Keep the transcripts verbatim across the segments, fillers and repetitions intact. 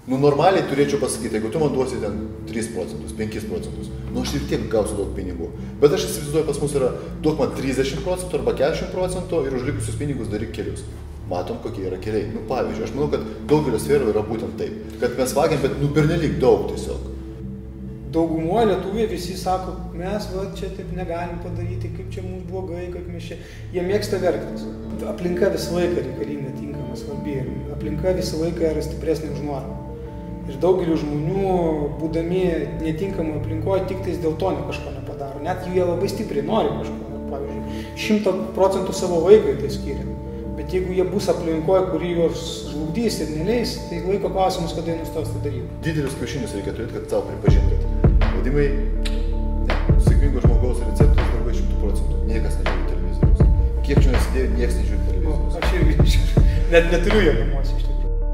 Nu, normaliai turėčiau pasakyti, jeigu tu man duosi ten tris procentus, penkis procentus, nu aš ir tiek gausiu daug pinigų. Bet aš įsivaizduoju, pas mus yra, duok man trisdešimt procentų arba keturiasdešimt procentų ir už likusius pinigus daryk kelius. Matom, kokie yra keliai. Nu, pavyzdžiui, aš manau, kad daugelio sferų yra būtent taip, kad mes vagiam, bet nu pernelyg daug tiesiog. Daugumoje lietuviai visi sako, mes va, čia taip negalim padaryti, kaip čia mums blogai, kaip mes čia... Jie mėgsta verktis. Aplinka visą laiką reikalinga tinkama, svarbi. Aplinka visą laiką yra stipresnė už normą. Ir daugeliu žmonių, būdami netinkamai aplinkoje, tik tais dėl to ne kažko nepadaro. Net jie labai stipriai nori kažko. Pavyzdžiui, šimtą procentų savo vaikai tai skiria. Bet jeigu jie bus aplinkoje, kurį juos žlugdys ir neleis, tai laiko klausimas, kada jie nustos tai daryti. Didelius kiaušinius reikia turėti, kad savo pripažinti. Vadimai, ne, sėkmingo žmogaus receptus darbai šimtų procentų. Niekas nežiūri televizoriaus. Kiek čia nesidėjo, niekas nežiūri televizoriaus. Nu, aš irgi nežiūriu. Net neturiu jokio emocijų iš tikrųjų.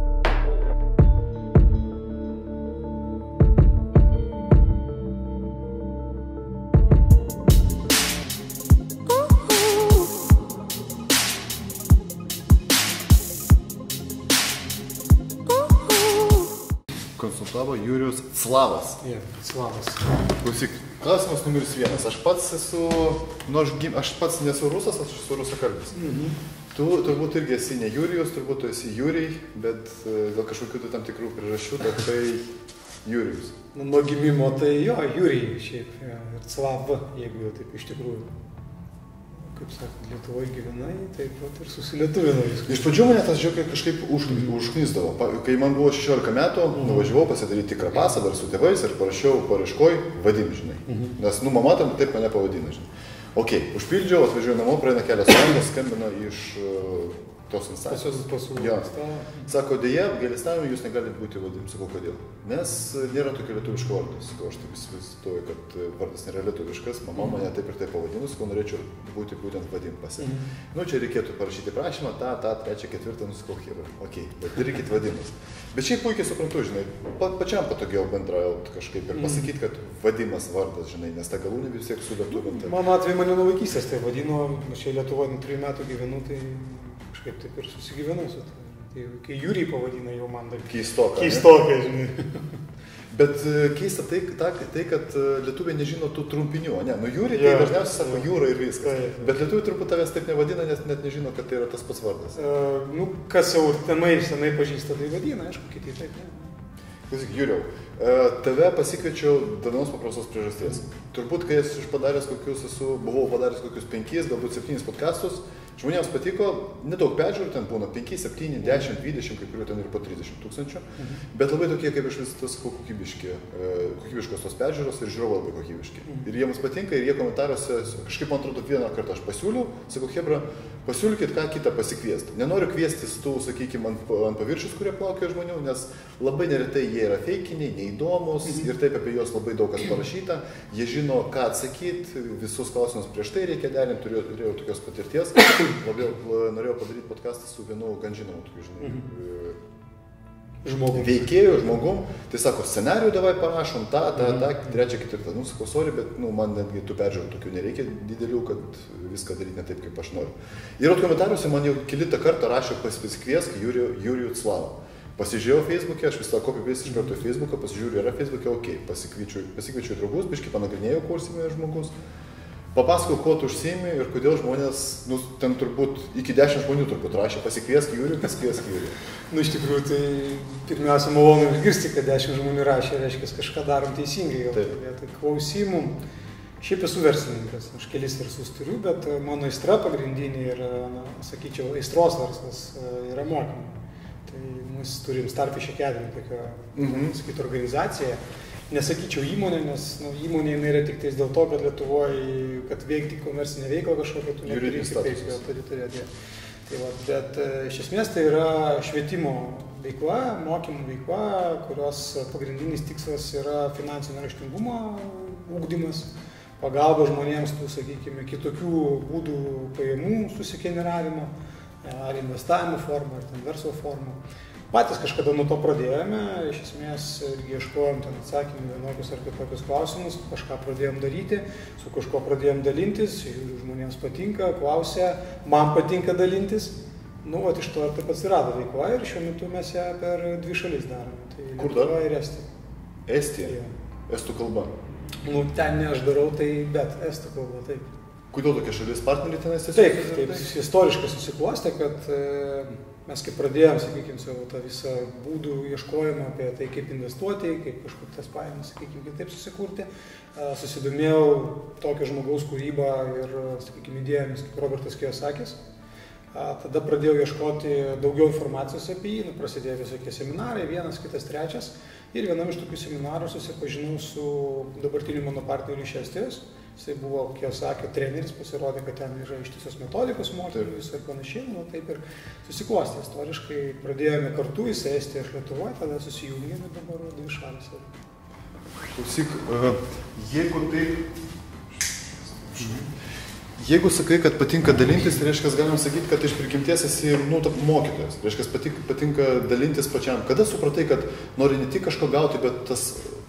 Konsultavo Jurijus Slavas. Jie, Slavas. Klausyk, klausimas numeris vienas. Aš pats esu, nu aš, gim, aš pats nesu rusas, aš esu rusakalbis. Mhm. Tu turbūt irgi esi ne Jurijus, turbūt tu esi Jurijai, bet dėl kažkokių tam tikrų priežasčių tapai Jurijus. Nu, nuo gimimo tai jo, Jurijai šiaip, jo, ir Slava, jeigu jau taip iš tikrųjų. Kaip sakant, Lietuvoje gyvenai, taip pat ir susilietuvinai. Iš pradžių mane tas žiūrėkai kažkaip už, užknisdavo. Kai man buvo šešiolika metų, mhm. nuvažiavau pasidaryti tikrą pasą dar su tėvais ir parašiau paraiškoj Vadim, žinai. Mhm. Nes, nu, mama tam taip mane pavadina, žinai. Ok, užpildžiau, atvažiuoju namo, praeina kelias valandas, skambina iš uh, tos instancijos. Jo. Sako, dėja, apgailestavimai jūs negalite būti Vadim. Sakau, kodėl? Nes nėra tokio lietuviško vardo. Sakau, aš taip įsivaizduoju, kad vardas nėra lietuviškas, mama mane taip ir taip pavadinus, ko norėčiau būti būtent Vadim pasi. Mm. Nu, čia reikėtų parašyti prašymą, tą, tą, trečią, ketvirtą, nu, sakau, yra. Ok, bet darykit Vadimas. Bet šiaip puikiai suprantu, žinai, pa, pačiam patogiau bendrauti kažkaip ir pasakyti, kad Vadimas vardas, žinai, nes ta galūnė vis tiek sulietuvinta. Mano atveju mane nuo vaikystės tai vadino, čia Lietuvoje nuo trijų metų gyvenu, tai kažkaip taip ir susigyvenau su tai. Tai kai Jurijai pavadina, jau man dar keistoka. Keistoka, žinai. Bet keista tai, ta, tai, kad lietuviai nežino tų trumpinių, ne? Nu, Jurijai tai yeah, dažniausiai sako yeah. Jūra ir viskas. Yeah, yeah. Bet lietuviai turbūt tavęs taip nevadina, nes net nežino, kad tai yra tas pats vardas. Uh, nu, kas jau tenai ir senai pažįsta, tai vadina, aišku, kiti taip, ne? Klausyk, Jurijau, tave pasikviečiau dėl vienos paprastos priežasties. Turbūt, kai esu padaręs kokius, esu, buvau padaręs kokius penkis, galbūt septynis podcastus, žmonėms patiko, nedaug peržiūrų, ten būna penki, septyni, dešimt, dvidešimt, kai kuriuo ten ir po trisdešimt tūkstančių, mhm. bet labai tokie, kaip iš vis tas kokybiški, kokybiškos tos peržiūros ir žiūrovai labai kokybiški. Mhm. Ir jiems patinka ir jie komentaruose, kažkaip man atrodo, vieną kartą aš pasiūliau, sakau, hebra, pasiūlykit ką kitą pasikviesti. Nenoriu kviestis tų, sakykime, ant, ant paviršius, kurie plaukia žmonių, nes labai neretai jie yra feikiniai, neįdomus mhm. ir taip apie juos labai daug kas parašyta. Jie žino, ką atsakyti, visus klausimus prieš tai reikia derinti, turėjau, turėjau tokios patirties. Labiau norėjau padaryti podcastą su vienu gan žinomu, tokiu, žinai, mhm. žmogum. Veikėjų, žmogum. Tai sako, scenarijų davai parašom, tą, tą, tą, trečią, ketvirtą. Nu, sakau, sorry, bet nu, man netgi tų peržiūrų tokių nereikia didelių, kad viską daryti ne taip, kaip aš noriu. Ir komentaruose man jau kelitą kartą rašė pasikviesk Jurijų, Jurijų Slavą. Pasižiūrėjau Facebook'e, aš visą copy-paste iš karto į Facebook'ą, pasižiūriu, yra Facebook'e, ok, pasikviečiu, pasikviečiu draugus, biškį panagrinėjau, kuo užsiėmė žmogus. Papasakau, kuo tu užsiimi ir kodėl žmonės, nu, ten turbūt iki dešimt žmonių turbūt rašė, pasikviesk Jurijų, pasikviesk Jurijų. Nu, iš tikrųjų, tai pirmiausia, malonu išgirsti, kad dešimt žmonių rašė, reiškia, kažką darom teisingai. Gal, tai klausimų. Šiaip esu verslininkas, aš kelis verslus turiu, bet mano aistra pagrindinė ir, na, sakyčiau, aistros verslas yra mokymai. Tai mes turim Starfish Academy, tokią, mm-hmm. sakyt, organizaciją. Nesakyčiau įmonė, nes nu, įmonė yra tik tais dėl to, kad Lietuvoje, kad veikti komercinę veiklą kažkokią, tu neturi kaip jau turi turėti. Tai va, bet iš esmės tai yra švietimo veikla, mokymų veikla, kurios pagrindinis tikslas yra finansinio raštingumo ugdymas, pagalba žmonėms tų, sakykime, kitokių būdų pajamų susigeneravimo, ar investavimo formą, ar ten verslo formą. Patys kažkada nuo to pradėjome, iš esmės ieškojom ten atsakymų vienokius ar kitokius klausimus, kažką pradėjom daryti, su kažko pradėjom dalintis, žmonėms patinka, klausia, man patinka dalintis, Nu, vat iš to taip atsirado veikla ir šiuo metu mes ją per dvi šalis darome. Tai Kur dar? Lietuva ir Estija. Estija? Ja. Estų kalba? Nu, ten ne aš darau, tai bet estų kalba, taip. Kodėl tokia šalis partneriai tenais tiesiog? Taip, taip, istoriškai susiklostė, kad e, mes kaip pradėjom, sakykime, savo tą visą būdų ieškojimą apie tai, kaip investuoti, kaip kažkur tas pajamas, sakykime, kitaip susikurti. E, susidomėjau tokio žmogaus kūrybą ir, sakykime, idėjomis, kaip Robertas Kiyosakis. E, tada pradėjau ieškoti daugiau informacijos apie jį, nu, prasidėjo visokie seminarai, vienas, kitas, trečias. Ir vienam iš tokių seminarų susipažinau su dabartiniu mano partneriu iš Estijos. Jisai buvo Kiyosakio treneris, pasirodė, kad ten yra ištisos metodikos mokymų visą ir panašiai, nu taip ir susiklostė istoriškai. Pradėjome kartu, jisai Estija, aš Lietuvoje, tada susijungėme ir dabar dvi šalys. Klausyk, jeigu tai... Jeigu sakai, kad patinka dalintis, tai reiškia, galim sakyti, kad iš prigimties esi, nu, mokytojas. Reiškia, patinka, patinka dalintis pačiam. Kada supratai, kad nori ne tik kažko gauti, bet tas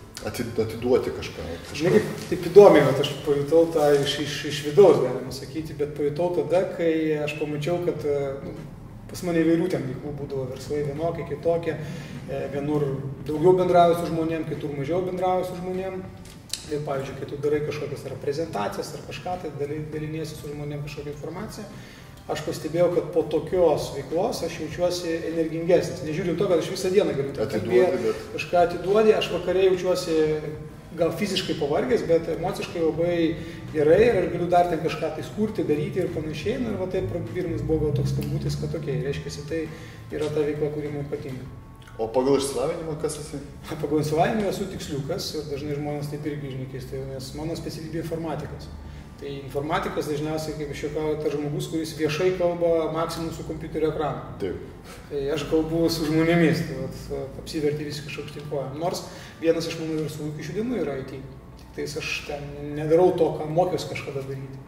atiduoti kažką? kažką. Žinai, kaip taip įdomiai, aš pajutau tą iš, iš, iš vidaus, galima sakyti, bet pajutau tada, kai aš pamačiau, kad nu, pas mane įvairių ten veiklų būdavo verslai vienokie, kitokie. Vienur daugiau bendrauju su žmonėm, kitur mažiau bendrauju su žmonėm. Ir, pavyzdžiui, kai tu darai kažkokias ar prezentacijas ar kažką, tai daliniesi su žmonėm kažkokią informaciją, aš pastebėjau, kad po tokios veiklos aš jaučiuosi energingesnis. Nežiūrint to, kad aš visą dieną galiu kalbėti, bet... kažką atiduoti, aš vakare jaučiuosi gal fiziškai pavargęs, bet emociškai labai gerai ir aš galiu dar ten kažką tai skurti, daryti ir panašiai. Ir va taip pirmas buvo gal toks skambutis, kad tokiai, reiškia, tai yra ta veikla, kuri man patinka. O pagal išsilavinimą kas esi? Pagal išsilavinimą esu tiksliukas ir dažnai žmonės taip irgi žinokės, nes mano specialybė informatikas. Tai informatikas dažniausiai, kaip aš juokauju, tas žmogus, kuris viešai kalba maksimum su kompiuterio ekranu. Taip. Tai aš kalbu su žmonėmis, tai vat, apsiverti visi kažkoks tinkuoja. Nors vienas iš mano verslų iki šių dienų yra I T. Tik tais aš ten nedarau to, ką mokiausi kažkada daryti.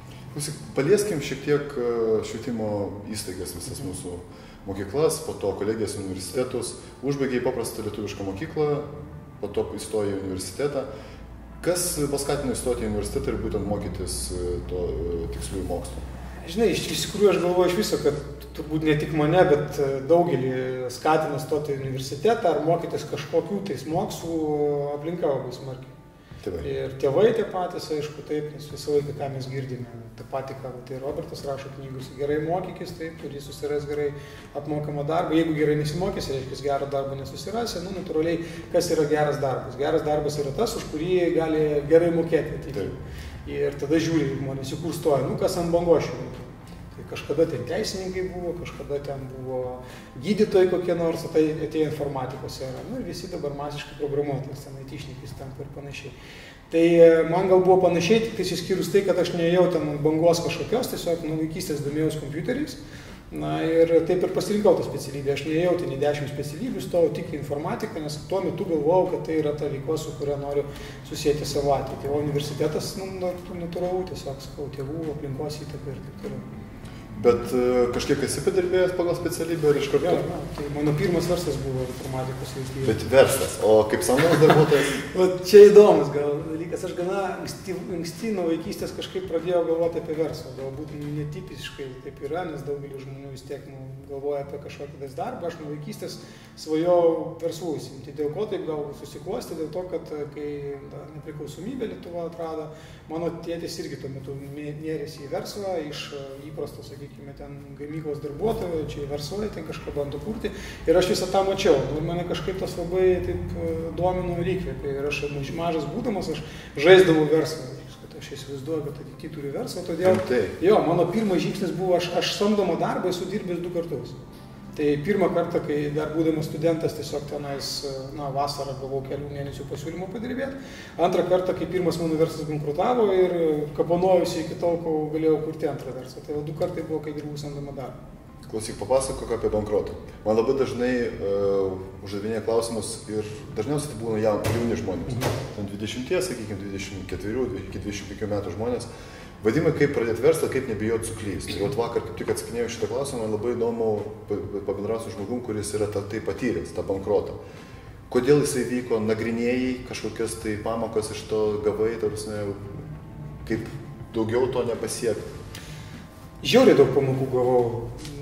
Palieskim šiek tiek švietimo įstaigas visas mūsų mokyklas, po to kolegijas universitetus, užbaigiai paprastą lietuvišką mokyklą, po to įstojai į universitetą. Kas paskatino įstoti į universitetą ir būtent mokytis to tiksliųjų mokslų? Žinai, iš tikrųjų aš galvoju iš viso, kad turbūt ne tik mane, bet daugelį skatina stoti į universitetą ar mokytis kažkokių tais mokslų aplinka labai smarkiai. Tėvai. Ir tėvai tie patys, aišku, taip, nes visą laiką, ką mes girdime, tą patį, ką tai Robertas rašo knygos, gerai mokykis, taip, turi susiras gerai apmokamą darbą, jeigu gerai nesimokys, reiškia, gero darbo nesusirasi, nu, natūraliai, kas yra geras darbas? Geras darbas yra tas, už kurį gali gerai mokėti. Taip. Ir tada žiūri žmonės, į kur stoja, nu, kas ant bangošių. Tai kažkada ten teisininkai buvo, kažkada ten buvo gydytojai kokie nors, tai atėjo informatikos era. Nu, ir visi dabar masiškai programuotojas, ten aitišnikais tampa ir panašiai. Tai man gal buvo panašiai, tik išskyrus tai, kad aš neėjau ten bangos kažkokios, tiesiog nuo vaikystės domėjaus kompiuteriais. Na ir taip ir pasirinkau tą specialybę. Aš neėjau ten į dešimt specialybių, stojau tik į informatiką, nes tuo metu galvojau, kad tai yra ta veikla, su kuria noriu susijęti savo ateitį. O universitetas, nu, natūralu, tiesiog sakau, tėvų, aplinkos įtaka ir taip toliau. Bet kažkiek esi padirbėjęs pagal specialybę ir iš karto? Ja, na, tai mano pirmas verslas buvo informatikos veiklyje. Bet verslas, o kaip samdomas darbuotojas? Vat čia įdomus gal dalykas, aš gana anksti, anksti nuo vaikystės kažkaip pradėjau galvoti apie verslą. Galbūt netipiškai taip yra, nes daugelis žmonių vis tiek nu, galvoja apie kažkokį tais darbą. Aš nuo vaikystės svajojau verslų įsimti. Dėl ko taip gal susiklosti, dėl to, kad kai da, nepriklausomybę Lietuva atrado, mano tėtis irgi tuo metu nėrėsi į verslą iš įprasto, sakykime, ten gamyklos darbuotojų, čia į verslai, ten kažką bando kurti. Ir aš visą tą mačiau. Ir mane kažkaip tas labai taip domino ir įkvėpė. Ir aš mažas būdamas, aš žaisdavau verslą. Aš įsivaizduoju, kad ateity turiu verslą, todėl jo, mano pirmas žingsnis buvo, aš, aš samdomą darbą esu dirbęs du kartus. Tai pirmą kartą, kai dar būdamas studentas, tiesiog tenais, na, vasarą gavau kelių mėnesių pasiūlymą padirbėti. Antrą kartą, kai pirmas mano verslas bankrutavo ir kapanojausi iki tol, kol galėjau kurti antrą verslą. Tai du kartai buvo, kai dirbau samdomą darbą. Klausyk, papasakok apie bankrotą. Man labai dažnai uh, uždavinėja klausimus ir dažniausiai tai būna jauni žmonės. Ten dvidešimties, sakykime, dvidešimt ketverių iki dvidešimt penkių metų žmonės. Vadimai, kaip pradėti verslą, kaip nebijoti suklysti. Ir vakar, kaip tik atsakinėjau šitą klausimą, man labai įdomu pabendrauti su žmogum, kuris yra tai patyręs, tą bankrotą. Kodėl jisai vyko, nagrinėjai, kažkokias tai pamokas iš to gavai, tarsi, kaip daugiau to nepasiekti. Žiauriai daug pamokų gavau.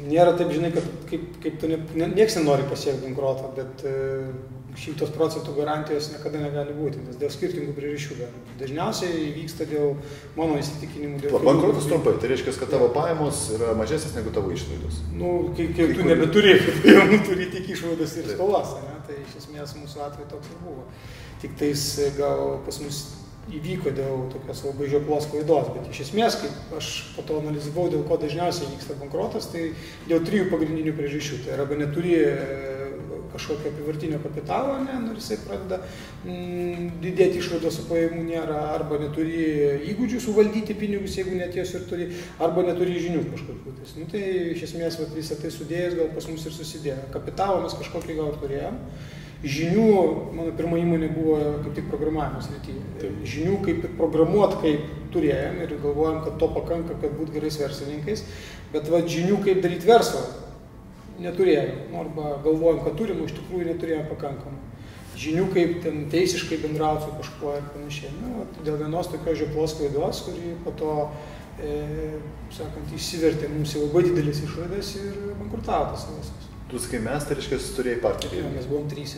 nėra taip, žinai, kad kaip, kaip tu ne, ne, nieks nenori pasiekti bankrotą, bet šimtas procentų garantijos niekada negali būti, nes dėl skirtingų priežasčių gali. Dažniausiai įvyksta dėl mano įsitikinimų. Dėl bankrotas trumpai, tai reiškia, kad tavo pajamos yra mažesnės negu tavo išlaidos. Nu, kai, kai, kai tu kur... nebeturi, kai jau turi tik išlaidas ir skolas, ne? Tai iš esmės mūsų atveju toks ir buvo. Tik tais gal pas mus įvyko dėl tokios labai žioplos klaidos, bet iš esmės, kaip aš po to analizavau, dėl ko dažniausiai vyksta bankrotas, tai dėl trijų pagrindinių priežasčių. Tai arba neturi kažkokio apivartinio kapitalo, ne, ir jisai pradeda mm, didėti išlaidos, su pajamų nėra, arba neturi įgūdžių suvaldyti pinigus, jeigu net jas ir turi, arba neturi žinių kažkokių. Nu, tai iš esmės vat, visą tai sudėjus gal pas mus ir susidėjo. Kapitalą mes kažkokį gal turėjom. Žinių, mano pirma įmonė buvo kaip tik programavimo srityje. Žinių kaip ir programuot, kaip turėjom ir galvojom, kad to pakanka, kad būt gerais verslininkais, bet va, žinių kaip daryti verslą neturėjom. Arba galvojom, kad turim, iš tikrųjų neturėjom pakankamai. Žinių kaip ten teisiškai bendrauti su kažkuo ir panašiai. Nu, dėl vienos tokios žioplos klaidos, kuri po to, e, sakant, įsivertė mums į labai didelis išlaidas ir bankrutavo tas visas. Tu sakai, mes, tai reiškia, turėjai partnerį. Jo, mes buvom tryse.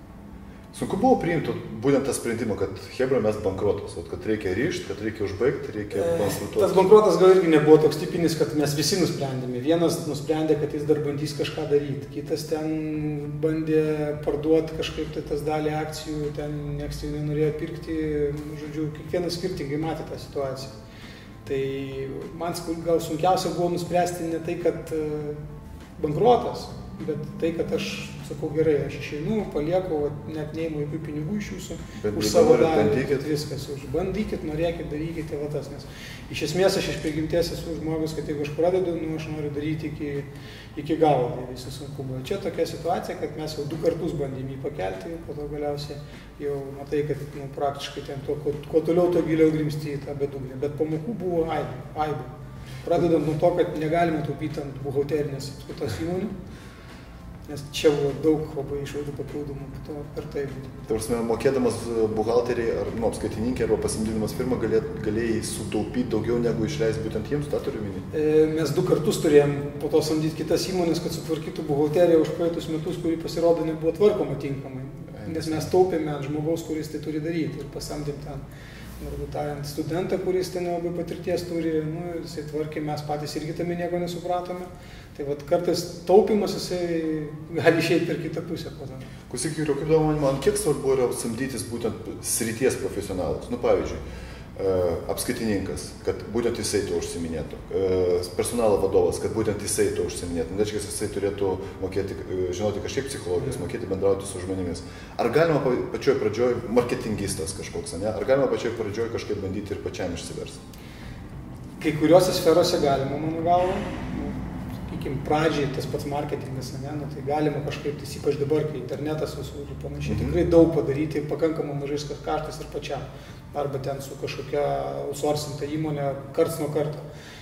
Sunku buvo priimti būtent tą sprendimą, kad hebra mes bankrotas, kad reikia ryžti, kad reikia užbaigti, reikia bankrutuoti. Tas bankrotas gal irgi nebuvo toks tipinis, kad mes visi nusprendėme. Vienas nusprendė, kad jis dar bandys kažką daryti, kitas ten bandė parduoti kažkaip tai tas dalį akcijų, ten nieks tai nenorėjo pirkti, žodžiu, kiekvienas skirtingai matė tą situaciją. Tai man gal sunkiausia buvo nuspręsti ne tai, kad bankrotas, bet tai, kad aš sakau, gerai, aš išeinu, palieku, net neimu jokių pinigų iš jūsų, bet už savo dalį, viskas, užbandykit, norėkit, darykite, va tas, nes iš esmės aš iš prigimties esu žmogus, kad jeigu aš pradedu, nu, aš noriu daryti iki, iki galo, tai visi sunku buvo. Čia tokia situacija, kad mes jau du kartus bandėm jį pakelti, po to galiausiai jau matai, kad nu, praktiškai ten to, kuo, kuo toliau, to giliau grimsti į tą bedugnę, bet pamokų buvo aibė, aibė. Pradedant nuo to, kad negalime taupyti ant buhalterinės apskaitos įmonių, nes čia buvo daug labai išlaidų papildomų, to per tai buvo. Tai prasme, mokėdamas buhalteriai ar nu, apskaitininkė arba pasamdydamas firmą galė, galėjai sutaupyti daugiau negu išleisti būtent jiems, tą turiu minį? E, mes du kartus turėjom po to samdyti kitas įmonės, kad sutvarkytų buhalteriją už praeitus metus, kurį pasirodo nebuvo tvarkoma tinkamai. Nes mes taupėme ant žmogaus, kuris tai turi daryti ir pasamdėm ten, arba tariant, studentą, kuris ten labai patirties turi, nu, jisai tvarkė, mes patys irgi tame nieko nesupratome. Tai vat kartais taupimas jisai gali išeiti per kitą pusę. Klausyk, Jūriau, kaip dabar man, kiek svarbu yra samdytis būtent srities profesionalus? Nu, pavyzdžiui, apskaitininkas, kad būtent jisai to užsiminėtų, personalo vadovas, kad būtent jisai to užsiminėtų, reiškia, jisai turėtų mokėti, žinoti kažkiek psichologijos, mokėti bendrauti su žmonėmis. Ar galima pačioj pradžioj, marketingistas kažkoks, ne? Ar galima pačioj pradžioj kažkaip bandyti ir pačiam išsiversti? Kai kuriuose sferose galima, mano galva. Sakykim, pradžiai tas pats marketingas, ne, nu, tai galima kažkaip, tai ypač dabar, kai internetas visur ir panašiai, mm-hmm. tikrai daug padaryti, pakankamai mažais kaštais ir pačiam. Arba ten su kažkokia outsourcinta įmonė karts nuo karto.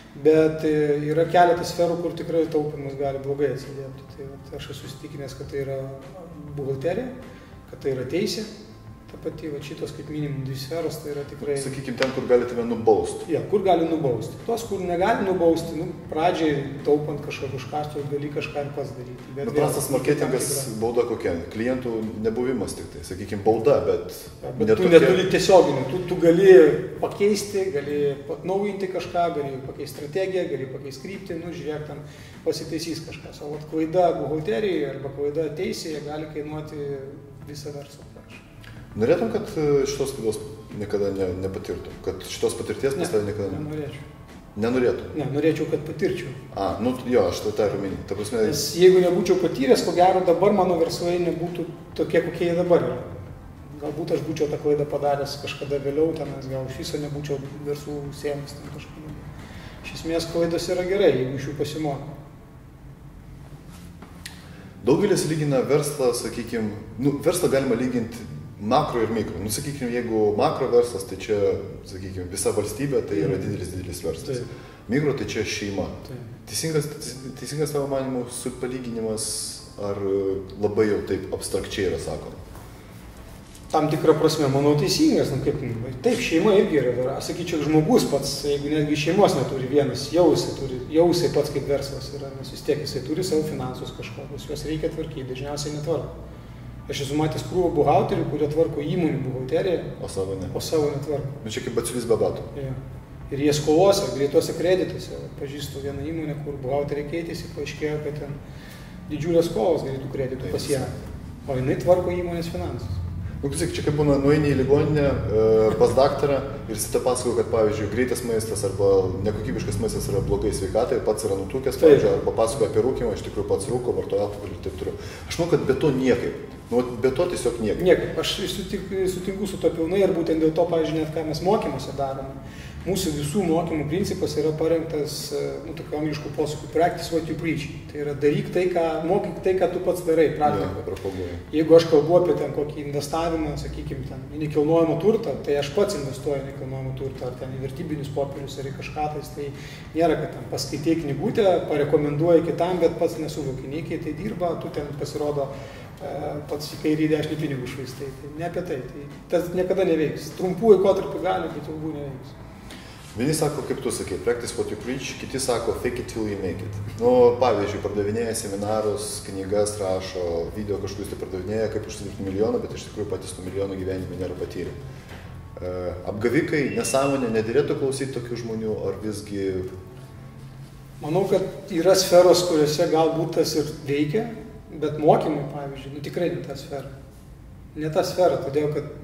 Bet yra keletas sferų, kur tikrai taupimas gali blogai atsiliepti. Tai vat, aš esu įsitikinęs, kad tai yra buhalterija, kad tai yra teisė. Ta pati, va, šitos kaip minimum dvi sferos, tai yra tikrai... Sakykime, ten, kur gali tave nubausti. Ja, kur gali nubausti. Tos, kur negali nubausti, nu, pradžiai taupant kažkokius kaštus, gali kažką ir pats daryti. Bet nu, prastas marketingas bauda kokia? Klientų nebuvimas tik tai, sakykime, bauda, bet... Ja, bet tu tokia... neturi tiesioginių, tu, tu gali pakeisti, gali atnaujinti kažką, gali pakeisti strategiją, gali pakeisti kryptį, nu, žiūrėk, ten pasitaisys kažkas. O vat, klaida buhalterijai arba klaida teisėje gali kainuoti visą verslą. Norėtum, kad šitos klaidos niekada ne, nepatirtum? Kad šitos patirties pas tave niekada... Ne, nenorėčiau. Nenorėtum? Ne, norėčiau, kad patirčiau. A, nu jo, aš tai tą ir minėjau. Ta prasme... Nes jeigu nebūčiau patyręs, ko gero dabar mano verslai nebūtų tokie, kokie jie dabar yra. Galbūt aš būčiau tą klaidą padaręs kažkada vėliau, tenais gal iš viso nebūčiau verslų sėmęs ten kažkada. Iš esmės klaidos yra gerai, jeigu iš jų pasimoko. Daugelis lygina verslą, sakykime, nu, verslą galima lyginti makro ir mikro. Nu, sakykime, jeigu makro verslas, tai čia, sakykime, visa valstybė, tai yra didelis, didelis verslas. Taip. Mikro, tai čia šeima. Taip. Teisingas, teisingas savo manimų palyginimas, ar labai jau taip abstrakčiai yra sakoma? tam tikrą prasme, manau, teisingas. Nu, kaip, taip, šeima irgi yra. Aš sakyčiau, žmogus pats, jeigu netgi šeimos neturi vienas, jau jisai, turi, jau jisai pats kaip verslas yra, nes vis tiek jisai turi savo finansus kažkokius, juos reikia tvarkyti, dažniausiai netvarko. Aš esu matęs krūvą buhalterių, kurie tvarko įmonių buhalteriją, o savo ne. O savo netvarko. Nu čia kaip batsiulis be batų. Ja. Ir jie skolose, greituose kredituose. Pažįstu vieną įmonę, kur buhalteriai keitėsi, paaiškėjo, kad ten didžiulės skolos greitų kreditų pas ją. O jinai tvarko įmonės finansus. Nu, klausyk, čia kaip būna, nueini į ligoninę pas daktarą ir jis te pasakoja, kad, pavyzdžiui, greitas maistas arba nekokybiškas maistas yra blogai sveikatai, pats yra nutukęs, pavyzdžiui, arba pasakoja apie rūkymą, iš tikrųjų pats rūko, vartoja alkoholį ir taip toliau. Aš manau, kad be to niekaip. Nu, be to tiesiog niekaip. Niekaip. Aš sutinku, sutinku su to pilnai ir būtent dėl to, pavyzdžiui, net ką mes mokymuose darome. Mūsų visų mokymų principas yra parengtas, nu, tokio angliškų posakų, practice what you preach. Tai yra daryk tai, ką, mokyk tai, ką tu pats darai, praktikoje. Ja, jeigu aš kalbu apie ten kokį investavimą, sakykime, ten, į nekilnojamą turtą, tai aš pats investuoju į nekilnojamą turtą, ar ten į vertybinius popierius, ar į kažką, tai nėra, kad ten paskaitai knygutę, parekomenduoji kitam, bet pats nesuvoki, nei kai tai dirba, tu ten pasirodo pats į kairį dešinį pinigų švaistai. Tai ne apie tai. Tai tas niekada neveiks. Trumpų laikotarpių gali, bet ilgų neveiks. Vieni sako, kaip tu sakai, practice what you preach, kiti sako, fake it till you make it. Nu, pavyzdžiui, pardavinėja seminarus, knygas rašo, video kažkokius tai pardavinėja, kaip užsidirbti milijoną, bet iš tikrųjų patys tų milijonų gyvenime nėra patyrę. Apgavikai, nesąmonė, nedėrėtų klausyti tokių žmonių, ar visgi... Manau, kad yra sferos, kuriuose galbūt tas ir veikia, bet mokymai, pavyzdžiui, nu tikrai ne ta sfera. Ne ta sfera, todėl kad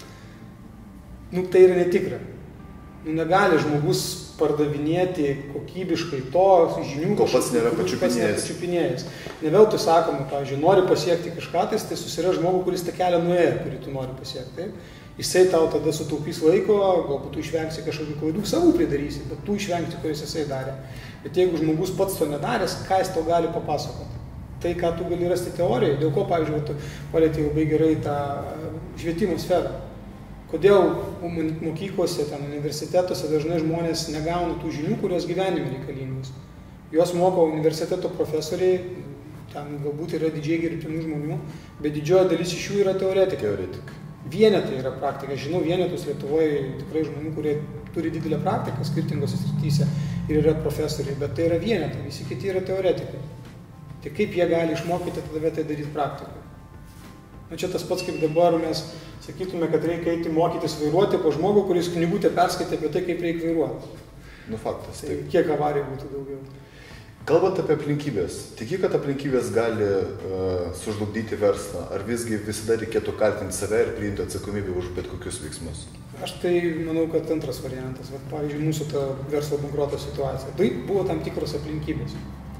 nu, tai yra netikra. Nu, negali žmogus pardavinėti kokybiškai to žinių, ko pats nėra pačiupinėjęs. Ne veltui sakoma, pavyzdžiui, nori pasiekti kažką, tai susira žmogų, kuris tą kelią nuėjo, kurį tu nori pasiekti. Taip? Jisai tau tada sutaupys laiko, galbūt tu išvengsi kažkokių klaidų, savų pridarysi, bet tu išvengsi, kuris jisai darė. Bet jeigu žmogus pats to nedaręs, ką jis tau gali papasakoti? Tai, ką tu gali rasti teorijoje, dėl ko, pavyzdžiui, tu palėtė labai gerai tą švietimo sferą. Kodėl mokyklose, ten, universitetuose dažnai žmonės negauna tų žinių, kurios gyvenime reikalingos. Juos moko universiteto profesoriai, ten galbūt yra didžiai gerbtinų žmonių, bet didžioji dalis iš jų yra teoretikai. Teoretikai. Vienetai yra praktika. Žinau vienetus Lietuvoje tikrai žmonių, kurie turi didelę praktiką skirtingose srityse ir yra profesoriai, bet tai yra vienetai, visi kiti yra teoretikai. Tai kaip jie gali išmokyti tada tai daryti praktikoje? Na čia tas pats, kaip dabar mes sakytume, kad reikia eiti mokytis vairuoti po žmogų, kuris knygutę perskaitė apie tai, kaip reikia vairuoti. Nu faktas. Tai kiek avarijų būtų daugiau. Kalbant apie aplinkybės, tiki, kad aplinkybės gali uh, sužlugdyti verslą, ar visgi visada reikėtų kaltinti save ir priimti atsakomybę už bet kokius veiksmus? Aš tai manau, kad antras variantas. Vat, pavyzdžiui, mūsų ta verslo bankroto situacija. Tai buvo tam tikros aplinkybės.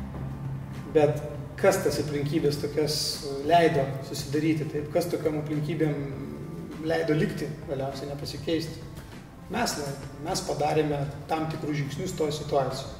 Bet kas tas aplinkybės tokias leido susidaryti, taip, kas tokiam aplinkybėm leido likti, galiausiai nepasikeisti. Mes leido, mes padarėme tam tikrus žingsnius toje situacijoje.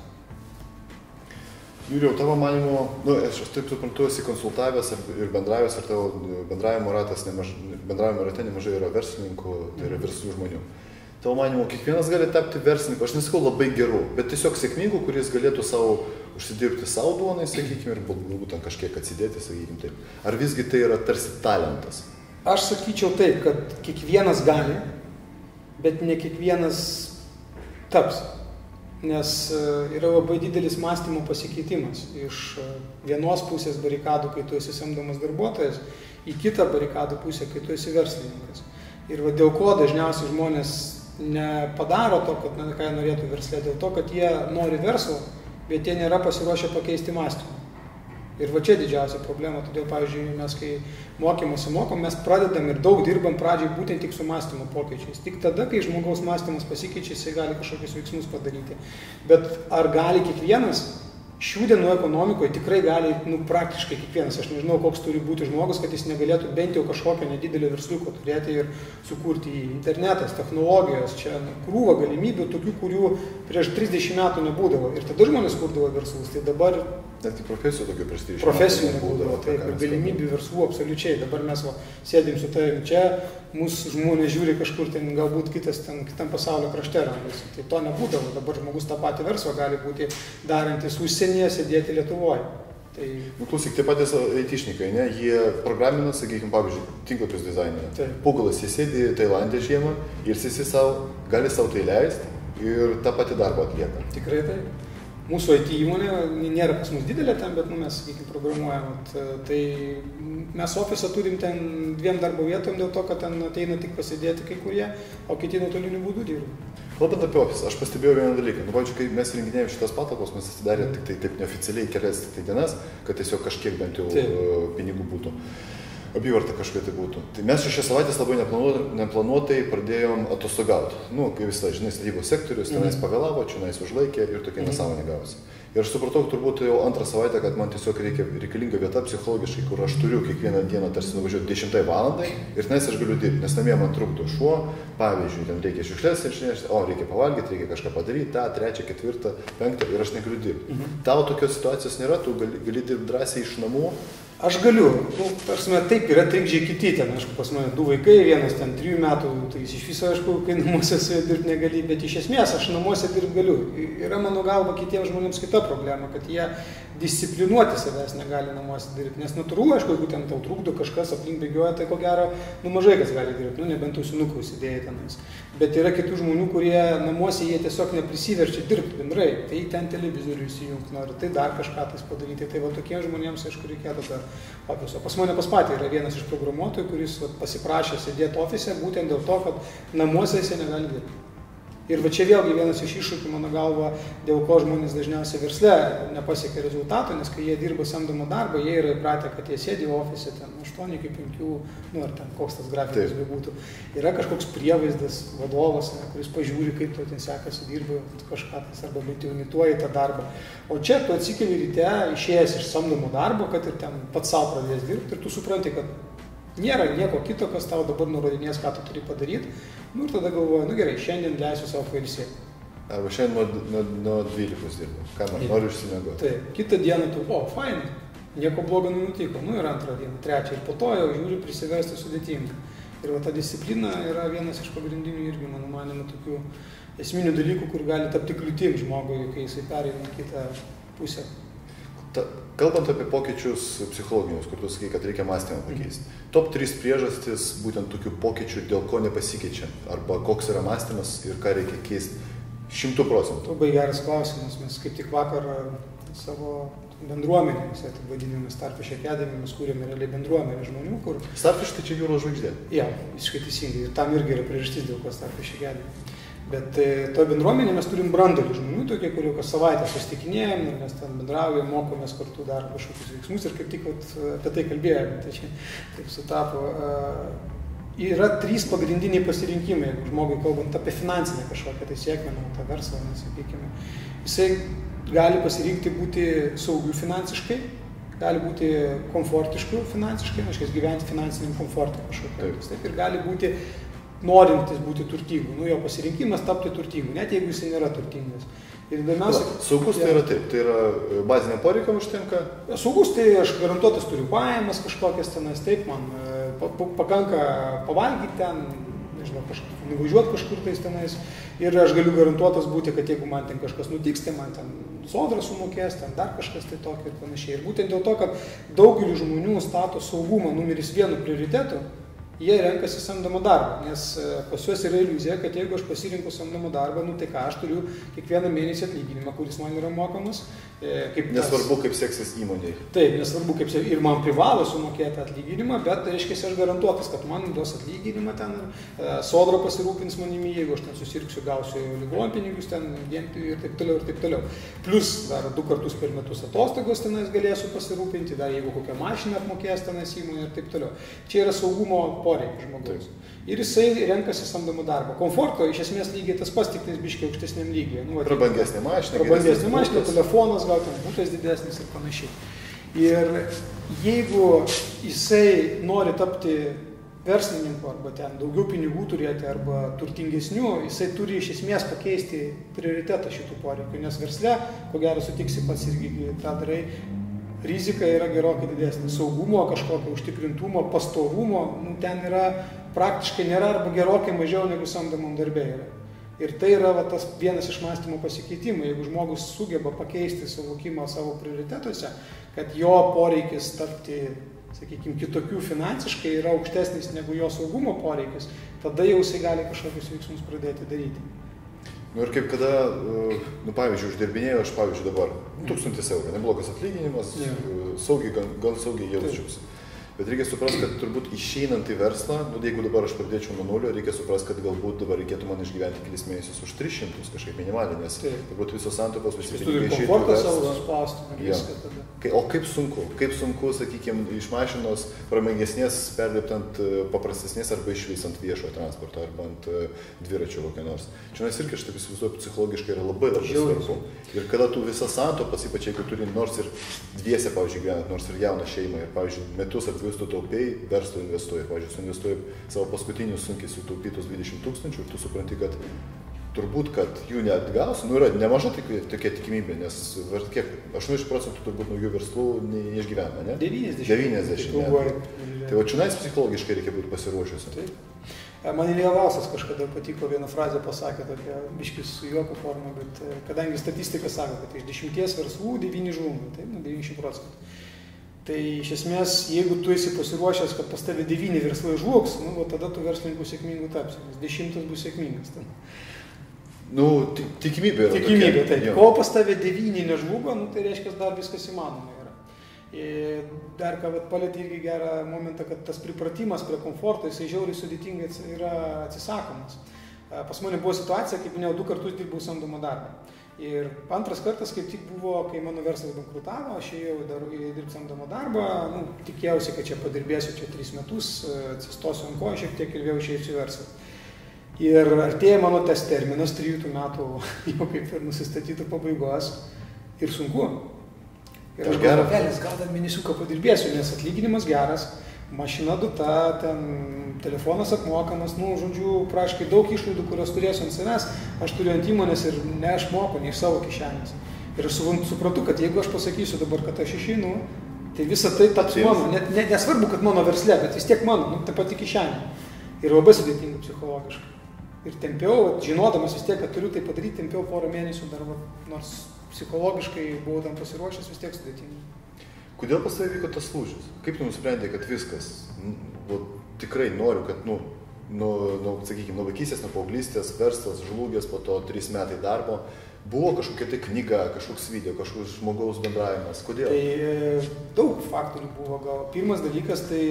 Jurijau, tavo manimo, nu, aš taip suprantu, esi konsultavęs ir bendravęs, ar tavo bendravimo ratas nemaž, bendravimo rate nemažai yra verslininkų, tai yra verslių žmonių. Tavo manimo, kiekvienas gali tapti verslininku, aš nesakau labai gerų, bet tiesiog sėkmingų, kuris galėtų savo užsidirbti savo duonai, sakykime, ir galbūt ten kažkiek atsidėti, sakykime taip. Ar visgi tai yra tarsi talentas? Aš sakyčiau taip, kad kiekvienas gali, bet ne kiekvienas taps. Nes yra labai didelis mąstymo pasikeitimas iš vienos pusės barikadų, kai tu esi samdomas darbuotojas, į kitą barikadų pusę, kai tu esi verslininkas. Ir va, dėl ko dažniausiai žmonės nepadaro to, kad na, ką jie norėtų versle, dėl to, kad jie nori verslo, bet jie nėra pasiruošę pakeisti mąstymą. Ir va čia didžiausia problema, todėl, pavyzdžiui, mes kai mokymuose mokom, mes pradedam ir daug dirbam pradžiai būtent tik su mąstymo pokyčiais. Tik tada, kai žmogaus mąstymas pasikeičia, jisai gali kažkokius veiksmus padaryti. Bet ar gali kiekvienas? Šių dienų ekonomikoje tikrai gali, nu, praktiškai kiekvienas. Aš nežinau, koks turi būti žmogus, kad jis negalėtų bent jau kažkokio nedidelio versliuko turėti ir sukurti į internetas, technologijos, čia nu, krūva galimybių, tokių, kurių prieš trisdešimt metų nebūdavo. Ir tada žmonės kurdavo verslus, tai dabar... Net į profesijų tokių prieš trisdešimt profesijų nebūdavo, taip, ir galimybių verslų absoliučiai. Dabar mes va, sėdim su tavim čia, mūsų žmonės žiūri kažkur ten, galbūt kitas ten, kitam pasaulio krašte randasi. Tai to nebūdavo. Dabar žmogus tą patį verslą gali būti darantis užsienyje, sėdėti Lietuvoje. Tai... Nu, klausyk, tie patys aitišnikai, ne, jie programina, sakykime, pavyzdžiui, tinklapius dizainina. Pugalas įsėdi Tailandė žiemą ir jis savo, gali savo tai leisti ir tą patį darbą atlieka. Tikrai taip. Mūsų I T įmonė nėra pas mus didelė ten, bet nu, mes, sakykime, programuojam. Tai mes ofisą turim ten dviem darbo vietom dėl to, kad ten ateina tik pasidėti kai kurie, o kiti nuotoliniu būdu dirba. Kalbant apie ofisą, aš pastebėjau vieną dalyką. Nu, pavyzdžiui, kai mes renginėjom šitas patalpos, mes atsidarė tik tai taip neoficialiai kelias tik tai dienas, kad tiesiog kažkiek bent jau taip. Pinigų būtų. Apyvarta kažkokia tai būtų. Tai mes šią savaitę labai neplanuotai pradėjom atostogauti. Nu, kai visą, žinai, statybos sektorius, tenais pavėlavo, čionais užlaikė ir tokia nesąmonė gavosi. Ir aš supratau, turbūt jau antrą savaitę, kad man tiesiog reikia, reikalinga vieta psichologiškai, kur aš turiu kiekvieną dieną tarsi nuvažiuoti dešimtai valandai ir tenais aš galiu dirbti, nes namie man trukdo šuo, pavyzdžiui, ten reikia šiukšlės išnešti, o reikia pavalgyti, reikia kažką padaryti, tą, trečią, ketvirtą, penktą ir aš negaliu dirbti. Mhm. Tau tokios situacijos nėra, tu gali, gali dirbti drąsiai iš namų. Aš galiu, nu, prasme, taip yra trikdžiai kiti ten, aišku, pas mane du vaikai, vienas ten trijų metų, tai jis iš viso, aišku, kai namuose su juo dirbti negali, bet iš esmės aš namuose dirbti galiu. Yra mano galva kitiems žmonėms kita problema, kad jie disciplinuoti savęs negali namuose dirbti, nes natūralu, aišku, jeigu ten tau trukdo kažkas aplink bėgioja, tai ko gero, nu, mažai kas gali dirbti, nu, nebent ausinukų užsidėjai tenais. Bet yra kitų žmonių, kurie namuose jie tiesiog neprisiverčia dirbti bendrai, tai ten televizorių įsijungti nori, tai dar kažką tais padaryti, tai va tokiems žmonėms, aišku, reikėtų dar ofiso. Pas mane pas patį yra vienas iš programuotojų, kuris va, pasiprašė sėdėti ofise būtent dėl to, kad namuose jis negali dirbti. Ir va čia vėlgi vienas iš iššūkių, mano galva, dėl ko žmonės dažniausiai versle nepasiekia rezultato, nes kai jie dirba samdomą darbą, jie yra įpratę, kad jie sėdi ofise ten aštuoni iki penkių, nu ar ten koks tas grafikas bebūtų. Yra kažkoks prievaizdas, vadovas, ne, kuris pažiūri, kaip tu ten sekasi dirba kažką tas, arba bent jau imituoji tą darbą. O čia tu atsikeli ryte, išėjęs iš samdomo darbo, kad ir ten pats savo pradės dirbti ir tu supranti, kad nėra nieko kito, kas tau dabar nurodinės, ką tu turi padaryti. Nu ir tada galvoju, nu gerai, šiandien leisiu savo pailsėti. Arba šiandien nuo, nuo, nuo dvylikos dirbu. Ką man, noriu išsimiegoti. Taip, kitą dieną tu, o, fainai, nieko blogo nenutiko. Nu ir antrą dieną, trečią. Ir po to jau žiūri prisiversti sudėtinga. Ir va ta disciplina yra vienas iš pagrindinių irgi, mano manimo, tokių esminių dalykų, kur gali tapti kliūtim žmogui, kai jisai pereina kitą pusę. Ta, kalbant apie pokyčius psichologinius, kur tu sakai, kad reikia mąstymą pakeisti. Mm. Top trys priežastys būtent tokių pokyčių, dėl ko nepasikeičia. Arba koks yra mąstymas ir ką reikia keisti šimtų procentų. Labai geras klausimas. Mes kaip tik vakar savo bendruomenėmis, taip vadinėmis Starfish Academy, mes kūrėme realiai bendruomenę žmonių, kur... Starfish tai čia jūros žvaigždė. Jo, visiškai teisingai. Ir tam irgi yra priežastis, dėl ko Starfish Academy. Bet toje bendruomenėje mes turim brandolį žmonių, tokie, kurie kas savaitę susitikinėjom, mes ten bendraujam, mokomės kartu, darom kažkokius veiksmus ir kaip tik vat, apie tai kalbėjome, tai čia taip sutapo. Yra trys pagrindiniai pasirinkimai, jeigu žmogui kalbant apie finansinę kažkokią tai sėkmę, tą verslą, nesakykime. Jisai gali pasirinkti būti saugiu finansiškai, gali būti komfortišku finansiškai, reiškia gyventi finansiniam komfortui kažkokiu. Taip, ir gali būti norintis būti turtingu, nu jo pasirinkimas tapti turtingu, net jeigu jis nėra turtingas. Ir įdomiausia... Saugus tai yra taip, tai yra bazinė poreikio užtenka? Saugus tai aš garantuotas turiu pajamas kažkokias tenais, taip, man pakanka pavalgyti ten, nežinau, kažkur, nuvažiuoti kažkur tais tenais. Ir aš galiu garantuotas būti, kad jeigu man ten kažkas nutiks, tai man ten sodra sumokės, ten dar kažkas tai tokio ir panašiai. Ir būtent dėl to, kad daugelį žmonių stato saugumą numeris vienu prioritetu, jie renkasi samdomą darbą, nes pas juos yra iliuzija, kad jeigu aš pasirinku samdomą darbą, nu tai ką, aš turiu kiekvieną mėnesį atlyginimą, kuris man yra mokamas. Kaip nesvarbu, kaip seksis įmonėje. Taip, nesvarbu, kaip seksis. Ir man privalo sumokėti atlyginimą, bet tai reiškia, aš garantuotas, kad man duos atlyginimą ten, sodra pasirūpins manimi, jeigu aš ten susirgsiu, gausiu ligonpinigius ten ir taip toliau ir taip toliau. Plus dar du kartus per metus atostogos tenais galėsiu pasirūpinti, dar jeigu kokią mašiną apmokės tenais įmonė ir taip toliau. Čia yra saugumo poreikis žmogaus. Ir jisai renkasi samdomą darbą. Komforto iš esmės lygiai tas pats, tik biškiai aukštesniam lygyje. Nu, prabangesnė mašina, prabangesnė mašina, telefonas, gal ten būtas didesnis ir panašiai. Ir jeigu jisai nori tapti verslininku arba ten daugiau pinigų turėti arba turtingesnių, jisai turi iš esmės pakeisti prioritetą šitų poreikių, nes versle, ko gero sutiksi pats irgi tą darai, rizika yra gerokai didesnė. Saugumo, kažkokio užtikrintumo, pastovumo, nu, ten yra praktiškai nėra arba gerokai mažiau negu samdomam darbė yra. Ir tai yra va, tas vienas iš mąstymo pasikeitimų. Jeigu žmogus sugeba pakeisti suvokimą savo prioritetuose, kad jo poreikis tapti, sakykime, kitokių finansiškai yra aukštesnis negu jo saugumo poreikis, tada jau jisai gali kažkokius veiksmus pradėti daryti. Nu ir kaip kada, nu pavyzdžiui, uždirbinėjau aš, pavyzdžiui, dabar tūkstantis eurų, neblogas atlyginimas, yeah. saugiai, gan, gan saugiai jausčiausi. Bet reikia suprasti, kad turbūt išeinant į verslą, nu, jeigu dabar aš pradėčiau nuo nulio, reikia suprasti, kad galbūt dabar reikėtų man išgyventi kelis mėnesius už tris šimtus kažkaip minimaliai, nes Taip. turbūt visos santaupos visi reikia išeiti į verslą. Ja. O kaip sunku, kaip sunku, sakykime, iš mašinos pramangesnės perliptant paprastesnės arba išvysant viešojo transporto arba ant dviračio kokio nors. Čia nes irgi aš taip įsivaizduoju, psichologiškai yra labai labai svarbu. Ir kada tu visas santaupas, ypač jeigu turi nors ir dviese, pavyzdžiui, gyvenat, nors ir jauną šeimą, ir, pavyzdžiui, metus ar tu taupiai, verslą investuoji. Pavyzdžiui, tu investuoji savo paskutinius sunkiai sutaupytus dvidešimt tūkstančių ir tu supranti, kad turbūt, kad jų neatgausi, nu yra nemaža tokia tikimybė, nes kiek, aštuoniasdešimt procentų turbūt naujų verslų neišgyvena, ne? devyniasdešimt. devyniasdešimt. Tai va čionais psichologiškai reikia būti pasiruošęs. Taip. Man Ilja Valsas kažkada patiko, vieną frazę pasakė, tokia biškis su juoko forma, bet kadangi statistika sako, kad iš dešimties verslų devyni žlunga, tai nu, devyniasdešimt procentų. Tai iš esmės, jeigu tu esi pasiruošęs, kad pas tave devyni verslai žlugs, nu, o tada tu verslininkų sėkmingų tapsi, nes dešimtas bus sėkmingas. Ten. Nu, tikimybė yra. Tikimybė, taip. Kol pas tave devyni nežlugo, nu, tai reiškia, dar viskas įmanoma yra. Ir dar ką palėtė irgi gerą momentą, kad tas pripratimas prie komforto, jisai žiauriai sudėtingai yra atsisakomas. Pas mane buvo situacija, kaip minėjau, du kartus dirbau samdomą darbą. Ir antras kartas, kaip tik buvo, kai mano verslas bankrutavo, aš ėjau dirbti samdomą darbą, nu, tikėjausi, kad čia padirbėsiu čia tris metus, atsistosiu ant kojų šiek tiek ir vėl išeisiu į verslą. Ir artėja mano tas terminas, trijų metų jau kaip ir nusistatytų pabaigos ir sunku. Ir aš galvoju, velis, gal dar mėnesiuką padirbėsiu, nes atlyginimas geras, mašina duta, ten telefonas apmokamas, nu, žodžiu, praškai daug išlaidų, kurios turėsiu ant savęs, aš turiu ant įmonės ir ne aš moku, ne iš savo kišenės. Ir aš suprantu, kad jeigu aš pasakysiu dabar, kad aš išeinu, tai visa tai taps mano, net, net nesvarbu, kad mano versle, bet vis tiek mano, nu, ta pati kišenė. Ir labai sudėtinga psichologiškai. Ir tempiau, žinodamas vis tiek, kad turiu tai padaryti, tempiau porą mėnesių dar, nors psichologiškai buvau tam pasiruošęs, vis tiek sudėtinga. Kodėl pas tavai vyko tas lūžis? Kaip tu nusprendė, kad viskas, nu, tikrai noriu, kad, nu, nu, nu sakykime, nuo vaikystės, nuo paauglystės, verslas, žlugęs, po to trys metai darbo, buvo kažkokia tai knyga, kažkoks video, kažkoks žmogaus bendravimas? Kodėl? Tai daug faktorių buvo gal. Pirmas dalykas, tai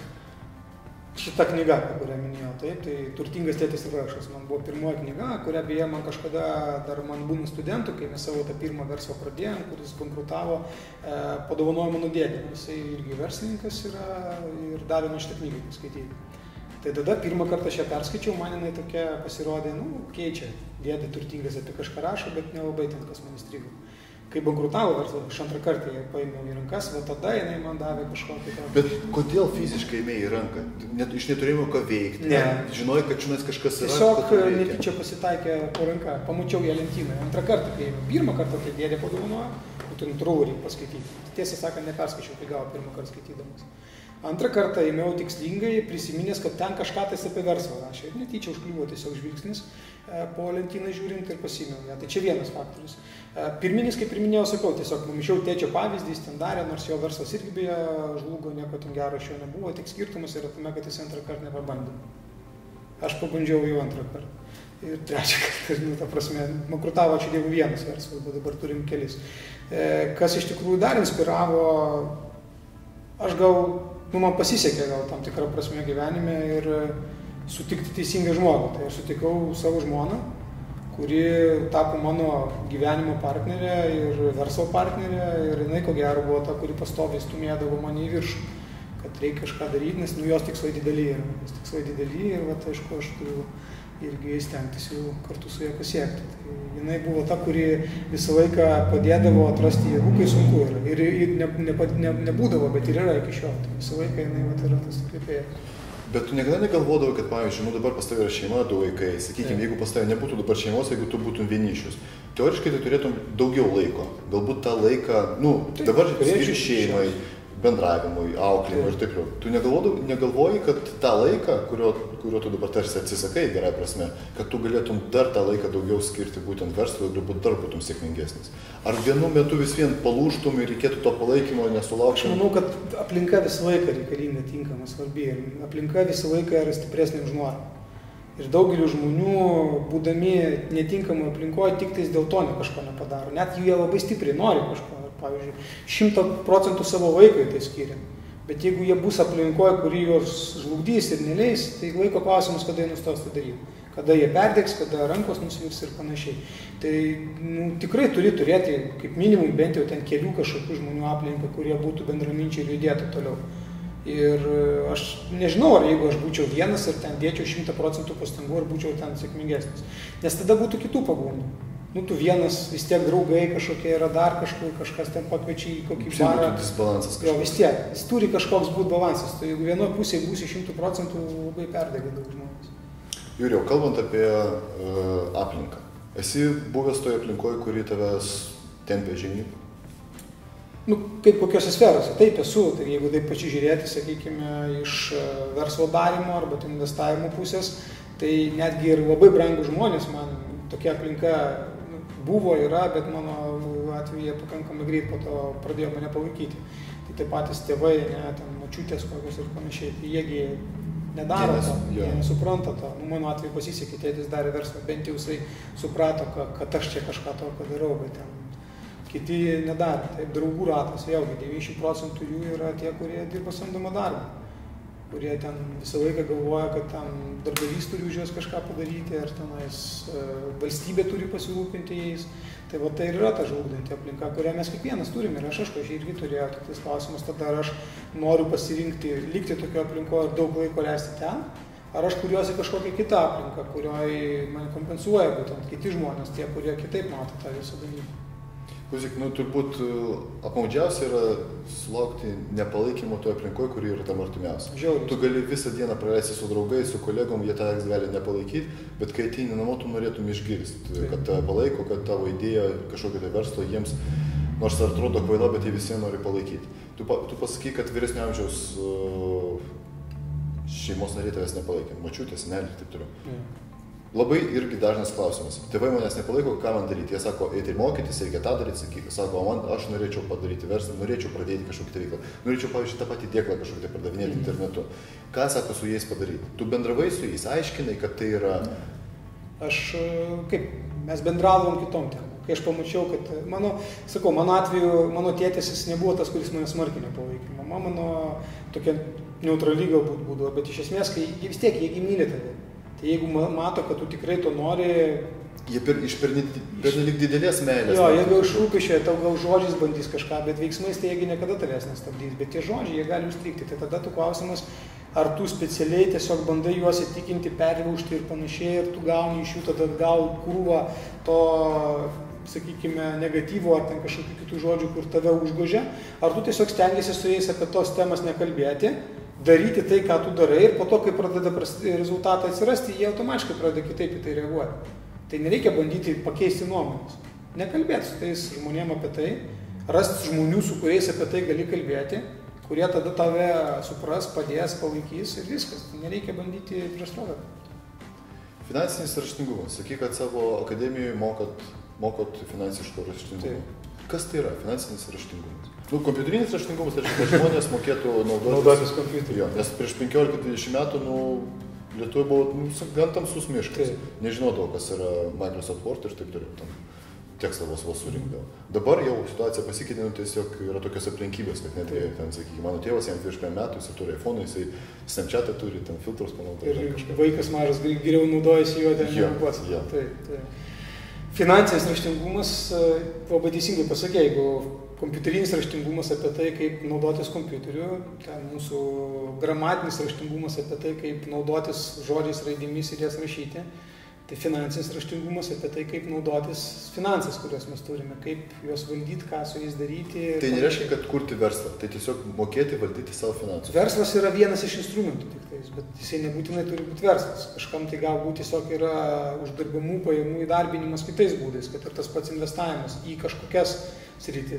šita knyga, kurią minėjau, taip, tai Turtingas tėtis ir aš. Man buvo pirmoji knyga, kurią beje man kažkada, dar man būnant studentų, kai mes savo tą pirmą verslą pradėjom, kuris bankrutavo, e, padovanojo mano dėdė. Jisai irgi verslininkas yra ir davė man šitą knygą skaityti. Tai tada pirmą kartą aš ją perskaičiau, man jinai tokia pasirodė, nu, keičia. Dėdė turtingas apie kažką rašo, bet nelabai ten kas man įstrigo. Kai bankrutavo verslą, aš antrą kartą ją paėmiau į rankas, va tada jinai man davė kažkokį tą... Bet kodėl fiziškai ėmė į ranką? Net, iš neturėjimo ką veikti? Ne. Žinojai, kad čionais kažkas yra? Tiesiog netyčia pasitaikė po ranką, pamačiau ją lentynoje. Antrą kartą, kai ėmiau. Pirmą kartą tai dėdė padovanojo, tai natūralu reikia paskaityti. Tiesą sakant, neperskaičiau, kai gavo pirmą kartą skaitydamas. Antrą kartą ėmiau tikslingai, prisiminęs, kad ten kažką tais apie verslą rašė. Ir netyčia užkliuvo tiesiog žvilgsnis po lentyną žiūrint ir pasiėmiau ją. Tai čia vienas faktorius. Pirminis, kaip ir minėjau, sakau, tiesiog numišiau tėčio pavyzdį, jis ten darė, nors jo verslas irgi beje žlugo, nieko ten gero iš jo nebuvo, tik skirtumas yra tame, kad jis antrą kartą nepabandė. Aš pabandžiau jau antrą kartą. Ir trečią kartą, nu, ta prasme, bankrutavo čia dievų vienas verslas, bet dabar turim kelis. Kas iš tikrųjų dar inspiravo, aš gal, nu, man pasisekė gal tam tikrą prasme gyvenime ir sutikti teisingą žmogų. Tai aš sutikau savo žmoną, kuri tapo mano gyvenimo partnerė ir verslo partnerė ir jinai ko gero buvo ta, kuri pastoviai stumėdavo mane į viršų, kad reikia kažką daryti, nes nu, jos tikslai dideli yra, jos tikslai dideli ir vat, aišku, aš turiu irgi stengtis jau kartu su ją pasiekti. Tai jinai buvo ta, kuri visą laiką padėdavo atrasti jėgų, kai sunku yra. Ir, ir ne, ne, ne, nebūdavo, bet ir yra iki šiol. Tai visą laiką jinai vat, yra tas įkvėpėjas. Bet tu niekada negalvodavai, kad, pavyzdžiui, nu dabar pas tavai yra šeima, du vaikai, sakykime, jeigu pas tavai nebūtų dabar šeimos, jeigu tu būtum vienišius, teoriškai tai turėtum daugiau laiko. Galbūt tą laiką, nu, taip, dabar skiri šeimai, bendravimui, auklėjimui ir taip jau. Tu negalvoji, kad tą laiką, kurio, kurio tu dabar tarsi atsisakai, gerai prasme, kad tu galėtum dar tą laiką daugiau skirti būtent verslui ir galbūt dar būtum sėkmingesnis. Ar vienu metu vis vien palūžtum ir reikėtų to palaikymo, nesulauktum? Aš manau, kad aplinka visą laiką reikalinga, tinkama, svarbi. Aplinka visą laiką yra stipresnė už norą. Ir daugeliu žmonių, būdami netinkamai aplinkoje, tik tais dėl to ne kažko nepadaro. Net jų jie labai stipriai nori kažko. Pavyzdžiui, šimtą procentų savo laiko į tai skiria. Bet jeigu jie bus aplinkoje, kuri juos žlugdys ir neleis, tai laiko klausimas, kada jie nustos tai daryti. Kada jie perdegs, kada rankos nusivirs ir panašiai. Tai nu, tikrai turi turėti, kaip minimum, bent jau ten kelių kažkokių žmonių aplinką, kurie būtų bendraminčiai ir judėtų toliau. Ir aš nežinau, ar jeigu aš būčiau vienas ir ten dėčiau šimtą procentų pastangų, ar būčiau ten sėkmingesnis. Nes tada būtų kitų pagundų. Nu, tu vienas, vis tiek draugai kažkokie yra dar kažkur, kažkas ten pakviečia į kokį barą. Disbalansas kažkoks. Jo, vis tiek, jis turi kažkoks būti balansas. Tai jeigu vienoje pusėje būsi šimtų procentų, labai perdega daug žmonės. Jurijau, kalbant apie uh, aplinką, esi buvęs toje aplinkoje, kuri tavęs tempė žemyn? Nu, kaip kokiose sferose, taip esu. Tai jeigu taip pasižiūrėti, sakykime, iš verslo darymo arba investavimo pusės, tai netgi ir labai brangūs žmonės man tokia aplinka buvo, yra, bet mano atveju pakankamai greit po to pradėjo mane palaikyti. Tai taip patys tėvai, ne, ten močiutės kokios ir panašiai, tai jiegi nedaro to, jie nesupranta to. Nu, mano atveju pasisekė, tėtis darė verslą, bent jau jisai suprato, kad aš čia kažką tokio darau, bet ten kiti nedarė. Taip, draugų ratas, vėlgi, devyniasdešimt procentų jų yra tie, kurie dirba samdomą darbą, kurie ten visą laiką galvoja, kad ten darbdavys turi už juos kažką padaryti, ar tenais e, valstybė turi pasirūpinti jais. Tai va tai ir yra ta žlugdanti aplinka, kurią mes kiekvienas turime ir aš, aišku, aš irgi turėjau. Tik tas klausimas tada, ar aš noriu pasirinkti, likti tokio aplinkoje ir daug laiko leisti ten, ar aš kuriuosi kažkokią kitą aplinką, kurioje mane kompensuoja būtent kiti žmonės, tie, kurie kitaip mato tą visą dalyką. Klausyk, nu turbūt apmaudžiausia yra sulaukti nepalaikymo toje aplinkoje, kuri yra tam artimiausia. Žiauriai. Tu gali visą dieną praleisti su draugais, su kolegom, jie tavęs gali nepalaikyti, bet kai ateini namo, tu norėtum išgirsti, kad tave palaiko, kad tavo idėja kažkokia tai verslo jiems, nors ar atrodo kvaila, bet jie visi nori palaikyti. Tu, tu pasakai, kad vyresnio amžiaus uh, šeimos nariai tavęs nepalaikė, močiutė, senelė ir taip toliau. Mm. Labai irgi dažnas klausimas. Tėvai manęs nepalaiko, ką man daryti. Jie sako, eiti mokytis, reikia tą daryti, sakyk, sako, man, aš norėčiau padaryti verslą, norėčiau pradėti kažkokį tai veiklą, norėčiau, pavyzdžiui, tą patį dėklą kažkokį tai pardavinėti internetu. Ką sako su jais padaryti? Tu bendravai su jais, aiškinai, kad tai yra... Aš, kaip, mes bendravom kitom temom. Kai aš pamačiau, kad mano, sakau, mano atveju, mano tėtis jis nebuvo tas, kuris mane smarkiai nepalaikė. Mama mano tokia neutrali galbūt būdavo, bet iš esmės, kai vis tiek, jie myli tave. Tai jeigu mato, kad tu tikrai to nori... Jie per, iš pernelik didelės meilės. Jo, jie gal iš rūpesčio, tau gal žodžiais bandys kažką, bet veiksmais tai jiegi niekada tavęs nestabdys. Bet tie žodžiai, jie gali užstrigti. Tai tada tu klausimas, ar tu specialiai tiesiog bandai juos įtikinti, perlaužti ir panašiai, ir tu gauni iš jų tada gal krūvą to, sakykime, negatyvo ar ten kažkokių kitų žodžių, kur tave užgožia. Ar tu tiesiog stengiasi su jais apie tos temas nekalbėti, daryti tai, ką tu darai, ir po to, kai pradeda rezultatai atsirasti, jie automatiškai pradeda kitaip į tai reaguoti. Tai nereikia bandyti pakeisti nuomonės. Nekalbėti su tais žmonėm apie tai, rasti žmonių, su kuriais apie tai gali kalbėti, kurie tada tave supras, padės, palaikys ir viskas. Tai nereikia bandyti prieštaravauti. Finansinis raštingumas. Sakyk, kad savo akademijoje mokot, mokot finansiško raštingumo. Taip. Kas tai yra finansinis raštingumas? Nu, kompiuterinis raštingumas, tai reiškia, kad žmonės mokėtų naudotis, naudotis kompiuteriu. Jo, nes prieš penkiolika dvidešimt metų, nu, Lietuvoje buvo nu, gan tamsus miškas. Nežinodavau, kas yra Microsoft Word ir taip toliau. Tam tekstą vos vos surinkdavau. Dabar jau situacija pasikeitė, nu, tiesiog yra tokios aplinkybės, kad net jie, ten, sakykime, mano tėvas, jam virš penkių metų, jisai turi iPhone, jisai Snapchat'ą turi, ten filtrus panaudoja. Ir kažką. Vaikas mažas geriau naudojasi juo ten negu ja. Taip, taip. Finansinis raštingumas, labai teisingai pasakė, jeigu kompiuterinis raštingumas apie tai, kaip naudotis kompiuteriu, ten mūsų gramatinis raštingumas apie tai, kaip naudotis žodžiais, raidėmis ir jas rašyti, tai finansinis raštingumas apie tai, kaip naudotis finansais, kuriuos mes turime, kaip juos valdyti, ką su jais daryti. Tai nereiškia, kad kurti verslą, tai tiesiog mokėti valdyti savo finansus. Verslas yra vienas iš instrumentų tik tais, bet jisai nebūtinai turi būti verslas. Kažkam tai galbūt tiesiog yra uždirbamų pajamų įdarbinimas kitais būdais, kad ir tas pats investavimas į kažkokias sritis.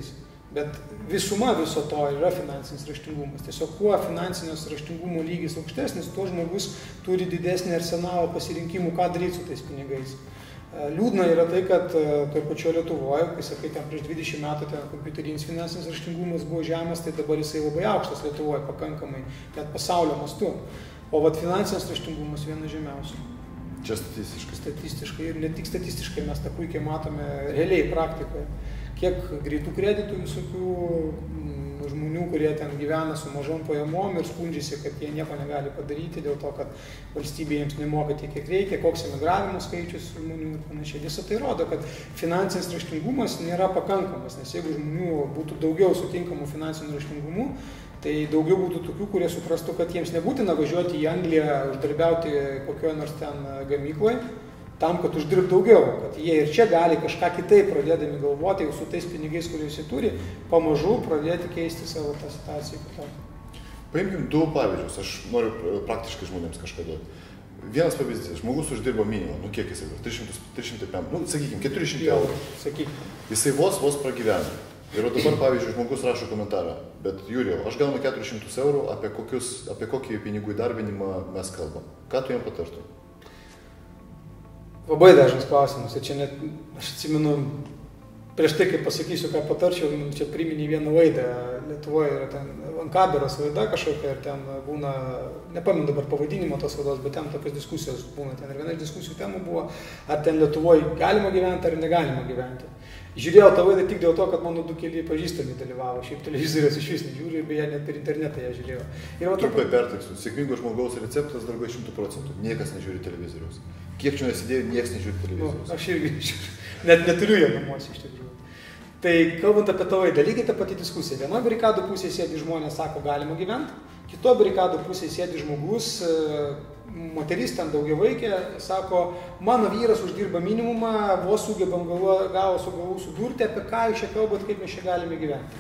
Bet visuma viso to yra finansinis raštingumas. Tiesiog kuo finansinės raštingumo lygis aukštesnis, tuo žmogus turi didesnį arsenalą pasirinkimų, ką daryti su tais pinigais. Liūdna yra tai, kad toj pačioje Lietuvoje, kai sakai, ten prieš dvidešimt metų ten kompiuterinis finansinis raštingumas buvo žemas, tai dabar jisai labai aukštas Lietuvoje pakankamai, net pasaulio mastu. O vat finansinis raštingumas vienas žemiausių. Čia statistiškai. Statistiškai ir ne tik statistiškai, mes tą puikiai matome realiai praktikoje. Kiek greitų kreditų visokių žmonių, kurie ten gyvena su mažom pajamom ir skundžiasi, kad jie nieko negali padaryti dėl to, kad valstybė jiems nemoka tiek, kiek reikia, koks emigravimo skaičius žmonių ir panašiai. Visą tai rodo, kad finansinis raštingumas nėra pakankamas, nes jeigu žmonių būtų daugiau sutinkamų finansinių raštingumų, tai daugiau būtų tokių, kurie suprastų, kad jiems nebūtina važiuoti į Angliją, uždarbiauti kokioje nors ten gamykloje, tam, kad uždirbti daugiau, kad jie ir čia gali kažką kitaip pradėdami galvoti, jau su tais pinigais, kuriuos jie turi, pamažu pradėti keisti savo tą situaciją kitokią. Paimkim du pavyzdžius, aš noriu praktiškai žmonėms kažką duoti. Vienas pavyzdys, žmogus uždirbo minimum, nu kiek jisai, trys šimtai penkiasdešimt, nu sakykim, keturi šimtai eurų. Sakykim. Jisai vos vos pragyvena. Ir dabar, pavyzdžiui, žmogus rašo komentarą, bet Jurijau, aš gaunu keturis šimtus eurų, apie, kokius, apie kokį pinigų įdarbinimą mes kalbam. Ką tu jam patartum? Labai dažnas klausimas. Ir čia net, aš atsimenu, prieš tai, kai pasakysiu, ką patarčiau, čia priminė vieną laidą. Lietuvoje yra ten Ankaberos laida kažkokia ir ten būna, nepamenu dabar pavadinimo tos laidos, bet ten tokios diskusijos būna. Ten ir viena iš diskusijų temų buvo, ar ten Lietuvoje galima gyventi ar negalima gyventi. Žiūrėjau tą laidą tik dėl to, kad mano du keli pažįstami dalyvavo. Šiaip televizorius iš vis nežiūriu, beje, net per internetą ją žiūrėjau. Trumpai perteiksiu. Sėkmingo žmogaus receptas, darbai, šimtų procentų. Niekas nežiūri televizoriaus. Kiek čia nesidėjau, niekas nežiūri televizoriaus. Nu, aš irgi nežiūriu. Net neturiu jo namuose iš tikrųjų. Tai kalbant apie tą laidą, lygiai ta pati diskusija. Vienoje barikadų pusėje sėdi žmonės, sako, galima gyventi. Kitoje barikadų pusėje sėdi žmogus, moteris ten daugiavaikė, sako, mano vyras uždirba minimumą, vos sugebam galo su galu sudurti, apie ką jūs čia kalbat, kaip mes čia galime gyventi.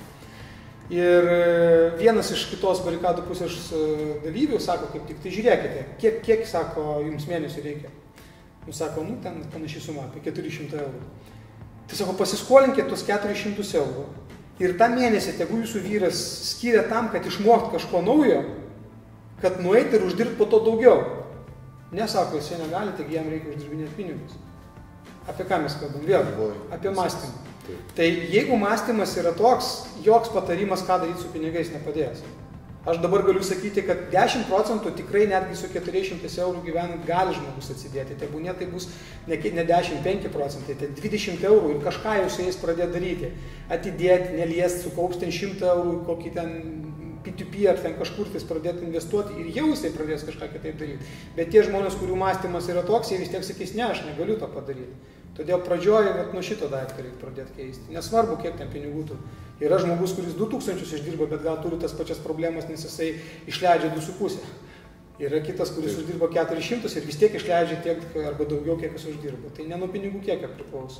Ir vienas iš kitos barikadų pusės dalyvių sako, kaip tik tai žiūrėkite, kiek, kiek sako, jums mėnesių reikia. Jums sako, nu, ten panašiai suma, apie keturi šimtai eurų. Tai sako, pasiskolinkit tuos keturis šimtus eurų. Ir tą mėnesį, tegu jūsų vyras skiria tam, kad išmokti kažko naujo, kad nueiti ir uždirbti po to daugiau. Nesako, jis negali, taigi jam reikia uždirbinėti pinigus. Apie ką mes kalbam? Vėl, apie mąstymą. Tai jeigu mąstymas yra toks, joks patarimas, ką daryti su pinigais, nepadės. Aš dabar galiu sakyti, kad dešimt procentų tikrai netgi su keturiais šimtais eurų gyvenant gali žmogus atsidėti. Tebūnie tai bus ne, ne dešimt penki procentai, tai dvidešimt eurų ir kažką jau su jais pradėti daryti. Atidėti, neliesti, sukaupti ten šimtą eurų, kokį ten P two P ar ten kažkur tais pradėti investuoti ir jau jisai pradės kažką kitaip daryti. Bet tie žmonės, kurių mąstymas yra toks, jie vis tiek sakys, ne, aš negaliu to padaryti. Todėl pradžioje vat, nuo šito daiktą reikia pradėti keisti. Nesvarbu, kiek ten pinigų tu. Yra žmogus, kuris du tūkstančius išdirba, bet gal turi tas pačias problemas, nes jisai išleidžia du su pusė. Yra kitas, kuris Taip. uždirba keturis šimtus ir vis tiek išleidžia tiek arba daugiau, kiek jis uždirba. Tai ne nuo pinigų kiekio priklauso.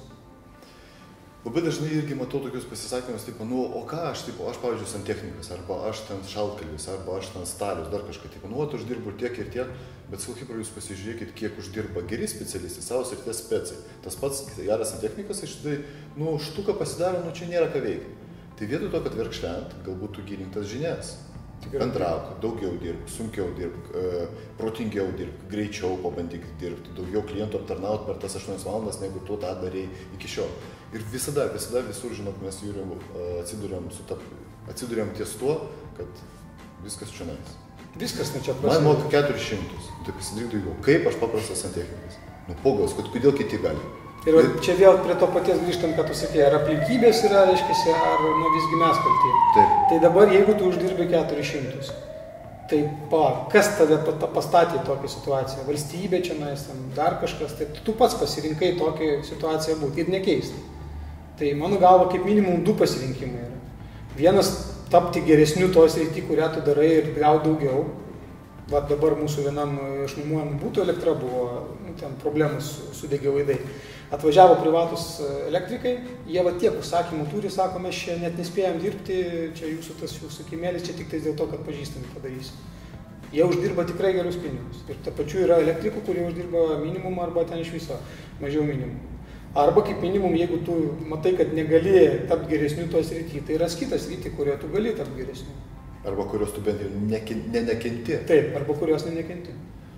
Labai dažnai irgi matau tokius pasisakymus, tipo, nu, o ką aš, tipo, aš, pavyzdžiui, santechnikas, arba aš ten šaltkalvis, arba aš ten stalius, dar kažką, tipo, nu, aš uždirbu tiek ir tiek, bet sakau, kaip jūs pasižiūrėkit, kiek uždirba geri specialistai, savo srities specai. Tas pats geras santechnikas, iš tai, nu, štuką pasidaro, nu, čia nėra ką veikti. Tai vietoj to, kad verkšlent, galbūt tu gilink tas žinias. Bendrauk, daugiau dirbk, sunkiau dirbk, e, protingiau dirbk, greičiau pabandyk dirbti, daugiau klientų aptarnaut per tas aštuonias valandas, negu tu tą darei iki šiol. Ir visada, visada visur, žinot, mes jūriam, atsiduriam, su ta, atsiduriam ties tuo, kad viskas čia nais. Viskas ne čia prasideda. Man moka keturis šimtus, tai pasidaryk daugiau. Kaip aš paprastas santechnikas? Nu, pogaus, kodėl kiti gali? Ir čia vėl prie to paties grįžtam, ką tu sakei, ar aplinkybės yra, reiškia, ar nu, visgi mes kalti. Tai dabar, jeigu tu uždirbi keturis šimtus, tai pa, kas tave pastatė į tokią situaciją? Valstybė čia, nais, dar kažkas, tai tu pats pasirinkai tokią situaciją būti ir nekeisti. Tai mano galva, kaip minimum, du pasirinkimai yra. Vienas tapti geresniu toj srity, kurią tu darai ir gauti daugiau. Va dabar mūsų vienam išnuomojamų būtų elektra buvo, nu, ten problemas sudegė laidai. Atvažiavo privatus elektrikai, jie va tiek užsakymų turi, sako, mes čia net nespėjom dirbti, čia jūsų tas jūsų kimėlis, čia tik tai dėl to, kad pažįstami padarysim. Jie uždirba tikrai gerus pinigus. Ir ta pačiu yra elektrikų, kurie uždirba minimumą arba ten iš viso mažiau minimumą. Arba kaip minimum, jeigu tu matai, kad negali tapti geresniu tos rytį, tai ras kitas rytį, kurioje tu gali tapti geresniu. Arba kurios tu bent jau ne nekenti. Taip, arba kurios ne nekenti.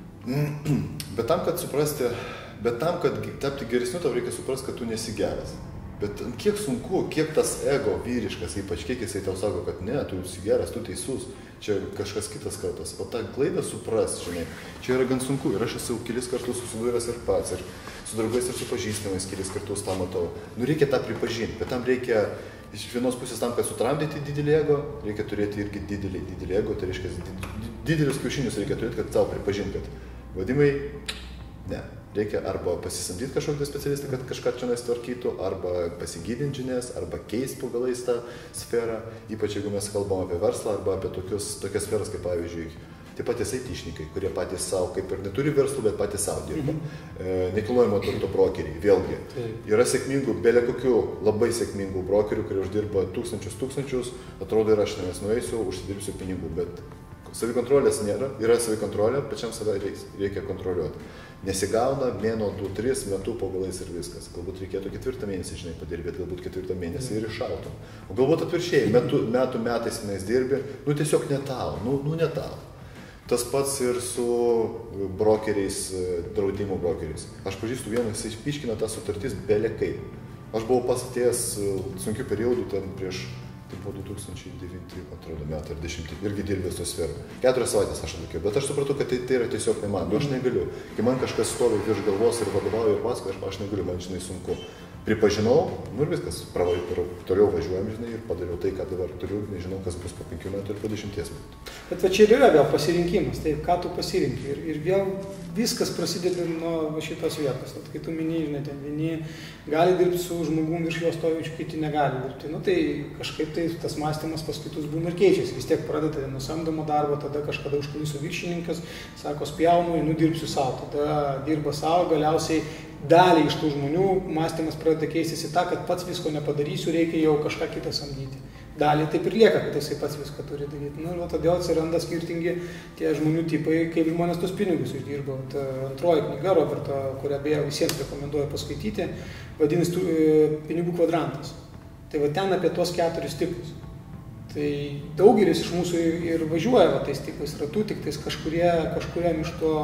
Bet tam, kad suprasti, bet tam, kad tapti geresniu, tau reikia suprasti, kad tu nesi geras. Bet kiek sunku, kiek tas ego vyriškas, ypač kiek jisai tau sako, kad ne, tu esi geras, tu teisus, čia kažkas kitas kaltas. O tą klaidą suprast, žinai, čia yra gan sunku. Ir aš esu kelis kartus susidūręs ir pats, ir su draugais ir su pažįstamais kelis kartus tą matau. Nu, reikia tą pripažinti, bet tam reikia, iš vienos pusės tam, kad sutramdyti didelį ego, reikia turėti irgi didelį, didelį ego, tai reiškia, didelius kiaušinius reikia turėti, kad tau pripažinti, kad vadimai, ne. Reikia arba pasisamdyti kažkokį specialistą, kad kažką čia tvarkytų, arba pasigydinti žinias, arba keisti pagalais tą sferą, ypač jeigu mes kalbam apie verslą arba apie tokius, tokias sferas, kaip pavyzdžiui, taip pat aitišnikai, kurie patys savo, kaip ir neturi verslų, bet patys savo dirba. Mm-hmm. e, nekilnojamo turto brokeriai, vėlgi. Taip. Yra sėkmingų, belia kokių labai sėkmingų brokerių, kurie uždirba tūkstančius tūkstančius, atrodo ir aš tenais nueisiu, užsidirbsiu pinigų, bet savikontrolės nėra, yra savikontrolė, pačiam save reikia kontroliuoti. Nesigauna mėno, du, tris metų po galais ir viskas. Galbūt reikėtų ketvirtą mėnesį, žinai, padirbėti, galbūt ketvirtą mėnesį ir iššautum. O galbūt atvirkščiai, metų, metų metais tenais dirbi, nu tiesiog ne tau, nu, nu ne tau. Tas pats ir su brokeriais, draudimo brokeriais. Aš pažįstu vieną, jis išpiškina tą sutartis belekai. Aš buvau pats atėjęs sunkių periodų ten prieš, tai buvo du tūkstančiai devinti, atrodo, metai ar dešimti, irgi dirbęs to sferų. Keturias savaitės aš atlikiau, bet aš supratau, kad tai, tai yra tiesiog ne man, nu, aš negaliu. Kai man kažkas stovi virš galvos ir vadovauja ir pasakoja, aš, aš negaliu, man žinai sunku. Pripažinau, nu ir viskas, pravai, toliau važiuojam, žinai, ir padariau tai, ką dabar turiu, nežinau, kas bus po penkių metų ir po dešimties metų. Bet va čia ir yra vėl pasirinkimas, tai ką tu pasirinki. Ir, ir vėl viskas prasideda nuo šitos vietos. At, kai tu minėjai, žinai, ten vieni gali dirbti su žmogum virš jo stovinčiu, kiti negali dirbti. Nu tai kažkaip tai tas mąstymas pas kitus būna ir keičiasi. Vis tiek pradeda nuo samdomo darbo, tada kažkada užkulisų viršininkas, sako, spjaunu, einu dirbsiu savo, tada dirba savo, galiausiai dalį iš tų žmonių mąstymas pradeda keistis į tą, kad pats visko nepadarysiu, reikia jau kažką kitą samdyti. Dalį taip ir lieka, kad jisai pats viską turi daryti. Nu, ir todėl atsiranda skirtingi tie žmonių tipai, kaip žmonės tos pinigus uždirba. Ta antroji knyga Roberto, kurią beje visiems rekomenduoju paskaityti, vadinasi pinigų kvadrantas. Tai va ten apie tuos keturis tipus. Tai daugelis iš mūsų ir važiuoja va, tais tipais ratų, tik tais kažkurie, kažkuriam iš to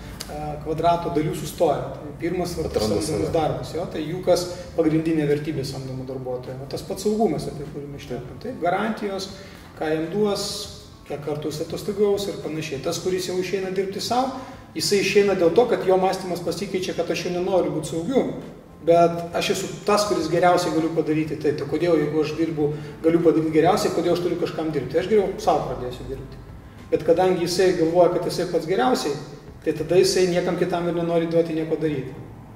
kvadrato dalių sustoja. Tai pirmas va, samdomas darbas, jo, tai jų kas pagrindinė vertybė samdomų darbuotojų. O tas pats saugumas, apie kurį mes šnekam. Tai garantijos, ką jam duos, kiek kartų jis atostogaus ir panašiai. Tas, kuris jau išeina dirbti savo, jisai išeina dėl to, kad jo mąstymas pasikeičia, kad aš jau nenoriu būti saugiu. Bet aš esu tas, kuris geriausiai galiu padaryti tai. Tai kodėl, jeigu aš dirbu, galiu padaryti geriausiai, kodėl aš turiu kažkam dirbti? Aš geriau savo pradėsiu dirbti. Bet kadangi jisai galvoja, kad jisai pats geriausiai, tai tada jisai niekam kitam ir nenori duoti nieko daryti.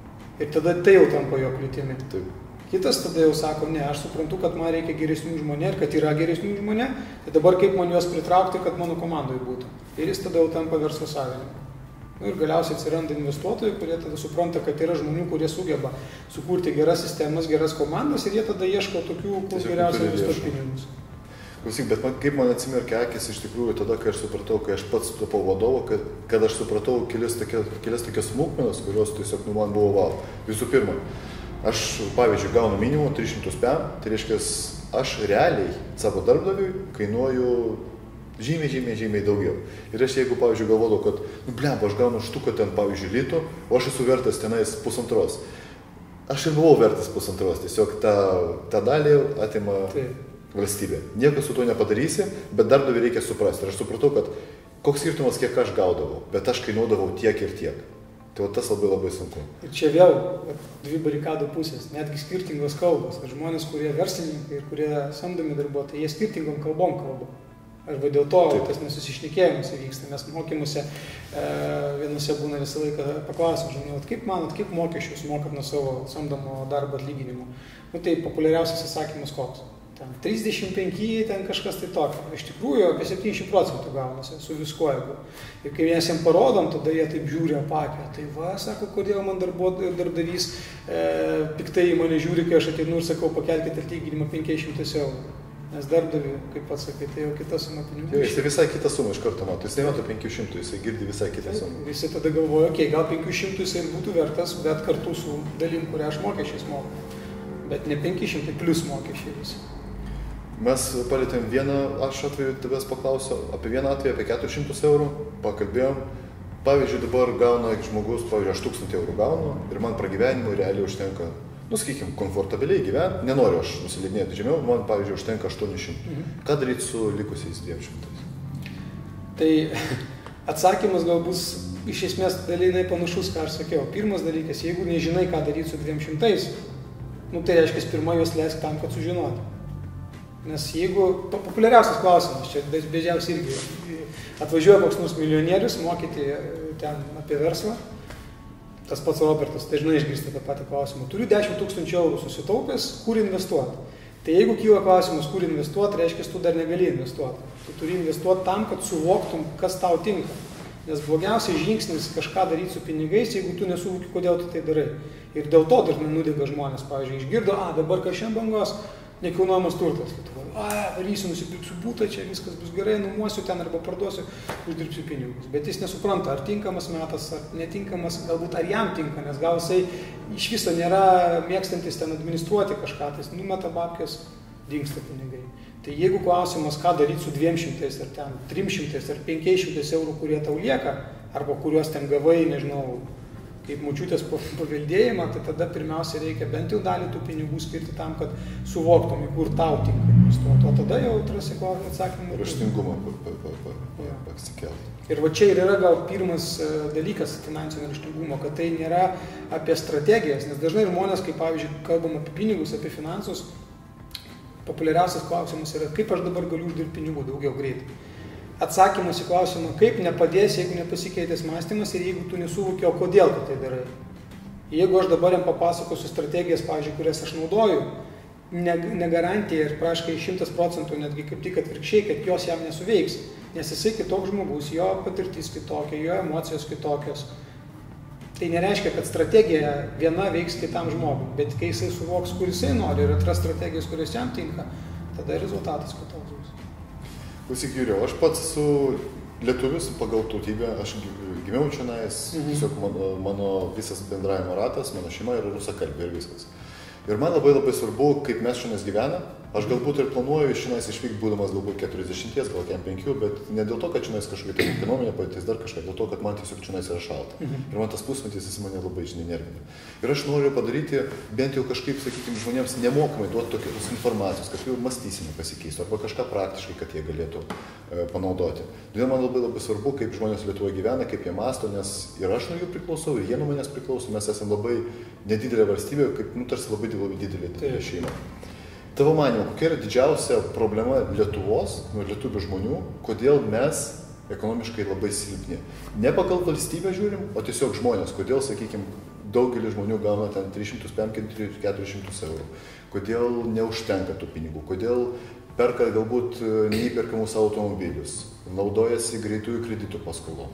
Ir tada tai jau tampa jo kliūtimi. Kitas tada jau sako, ne, aš suprantu, kad man reikia geresnių žmonė ir kad yra geresnių žmonė, tai dabar kaip man juos pritraukti, kad mano komandai būtų. Ir jis tada jau tampa verslo savininku. Nu, ir galiausiai atsiranda investuotojai, kurie tada supranta, kad yra žmonių, kurie sugeba sukurti geras sistemas, geras komandas ir jie tada ieško tokių, kur geriausiai investuoti pinigus. Klausyk, bet man, kaip man atsimerkia akis iš tikrųjų tada, kai aš supratau, kai aš pats tapau vadovu, kad, kad aš supratau kelias tokias smulkmenas, kurios tiesiog nu, man buvo wow. Visų pirma, aš, pavyzdžiui, gaunu minimum tris šimtus pem, tai reiškia, aš realiai savo darbdaviui kainuoju žymiai, žymiai, žymiai daugiau. Ir aš jeigu, pavyzdžiui, galvodavau, kad, nu, blemba, aš gaunu štuką ten, pavyzdžiui, litų, o aš esu vertas tenais pusantros. Aš ir buvau vertas pusantros, tiesiog tą, tą dalį atima Taip. Valstybė. Nieko su to nepadarysi, bet darbdaviui reikia suprasti. Ir aš supratau, kad koks skirtumas, kiek aš gaudavau, bet aš kainuodavau tiek ir tiek. Tai va, tas labai labai sunku. Ir čia vėl dvi barikadų pusės, netgi skirtingos kalbos. Žmonės, kurie verslininkai ir kurie samdomi darbuotojai, jie skirtingom kalbom kalba. Arba dėl to Taip. Tas nesusišnekėjimas įvyksta. Mes mokymuose e, vienose būna visą laiką paklausim, žinot, kaip manot, kaip mokesčius mokat nuo savo samdomo darbo atlyginimo. Nu, tai populiariausias atsakymas koks. Ten trisdešimt penki, ten kažkas tai tokio. Iš tikrųjų, apie septyniasdešimt procentų gaunasi su viskuo jeigu. Ir kai mes jiems parodom, tada jie taip žiūri apakę. Tai va, sako, kodėl man darbdavys e, piktai į mane žiūri, kai aš ateinu ir sakau, pakelkite atlyginimą penkiasdešimt eurų. Nes darbdavi, kaip pats sakai, tai jau kita suma pinigų. Jo, jis visai kitą sumą iš karto mato, jis nemato penkių šimtų, jis girdi visai kitą sumą. Visi tada galvoja, okei, okay, gal penkių šimtų jisai būtų vertas, bet kartu su dalim, kurią aš mokesčiais moku. Bet ne penki šimtai plus mokesčiai visi. Mes palėtėm vieną, aš atveju tavęs paklausiau, apie vieną atveju, apie keturis šimtus eurų, pakalbėjom. Pavyzdžiui, dabar gauna žmogus, pavyzdžiui, aš tūkstantį eurų gaunu ir man pragyvenimui realiai užtenka, nu, sakykim, komfortabiliai gyventi, nenoriu aš nusileidinėti žemiau, man, pavyzdžiui, užtenka aštuoni šimtai. Mhm. Ką daryti su likusiais dviem šimtais? Tai atsakymas gal bus iš esmės dalinai panašus, ką aš sakiau. Pirmas dalykas, jeigu nežinai, ką daryti su dviem šimtais, nu, tai reiškia, pirma juos leisk tam, kad sužinoti. Nes jeigu, populiariausias klausimas, čia bežiausiai irgi, atvažiuoja koks nors milijonierius mokyti ten apie verslą, tas pats Robertas, dažnai išgirsta tą patį klausimą. Turiu dešimt tūkstančių eurų susitaupęs, kur investuoti. Tai jeigu kyla klausimas, kur investuoti, reiškia, tu dar negali investuoti. Tu turi investuoti tam, kad suvoktum, kas tau tinka. Nes blogiausias žingsnis kažką daryti su pinigais, jeigu tu nesuvoki, kodėl tu tai darai. Ir dėl to dažnai nudega žmonės. Pavyzdžiui, išgirdo, a, dabar kas šiandien bangos, nekilnojamas turtas. A, varysiu, nusipirksiu būtą, čia viskas bus gerai, numuosiu ten arba parduosiu, uždirbsiu pinigus. Bet jis nesupranta, ar tinkamas metas, ar netinkamas, galbūt ar jam tinka, nes gal jisai iš viso nėra mėgstantis ten administruoti kažką, tai numeta babkės, dingsta pinigai. Tai jeigu klausimas, ką daryti su dviem šimtais, ar ten trim šimtais, ar penkiais šimtais eurų, kurie tau lieka, arba kuriuos ten gavai, nežinau, kaip močiutės paveldėjimą, tai tada pirmiausia reikia bent jau dalį tų pinigų skirti tam, kad suvoktum, kur tau tinka investuoti. O tada jau atrasi atsakymą. Raštingumą pasikelti. Ir va čia ir yra gal pirmas dalykas finansinio raštingumo, kad tai nėra apie strategijas, nes dažnai žmonės, kaip pavyzdžiui, kalbam apie pinigus, apie finansus, populiariausias klausimas yra, kaip aš dabar galiu uždirbti pinigų daugiau greitai. Atsakymas į klausimą, kaip nepadės, jeigu nepasikeitęs mąstymas ir jeigu tu nesuvoki, o kodėl tu tai darai. Jeigu aš dabar jam papasakosiu strategijas, pavyzdžiui, kurias aš naudoju, negarantija ir praškai šimtas procentų, netgi kaip tik atvirkščiai, kad jos jam nesuveiks, nes jisai kitoks žmogus, jo patirtis kitokia, jo emocijos kitokios. Tai nereiškia, kad strategija viena veiks kitam žmogui, bet kai jisai suvoks, kur jisai nori ir atras strategijas, kurias jam tinka, tada rezultatas kitoks bus. Klausyk, Jurijau, aš pats esu lietuvis pagal tautybę, aš gimiau čionais, mhm. tiesiog mano, mano visas bendravimo ratas, mano šeima yra rusakalbė ir viskas. Ir man labai labai svarbu, kaip mes čionais gyvename. Aš galbūt ir planuoju čionais išvykti, būdamas galbūt keturiasdešimties, gal kem penkių, bet ne dėl to, kad čionais kažkokia ekonominė padėtis, dar kažką, dėl to, kad man tiesiog čionais yra šalta. Mhm. Ir man tas pusmetis jis mane labai, žinai, nervina. Ir aš noriu padaryti bent jau kažkaip, sakykime, žmonėms nemokamai duoti tokios informacijos, kad jų mąstysime pasikeistų, arba kažką praktiškai, kad jie galėtų e, panaudoti. Todėl man labai labai svarbu, kaip žmonės Lietuvoje gyvena, kaip jie mąsto, nes ir aš nuo jų priklausau, ir jie nuo manęs priklauso, mes esame labai nedidelė valstybė, kaip, nu, tarsi labai didelė, didelė, didelė šeima. Tavo manimo, kokia yra didžiausia problema Lietuvos, nu, lietuvių žmonių, kodėl mes ekonomiškai labai silpni? Ne pagal valstybę žiūrim, o tiesiog žmonės, kodėl, sakykime, daugelis žmonių gauna ten tris šimtus penkiasdešimt keturis šimtus eurų, kodėl neužtenka tų pinigų, kodėl perka galbūt neįperkamus automobilius, naudojasi greitųjų kreditų paskolom.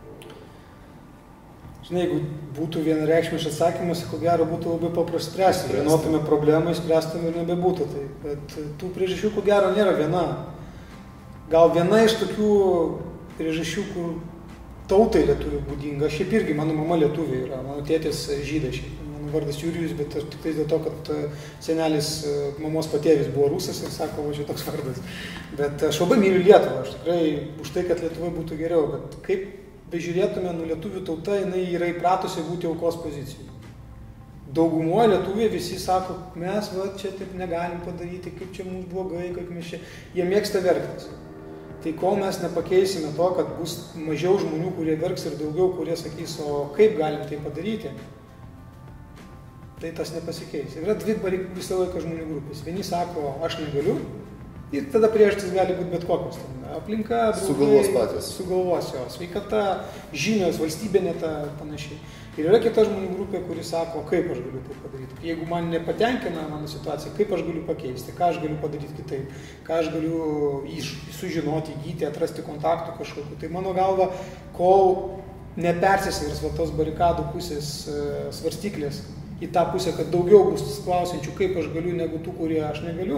Žinai, jeigu būtų vienareikšmiškas atsakymas, ko gero būtų labai paprasta spręsti. Vienotume problemą, spręstume ir nebebūtų. Tai, bet tų priežasčių, ko gero, nėra viena. Gal viena iš tokių priežasčių, kur tautai lietuvių būdinga. Šiaip irgi, mano mama lietuvė yra, mano tėtis žydas šiaip. Mano vardas Jurijus, bet aš tik tai dėl to, kad senelis mamos patėvis buvo rusas ir sako, va, čia toks vardas. Bet aš labai myliu Lietuvą, aš tikrai už tai, kad Lietuvai būtų geriau. Bet kaip bežiūrėtume, nu, lietuvių tauta, jinai yra įpratusi būti aukos pozicijai. Daugumoje lietuviai visi sako, mes va, čia taip negalim padaryti, kaip čia mums blogai, kaip mes čia... Jie mėgsta verktis. Tai kol mes nepakeisime to, kad bus mažiau žmonių, kurie verks ir daugiau, kurie sakys, o kaip galim tai padaryti, tai tas nepasikeis. Yra dvi visą laiką žmonių grupės. Vieni sako, aš negaliu, ir tada priežastis gali būti bet kokios. Aplinka, draugai, sugalvos patys. Sugalvos jo, sveikata, žinios, valstybė neta panašiai. Ir yra kita žmonių grupė, kuri sako, kaip aš galiu tai padaryti. Jeigu man nepatenkina mano situacija, kaip aš galiu pakeisti, ką aš galiu padaryti kitaip, ką aš galiu iš, sužinoti, įgyti, atrasti kontaktų kažkokiu. Tai mano galva, kol nepersisvirs va tos barikadų pusės e, svarstyklės į tą pusę, kad daugiau bus klausiančių, kaip aš galiu, negu tų, kurie aš negaliu,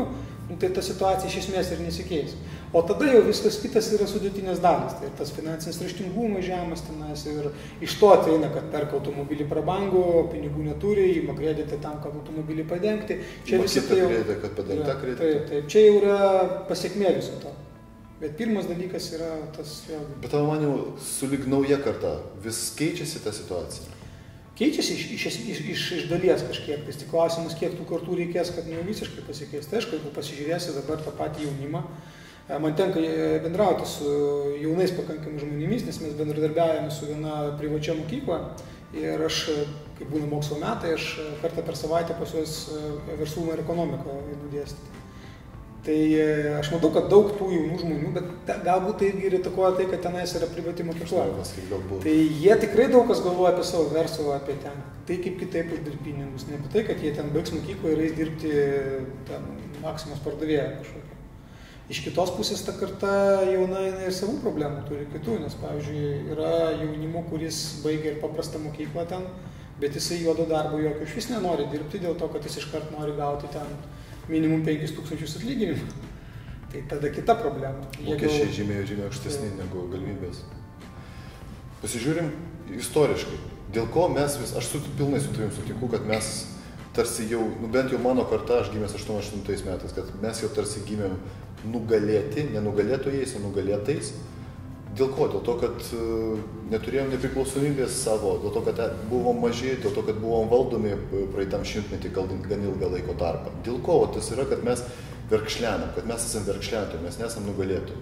tai ta situacija iš esmės ir nesikeis. O tada jau viskas kitas yra sudėtinės dalis. Tai tas finansinis raštingumas žemas tenais ir iš to ateina, kad perka automobilį prabangų, pinigų neturi, ima kreditą tam, kad automobilį padengti. Čia visi tai jau... Kreditą, kad padengta kreditą. Taip, taip, čia jau yra pasiekmė viso to. Bet pirmas dalykas yra tas vėlgi. Bet tavo maniau, sulig nauja karta, vis keičiasi ta situacija? Keičiasi iš, iš, iš, iš, iš dalies kažkiek. Tai tik klausimas, kiek tų kartų reikės, kad ne visiškai pasikeis. Tai aišku, jeigu pasižiūrėsi dabar tą patį jaunimą, man tenka bendrauti su jaunais pakankamai žmonėmis, nes mes bendradarbiavame su viena privačia mokykla ir aš, kai būna mokslo metai, aš kartą per savaitę pas juos verslumą ir ekonomiką dėstyti. Tai aš matau, kad daug tų jaunų žmonių, bet ta, galbūt tai ir įtakoja tai, kad tenais yra privati mokykla. Tai jie tikrai daug kas galvoja apie savo verslą, apie ten, tai kaip kitaip uždirbti pinigus, ne apie tai, kad jie ten baigs mokyklą ir eis dirbti ten Maksimos pardavėją kažkokią. Iš kitos pusės ta karta jauna ir savų problemų turi kitų, nes pavyzdžiui yra jaunimo, kuris baigia ir paprastą mokyklą ten, bet jisai juodo darbo jokio iš vis nenori dirbti dėl to, kad jis iškart nori gauti ten minimum penkis tūkstančius atlyginimų. Tai tada kita problema. Mokesčiai gal... žymiai, žymiai aukštesni negu galimybės. Pasižiūrim istoriškai. Dėl ko mes vis, aš su, pilnai su tavim sutinku, kad mes tarsi jau, nu bent jau mano karta, aš gimęs aštuoniasdešimt aštuntais metais, kad mes jau tarsi gimėm nugalėti, ne nugalėtojais, o nugalėtais. Dėl ko? Dėl to, kad uh, neturėjom nepriklausomybės savo, dėl to, kad buvom maži, dėl to, kad buvom valdomi praeitam šimtmetį gan ilgą laiko tarpą. Dėl ko? O tas yra, kad mes verkšlenam, kad mes esam verkšlentojai, mes nesam nugalėtojai.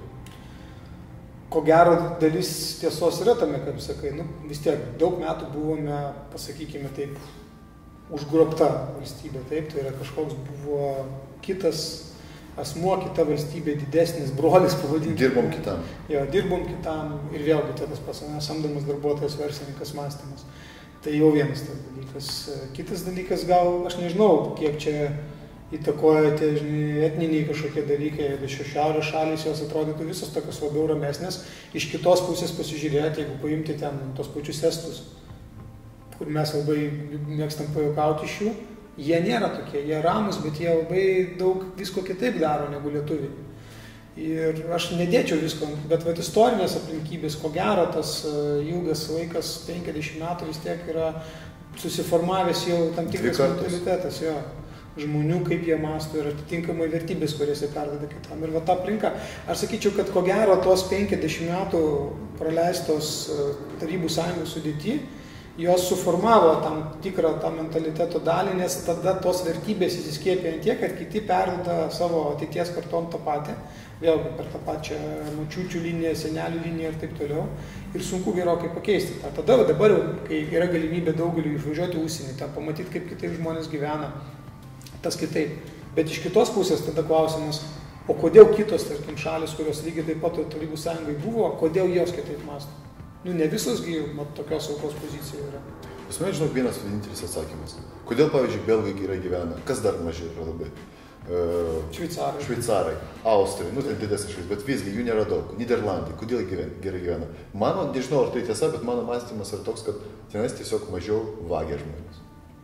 Ko gero dalis tiesos yra tame, kaip sakai, nu, vis tiek daug metų buvome, pasakykime taip, užgrobta valstybė, taip, tai yra kažkoks buvo kitas asmuo, kita valstybė, didesnis brolis, pavadinkime. Dirbom kitam. Jo, dirbom kitam ir vėlgi tas pats samdomas darbuotojas, verslininkas mąstymas. Tai jau vienas tas dalykas. Kitas dalykas gal, aš nežinau, kiek čia įtakoja tie, žinai, etniniai kažkokie dalykai, bet šios šiaurės šalys jos atrodytų visos tokios labiau ramesnės. Iš kitos pusės pasižiūrėti, jeigu paimti ten tos pačius estus, kur mes labai mėgstam pajuokauti iš jų, jie nėra tokie, jie ramus, bet jie labai daug visko kitaip daro negu lietuviai. Ir aš nedėčiau visko, bet vat, istorinės aplinkybės, ko gero, tas ilgas laikas, penkiasdešimt metų vis tiek yra susiformavęs jau tam tikras mentalitetas, jo, žmonių, kaip jie mąsto ir atitinkamai vertybės, kurias jie perdeda kitam. Ir va ta aplinka, aš sakyčiau, kad ko gero tos penkiasdešimt metų praleistos Tarybų Sąjungos sudėty, jos suformavo tam tikrą tą mentaliteto dalį, nes tada tos vertybės įsiskiepė ant tiek, kad kiti perduoda savo ateities kartom tą patį, vėlgi per tą pačią močiučių liniją, senelių liniją ir taip toliau, ir sunku gerokai pakeisti tą. Tada dabar jau, kai yra galimybė daugeliu išvažiuoti užsienį, ten pamatyti, kaip kitaip žmonės gyvena, tas kitaip. Bet iš kitos pusės tada klausimas, o kodėl kitos, tarkim, šalis, kurios lygiai taip pat Tarybų Sąjungai buvo, kodėl jos kitaip mąsto? Nu, ne visosgi tokios aukos pozicijų yra. Pas mane, žinok, vienas vienintelis atsakymas. Kodėl, pavyzdžiui, belgai gerai gyvena? Kas dar mažiau yra labai? Uh, Šveicarai. Šveicarai, Austrai, nu, tai didesnis šalis, bet visgi jų nėra daug. Niderlandai, kodėl gyven, gerai gyvena? Mano, nežinau, ar tai tiesa, bet mano mąstymas yra toks, kad tenais tiesiog mažiau vagia žmonės.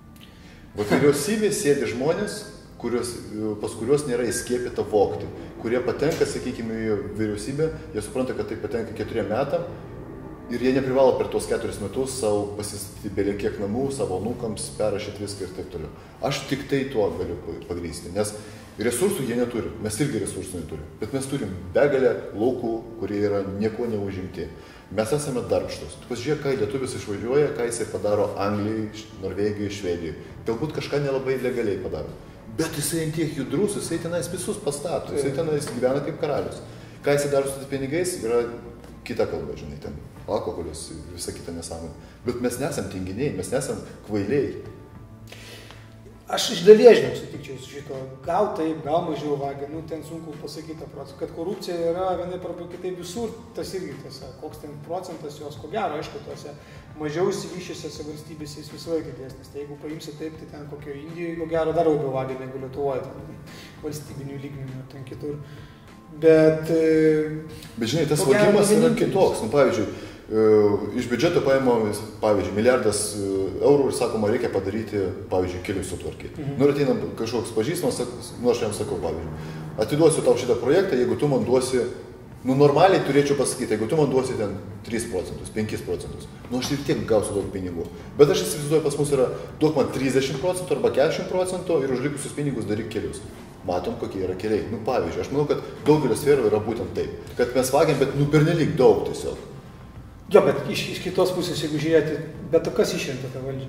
O vyriausybė sėdi žmonės, kurios, pas kuriuos nėra įskiepyta vogti, kurie patenka, sakykime, į vyriausybę, jie supranta, kad tai patenka keturiem metam, ir jie neprivalo per tuos keturis metus savo pasistatyti belė kiek namų, savo anūkams, perrašyti viską ir taip toliau. Aš tik tai tuo galiu pagrįsti, nes resursų jie neturi, mes irgi resursų neturim, bet mes turim begalę laukų, kurie yra nieko neužimti. Mes esame darbštus. Tu pasižiūrėk, ką lietuvis išvažiuoja, ką jisai padaro Anglijai, Norvegijai, Švedijai. Galbūt kažką nelabai legaliai padaro. Bet jisai ant tiek judrus, jisai tenais visus pastato, jisai tenais gyvena kaip karalius. Ką jisai daro su tais pinigais, yra kita kalba, žinai, ten alkoholis ir visa kita nesąmonė. Bet mes nesam tinginiai, mes nesam kvailiai. Aš iš dalies, žinok, sutikčiau su šito. Gal taip, gal mažiau vagia, nu ten sunku pasakyti procentą. Kad korupcija yra vienaip arba kitaip visur, tas irgi tiesa. Koks ten procentas jos, ko gero, aišku, tuose mažiau įsivyščiusiose valstybėse jis visą laiką didesnis. Tai jeigu paimsi taip, tai ten kokio Indijoje, ko gero, dar labiau vagia negu Lietuvoje, valstybinių lygmenių, ten kitur. Bet... Bet žinai, tas vagimas yra kitoks. Nu, pavyzdžiui, iš biudžeto paima, pavyzdžiui, milijardas eurų ir sakoma, reikia padaryti, pavyzdžiui, kelius sutvarkyti. Mhm. Nu ir ateina kažkoks pažįstamas, nu aš jam sakau, pavyzdžiui, atiduosiu tau šitą projektą, jeigu tu man duosi, nu normaliai turėčiau pasakyti, jeigu tu man duosi ten tris procentus, penkis procentus, nu aš ir tiek gausiu daug pinigų. Bet aš įsivaizduoju, pas mus yra, duok man trisdešimt procentų arba keturiasdešimt procentų ir už likusius pinigus daryk kelius. Matom, kokie yra keliai. Nu pavyzdžiui, aš manau, kad daugelio sferų yra būtent taip, kad mes vagiam, bet nu pernelyg daug tiesiog. Jo, bet iš, iš kitos pusės, jeigu žiūrėti, bet kas išrenka tą valdžią?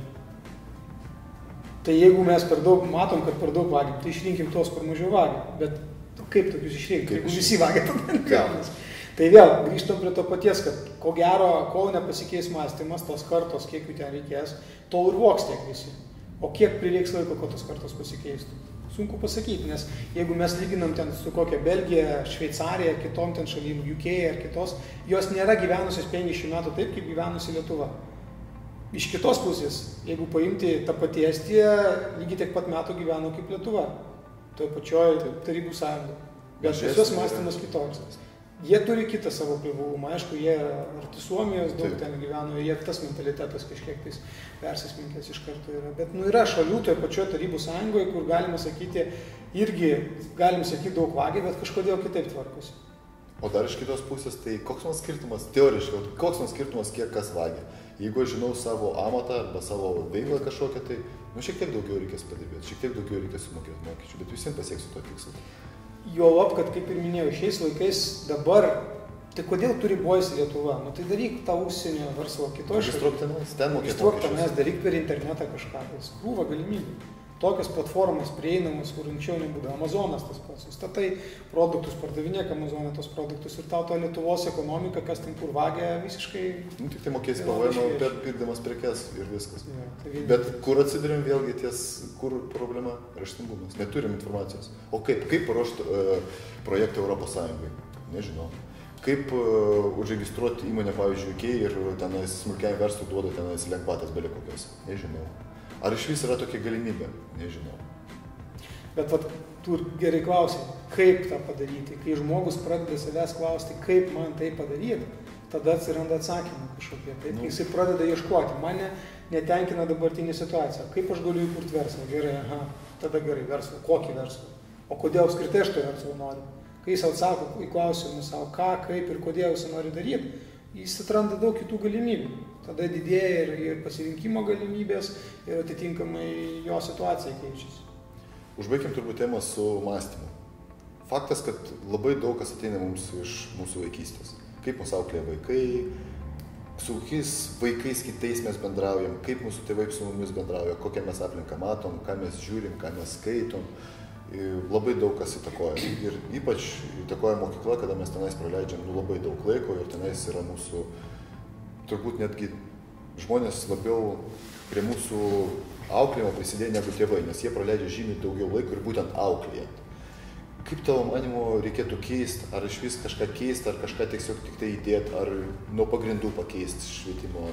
Tai jeigu mes per daug matom, kad per daug vagiam, tai išrinkim tuos, kur mažiau vagiam. Bet kaip tokius išrinkti, jeigu visi vagia, tada negaunas. Tai vėl grįžtam prie to paties, kad ko gero, kol nepasikeis mąstymas, tos kartos, kiek jų ten reikės, tol ir voks tiek visi. O kiek prireiks laiko, kad tos kartos pasikeistų? Sunku pasakyti, nes jeigu mes lyginam ten su kokia Belgija, Šveicarija, kitom ten šalim, U K ar kitos, jos nėra gyvenusios penkiasdešimt metų taip, kaip gyvenusi Lietuva. Iš kitos pusės, jeigu paimti tą patį Estiją, lygiai tiek pat metų gyveno kaip Lietuva, toje pačioje Tarybų sąjungoje. Bet pas juos mąstymas kitoks. Jie turi kitą savo privalumą, aišku, jie arti Suomijos, daug Taip. ten gyveno, jie tas mentalitetas kažkiek tais persisminkęs iš karto yra. Bet nu, yra šalių toje pačioje Tarybų sąjungoje, kur galima sakyti, irgi galima sakyti daug vagiai, bet kažkodėl kitaip tvarkosi. O dar iš kitos pusės, tai koks man skirtumas, teoriškai, koks man skirtumas, kiek kas vagia? Jeigu aš žinau savo amatą arba savo veiklą kažkokią, tai nu, šiek tiek daugiau reikės padirbėti, šiek tiek daugiau reikės sumokėti mokesčių, bet visiems pasieksiu to tikslą. Juolab, kad kaip ir minėjau, šiais laikais dabar, tai kodėl turi buojasi Lietuva? Nu tai daryk tą užsienio verslo kitoje šalyje. Ten mokėti mokesčius. Mes daryk per internetą kažką, tai krūva galimybių. Tokios platformos prieinamos, kur anksčiau nebūdavo. Amazonas tas pats. Statai produktus, pardavinėk Amazonė tos produktus ir tau ta Lietuvos ekonomika, kas ten kur vagia, visiškai... Nu, tik tai mokėsi pavojimą pirkdamas prekes ir viskas. Ja, tai Bet kur atsidurėm vėlgi ties, kur problema? Raštingumas. Neturim informacijos. O kaip, kaip paruošti uh, projektą Europos Sąjungai? Nežinau. Kaip uh, užregistruoti įmonę, pavyzdžiui, U K ir tenais smulkiai verslui duoda tenais lengvatas belie kokios? Nežinau. Ar iš vis yra tokia galimybė? Nežinau. Bet vat, tu gerai klausai, kaip tą padaryti. Kai žmogus pradeda savęs klausti, kaip man tai padaryti, tada atsiranda atsakymai kažkokie. Taip, nu. Jisai pradeda ieškoti. Mane netenkina dabartinė situacija. Kaip aš galiu įkurti verslą? Gerai, aha, tada gerai, verslą. Kokį verslą? O kodėl apskritai aš to verslo noriu? Kai jis atsako į klausimus savo, ką, kaip ir kodėl jis nori daryti, jis atranda daug kitų galimybių. Tada didėja ir, ir pasirinkimo galimybės ir atitinkamai jo situacija keičiasi. Užbaigim turbūt temą su mąstymu. Faktas, kad labai daug kas ateina mums iš mūsų vaikystės. Kaip mūsų auklėja vaikai, su kokiais vaikais kitais mes bendraujam, kaip mūsų tėvai su mumis bendrauja, kokią mes aplinką matom, ką mes žiūrim, ką mes skaitom. Labai daug kas įtakoja. Ir ypač įtakoja mokykla, kada mes tenais praleidžiam nu, labai daug laiko ir tenais yra mūsų, turbūt netgi žmonės labiau prie mūsų auklėjimo prisidėjo negu tėvai, nes jie praleidžia žymiai daugiau laiko ir būtent auklėjant. Kaip tavo manimo reikėtų keisti, ar iš vis kažką keisti, ar kažką tiesiog tik tai įdėti, ar nuo pagrindų pakeisti švietimo?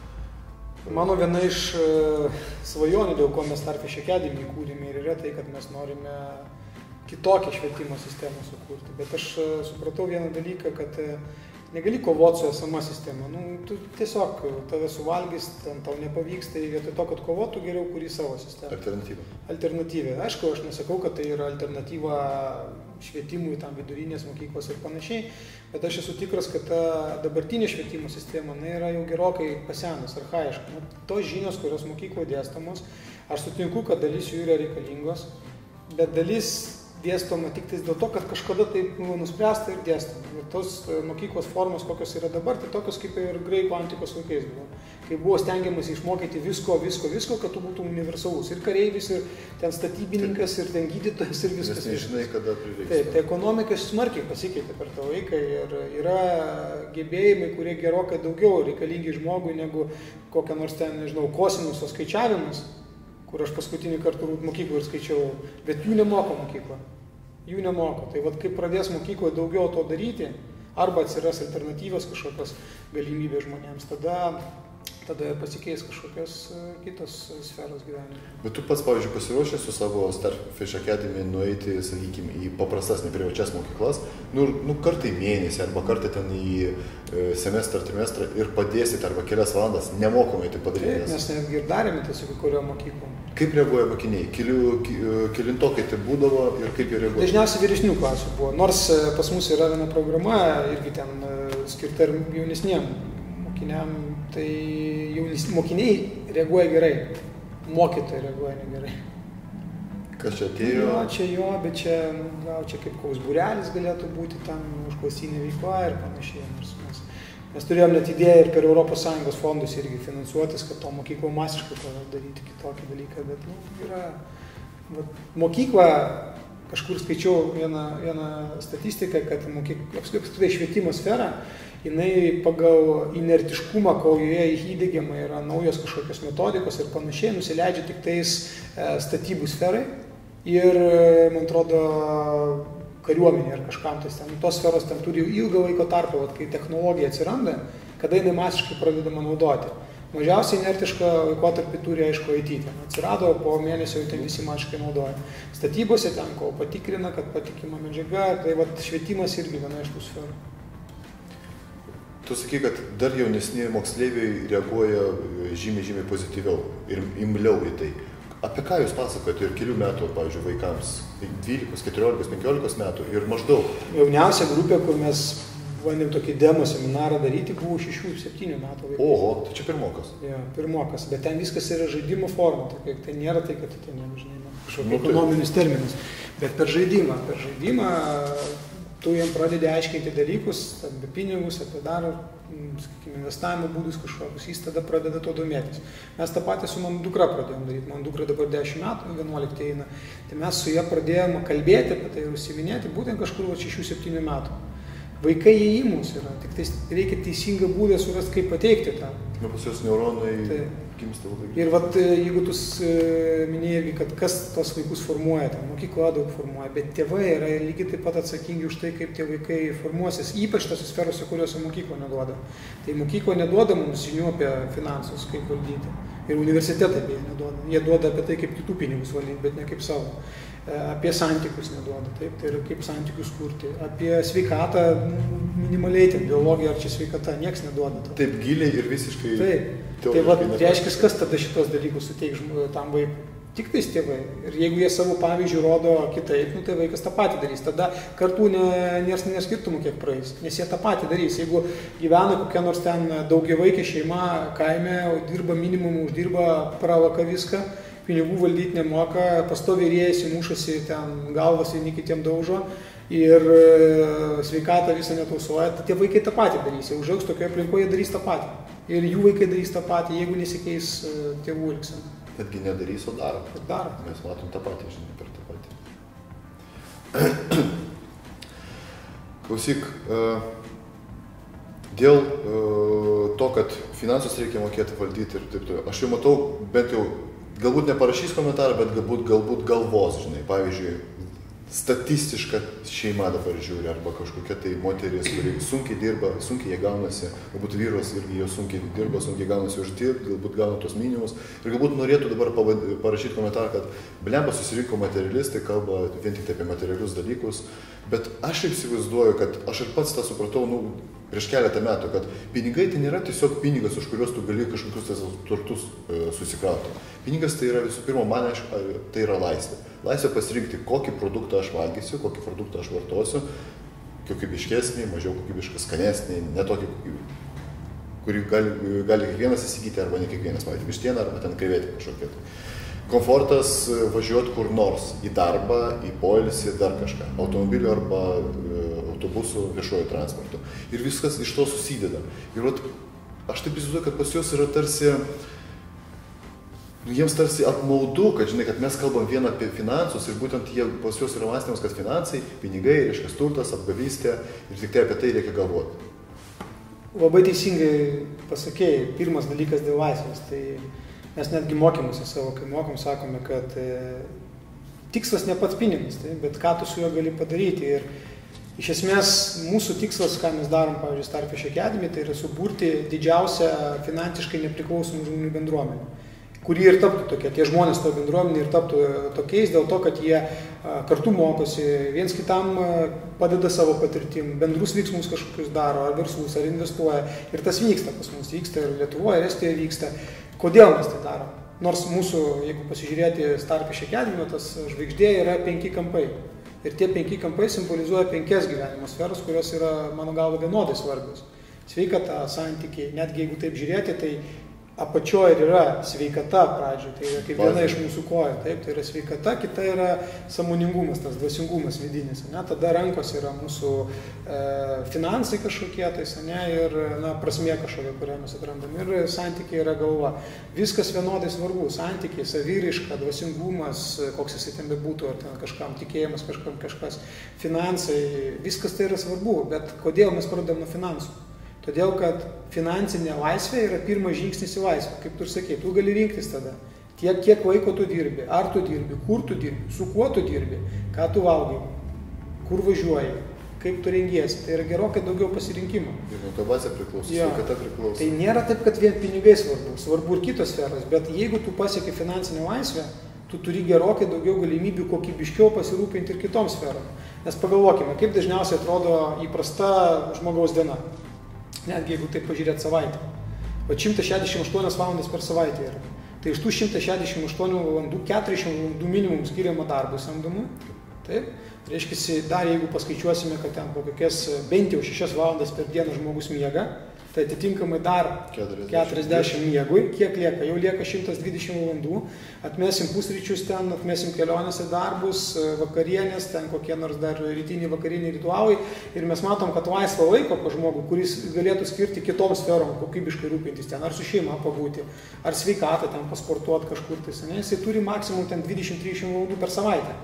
Mano viena iš svajonių, dėl ko mes Starfish Academy įkūrėme ir yra tai, kad mes norime kitokią švietimo sistemą sukurti. Bet aš supratau vieną dalyką, kad negali kovoti su esama sistema. Nu, tu tiesiog tave suvalgys, ten tau nepavyks, tai vietoj to, kad kovotų, geriau kuri savo sistemą. Alternatyva. Alternatyvė. Aišku, aš nesakau, kad tai yra alternatyva švietimui, tam vidurinės mokyklos ir panašiai, bet aš esu tikras, kad ta dabartinė švietimo sistema na, yra jau gerokai pasenus, archaiška. Nu, tos žinios, kurios mokykloje dėstamos, aš sutinku, kad dalis jų yra reikalingos, bet dalis dėstoma tik dėl to, kad kažkada taip nu, nuspręsta ir dėstoma. Ir tos mokyklos formos, kokios yra dabar, tai tokios kaip ir graikų antikos laikais buvo. Kai buvo stengiamas išmokyti visko, visko, visko, kad tu būtum universalus. Ir kareivis, ir ten statybininkas, ir ten gydytojas, ir viskas. Nes nežinai, kada prireiks. Taip, tai ekonomika smarkiai pasikeitė per tą laiką ir yra gebėjimai, kurie gerokai daugiau reikalingi žmogui negu kokia nors ten, nežinau, kosinuso skaičiavimas, kur aš paskutinį kartą mokyklą ir skaičiau, bet jų nemoko mokykla. Jų nemoko. Tai vat, kaip pradės mokykloje daugiau to daryti, arba atsiras alternatyvos kažkokios galimybės žmonėms, tada tada pasikeis kažkokios kitos sferos gyvenime. Bet tu pats, pavyzdžiui, pasiruošęs su savo Starfish Academy nueiti, sakykime, į paprastas neprivačias mokyklas, nu, nu kartą į mėnesį arba kartą ten į semestrą, trimestrą ir padėsit arba kelias valandas nemokamai tai padaryti. Taip, mes netgi ir darėme tai su kurio mokyklom. Kaip reaguoja mokiniai? Keliu, kelintokai tai būdavo ir kaip jie reaguoja? Dažniausiai vyresnių klasių buvo, nors pas mus yra viena programa irgi ten skirta ir jaunesniem mokiniam, tai jaunis, mokiniai reaguoja gerai, mokytojai reaguoja negerai. Kas čia atėjo? Jo, čia jo, bet čia, gal čia kaip koks būrelis galėtų būti tam užklasinė veikla ir panašiai. Mes, mes, mes turėjom net idėją ir per Europos Sąjungos fondus irgi finansuotis, kad to mokyklą masiškai daryti kitokį dalyką, bet nu, yra va, mokykla, kažkur skaičiau vieną, vieną statistiką, kad mokykla, apskritai švietimo sfera, jinai pagal inertiškumą, kol joje įdėgiama yra naujos kažkokios metodikos ir panašiai, nusileidžia tik tais statybų sferai ir, man atrodo, kariuomenė ar kažkam tais ten. Tos sferos ten turi ilgą laiko tarpą, vat, kai technologija atsiranda, kada jinai masiškai pradedama naudoti. Mažiausiai inertišką laikotarpį turi, aišku, I T. Ten atsirado, po mėnesio jau ten visi masiškai naudoja. Statybose ten, kol patikrina, kad patikima medžiaga, tai vat, švietimas irgi viena iš tų sferų. Tu sakai, kad dar jaunesni moksleiviai reaguoja žymiai, žymiai pozityviau ir imliau į tai. Apie ką jūs pasakojate ir kelių metų, pavyzdžiui, vaikams? dvylikos, keturiolikos, penkiolikos metų ir maždaug? Jauniausia grupė, kur mes bandėm tokį demo seminarą daryti, buvo šešių septynių metų vaikai. Oho, tai čia pirmokas. Jo, pirmokas, bet ten viskas yra žaidimo forma, tai, tai nėra tai, kad tai nežinai, kažkokiu nu, tai... ekonominis terminas, bet per žaidimą, per žaidimą tu jiem pradedi aiškinti dalykus, apie pinigus, apie dar, sakykime, investavimo būdus kažkokius, jis tada pradeda to domėtis. Mes tą patį su mano dukra pradėjom daryti, mano dukra dabar dešimt metų, vienuoliktą eina, tai mes su ją pradėjome kalbėti apie tai ir užsiminėti būtent kažkur šešių septynių metų. Vaikai jie įmus yra, tik tai reikia teisingą būdą surasti, kaip pateikti tą. Nu, pas jos neuronai tai gimsta labai. Ir vat, jeigu tu minėjai irgi, kad kas tos vaikus formuoja, ten mokykla daug formuoja, bet tėvai yra lygiai taip pat atsakingi už tai, kaip tie vaikai formuosis, ypač tose sferose, kuriuose mokykla neduoda. Tai mokykla neduoda mums žinių apie finansus, kaip valdyti. Ir universitetai beje neduoda. Jie duoda apie tai, kaip kitų pinigus valdyti, bet ne kaip savo. Apie santykius neduoda, taip, tai yra kaip santykius kurti. Apie sveikatą minimaliai, ten, biologiją ar čia sveikata, nieks neduoda. To. Taip giliai ir visiškai... Taip, tai va, reiškia, kas tada šitos dalykus suteiks tam vaikui? Tik tais tėvai. Ir jeigu jie savo pavyzdžių rodo kitaip, nu, tai vaikas tą patį darys. Tada kartų neskirtumų kiek praeis, nes jie tą patį darys. Jeigu gyvena kokia nors ten daugiavaikė šeima kaime, dirba minimum, uždirba, pravaka viską, pinigų valdyti nemoka, pastoviai riejasi, mušasi ten galvas vieni kitiem daužo ir sveikatą visą netausoja, tai tie vaikai tą patį darys. Jie užaugs tokioje aplinkoje, darys tą patį. Ir jų vaikai darys tą patį, jeigu nesikeis tėvų elgsena. Netgi nedarys, o daro. Daro. Mes matom tą patį, žinai, per tą patį. Klausyk, dėl to, kad finansus reikia mokėti valdyti ir taip toliau, aš jau matau, bent jau galbūt neparašys komentarą, bet galbūt, galbūt galvos, žinai, pavyzdžiui, statistiška šeima dabar žiūri, arba kažkokia tai moteris, kuri sunkiai dirba, sunkiai jie gaunasi, galbūt vyras irgi jau sunkiai dirba, sunkiai gaunasi uždirbti, galbūt gauna tos minimus, ir galbūt norėtų dabar parašyti komentarą, kad blemba susirinko materialistai, kalba vien tik apie materialius dalykus, bet aš įsivaizduoju, kad aš ir pats tą supratau, nu, prieš keletą metų, kad pinigai tai nėra tiesiog pinigas, už kuriuos tu gali kažkokius turtus e, susikrauti. Pinigas tai yra visų pirma, man aišku, tai yra laisvė. Laisvė pasirinkti, kokį produktą aš valgysiu, kokį produktą aš vartosiu, kokybiškesnį, mažiau kokybišką, skanesnį, ne tokį, kurį gali, gali kiekvienas įsigyti, arba ne kiekvienas, matyti vištieną, arba ten krevetį kažkokią. Komfortas važiuoti kur nors, į darbą, į poilsį, dar kažką, automobiliu arba e, autobusu, viešuoju transportu. Ir viskas iš to susideda. Ir vat, aš taip įsivaizduoju, kad pas juos yra tarsi, nu, jiems tarsi apmaudu, kad, žinai, kad mes kalbam vieną apie finansus ir būtent jie, pas juos yra mąstymas, kad finansai, pinigai, reiškia turtas, apgavystė ir tik tai apie tai reikia galvoti. Labai teisingai pasakėjai, pirmas dalykas dėl laisvės. Tai mes netgi mokymuose savo, kai mokom, sakome, kad e, tikslas ne pats pinigas, tai, bet ką tu su juo gali padaryti. Ir Iš esmės, mūsų tikslas, ką mes darom, pavyzdžiui, Starfish Academy, tai yra suburti didžiausią finansiškai nepriklausomų žmonių bendruomenę, kuri ir taptų tokia, tie žmonės to bendruomenė ir taptų tokiais dėl to, kad jie kartu mokosi, viens kitam padeda savo patirtim, bendrus veiksmus kažkokius daro, ar verslus, ar investuoja. Ir tas vyksta pas mus, vyksta ir Lietuvoje, ir Estijoje vyksta. Kodėl mes tai darom? Nors mūsų, jeigu pasižiūrėti Starfish Academy, tas žvaigždė yra penki kampai. Ir tie penki kampai simbolizuoja penkias gyvenimo sferas, kurios yra, mano galva, vienodai svarbios. Sveikata, santykiai, netgi jeigu taip žiūrėti, tai apačioje ir yra sveikata pradžioje, tai yra kaip viena iš mūsų kojų, taip, tai yra sveikata, kita yra sąmoningumas, tas dvasingumas vidinis, ne, tada rankos yra mūsų e, finansai kažkokie, tai, ne, ir na, prasmė kažkokia, kurią mes atrandam, ir santykiai yra galva. Viskas vienodai svarbu, santykiai, saviraiška, dvasingumas, koks jisai ten bebūtų, ar ten kažkam tikėjimas, kažkam kažkas, finansai, viskas tai yra svarbu, bet kodėl mes pradedam nuo finansų? Todėl, kad finansinė laisvė yra pirmas žingsnis į laisvę, kaip tu ir sakei, tu gali rinktis tada. Tiek, kiek laiko tu dirbi, ar tu dirbi, kur tu dirbi, su kuo tu dirbi, ką tu valgai, kur važiuoji, kaip tu rengiesi. Tai yra gerokai daugiau pasirinkimo. Ir nuo to bazė priklauso, sveikata priklauso. Tai nėra taip, kad vien pinigai svarbu, svarbu ir kitos sferos, bet jeigu tu pasieki finansinę laisvę, tu turi gerokai daugiau galimybių kokybiškiau pasirūpinti ir kitom sferom. Nes pagalvokime, kaip dažniausiai atrodo įprasta žmogaus diena. Netgi jeigu taip pažiūrėt savaitę. O šimtas šešiasdešimt aštuonios valandas per savaitę yra. Tai iš tų šimtas šešiasdešimt aštuonių valandų keturiasdešimt valandų minimum skiriama darbui samdomui. Taip. Reiškia, dar jeigu paskaičiuosime, kad ten po kokias bent jau šešias valandas per dieną žmogus miega, tai atitinkamai dar keturiasdešimt miegui, kiek lieka? Jau lieka šimtas dvidešimt valandų, atmesim pusryčius ten, atmesim kelionės į darbus, vakarienės, ten kokie nors dar rytiniai vakariniai ritualai ir mes matom, kad laisvo laiko po žmogų, kuris galėtų skirti kitom sferom, kokybiškai rūpintis ten, ar su šeima pabūti, ar sveikatą ten pasportuoti kažkur, tai ne, jisai turi maksimum ten dvidešimt trisdešimt valandų per savaitę.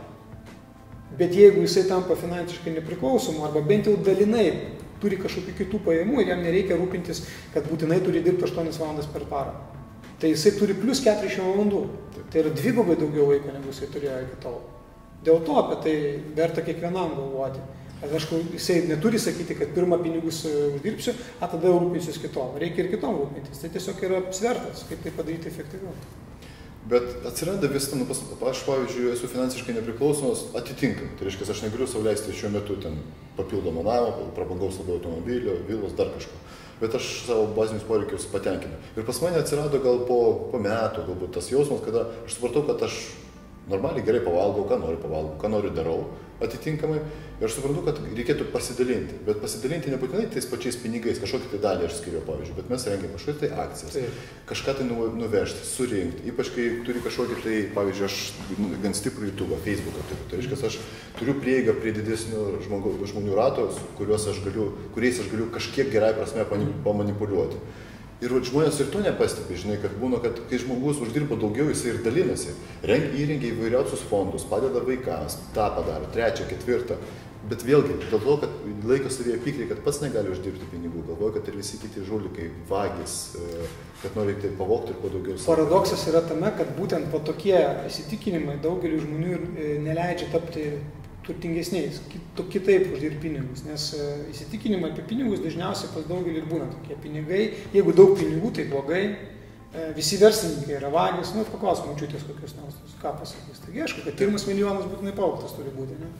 Bet jeigu jisai tampa finansiškai nepriklausomu, arba bent jau dalinai turi kažkokių kitų pajamų ir jam nereikia rūpintis, kad būtinai turi dirbti aštuonias valandas per parą. Tai jisai turi plus keturiasdešimt valandų. Tai yra dvigubai daugiau laiko, negu jisai turėjo iki tol. Dėl to apie tai verta kiekvienam galvoti. Aišku, jisai neturi sakyti, kad pirmą pinigus uždirbsiu, o tada jau rūpinsius kitom. Reikia ir kitom rūpintis. Tai tiesiog yra svertas, kaip tai padaryti efektyviau. Bet atsiranda vis, nu, pas, aš pavyzdžiui, esu finansiškai nepriklausomas atitinkamai. Tai reiškia, aš negaliu sau leisti šiuo metu ten papildomą namą, prabagaus labiau automobilio, vilos, dar kažko. Bet aš savo bazinius poreikius patenkinu. Ir pas mane atsirado gal po, po metų, galbūt tas jausmas, kada aš supratau, kad aš normaliai gerai pavalgau, ką noriu pavalgau, ką noriu darau atitinkamai. Ir aš suprantu, kad reikėtų pasidalinti. Bet pasidalinti nebūtinai tais pačiais pinigais, kažkokį tai dalį aš skiriu, pavyzdžiui, bet mes rengiam kažkokias tai akcijas, Taip. kažką tai nuvežti, surinkti. Ypač kai turi kažkokį tai, pavyzdžiui, aš gan stiprų YouTube'ą, Facebook'ą turiu. Tai reiškia, aš turiu prieigą prie didesnių žmogų, žmonių ratos, kuriuos aš galiu, kuriais aš galiu kažkiek gerai prasme pamanipuliuoti. Ir žmonės ir to nepastebi, žinai, kad būna, kad kai žmogus uždirba daugiau, jisai ir dalinasi. Rengia, įrengia įvairiausius fondus, padeda vaikams, tą padaro, trečią, ketvirtą. Bet vėlgi, dėl to, kad laiko savyje pykti, kad pats negali uždirbti pinigų, galvoja, kad ir visi kiti žulikai, vagis, kad nori tai pavogti ir kuo daugiau. Paradoksas yra tame, kad būtent po tokie įsitikinimai daugeliu žmonių neleidžia tapti turtingesniais, kitaip uždirbti pinigus, nes įsitikinimai apie pinigus dažniausiai pas daugelį ir būna tokie pinigai. Jeigu daug pinigų, tai blogai. Visi verslininkai yra vagis, nu, paklaus močiutės kokius nors, ką pasakys. Taigi, aišku, kad pirmas milijonas būtinai pavogtas turi būti. Ne?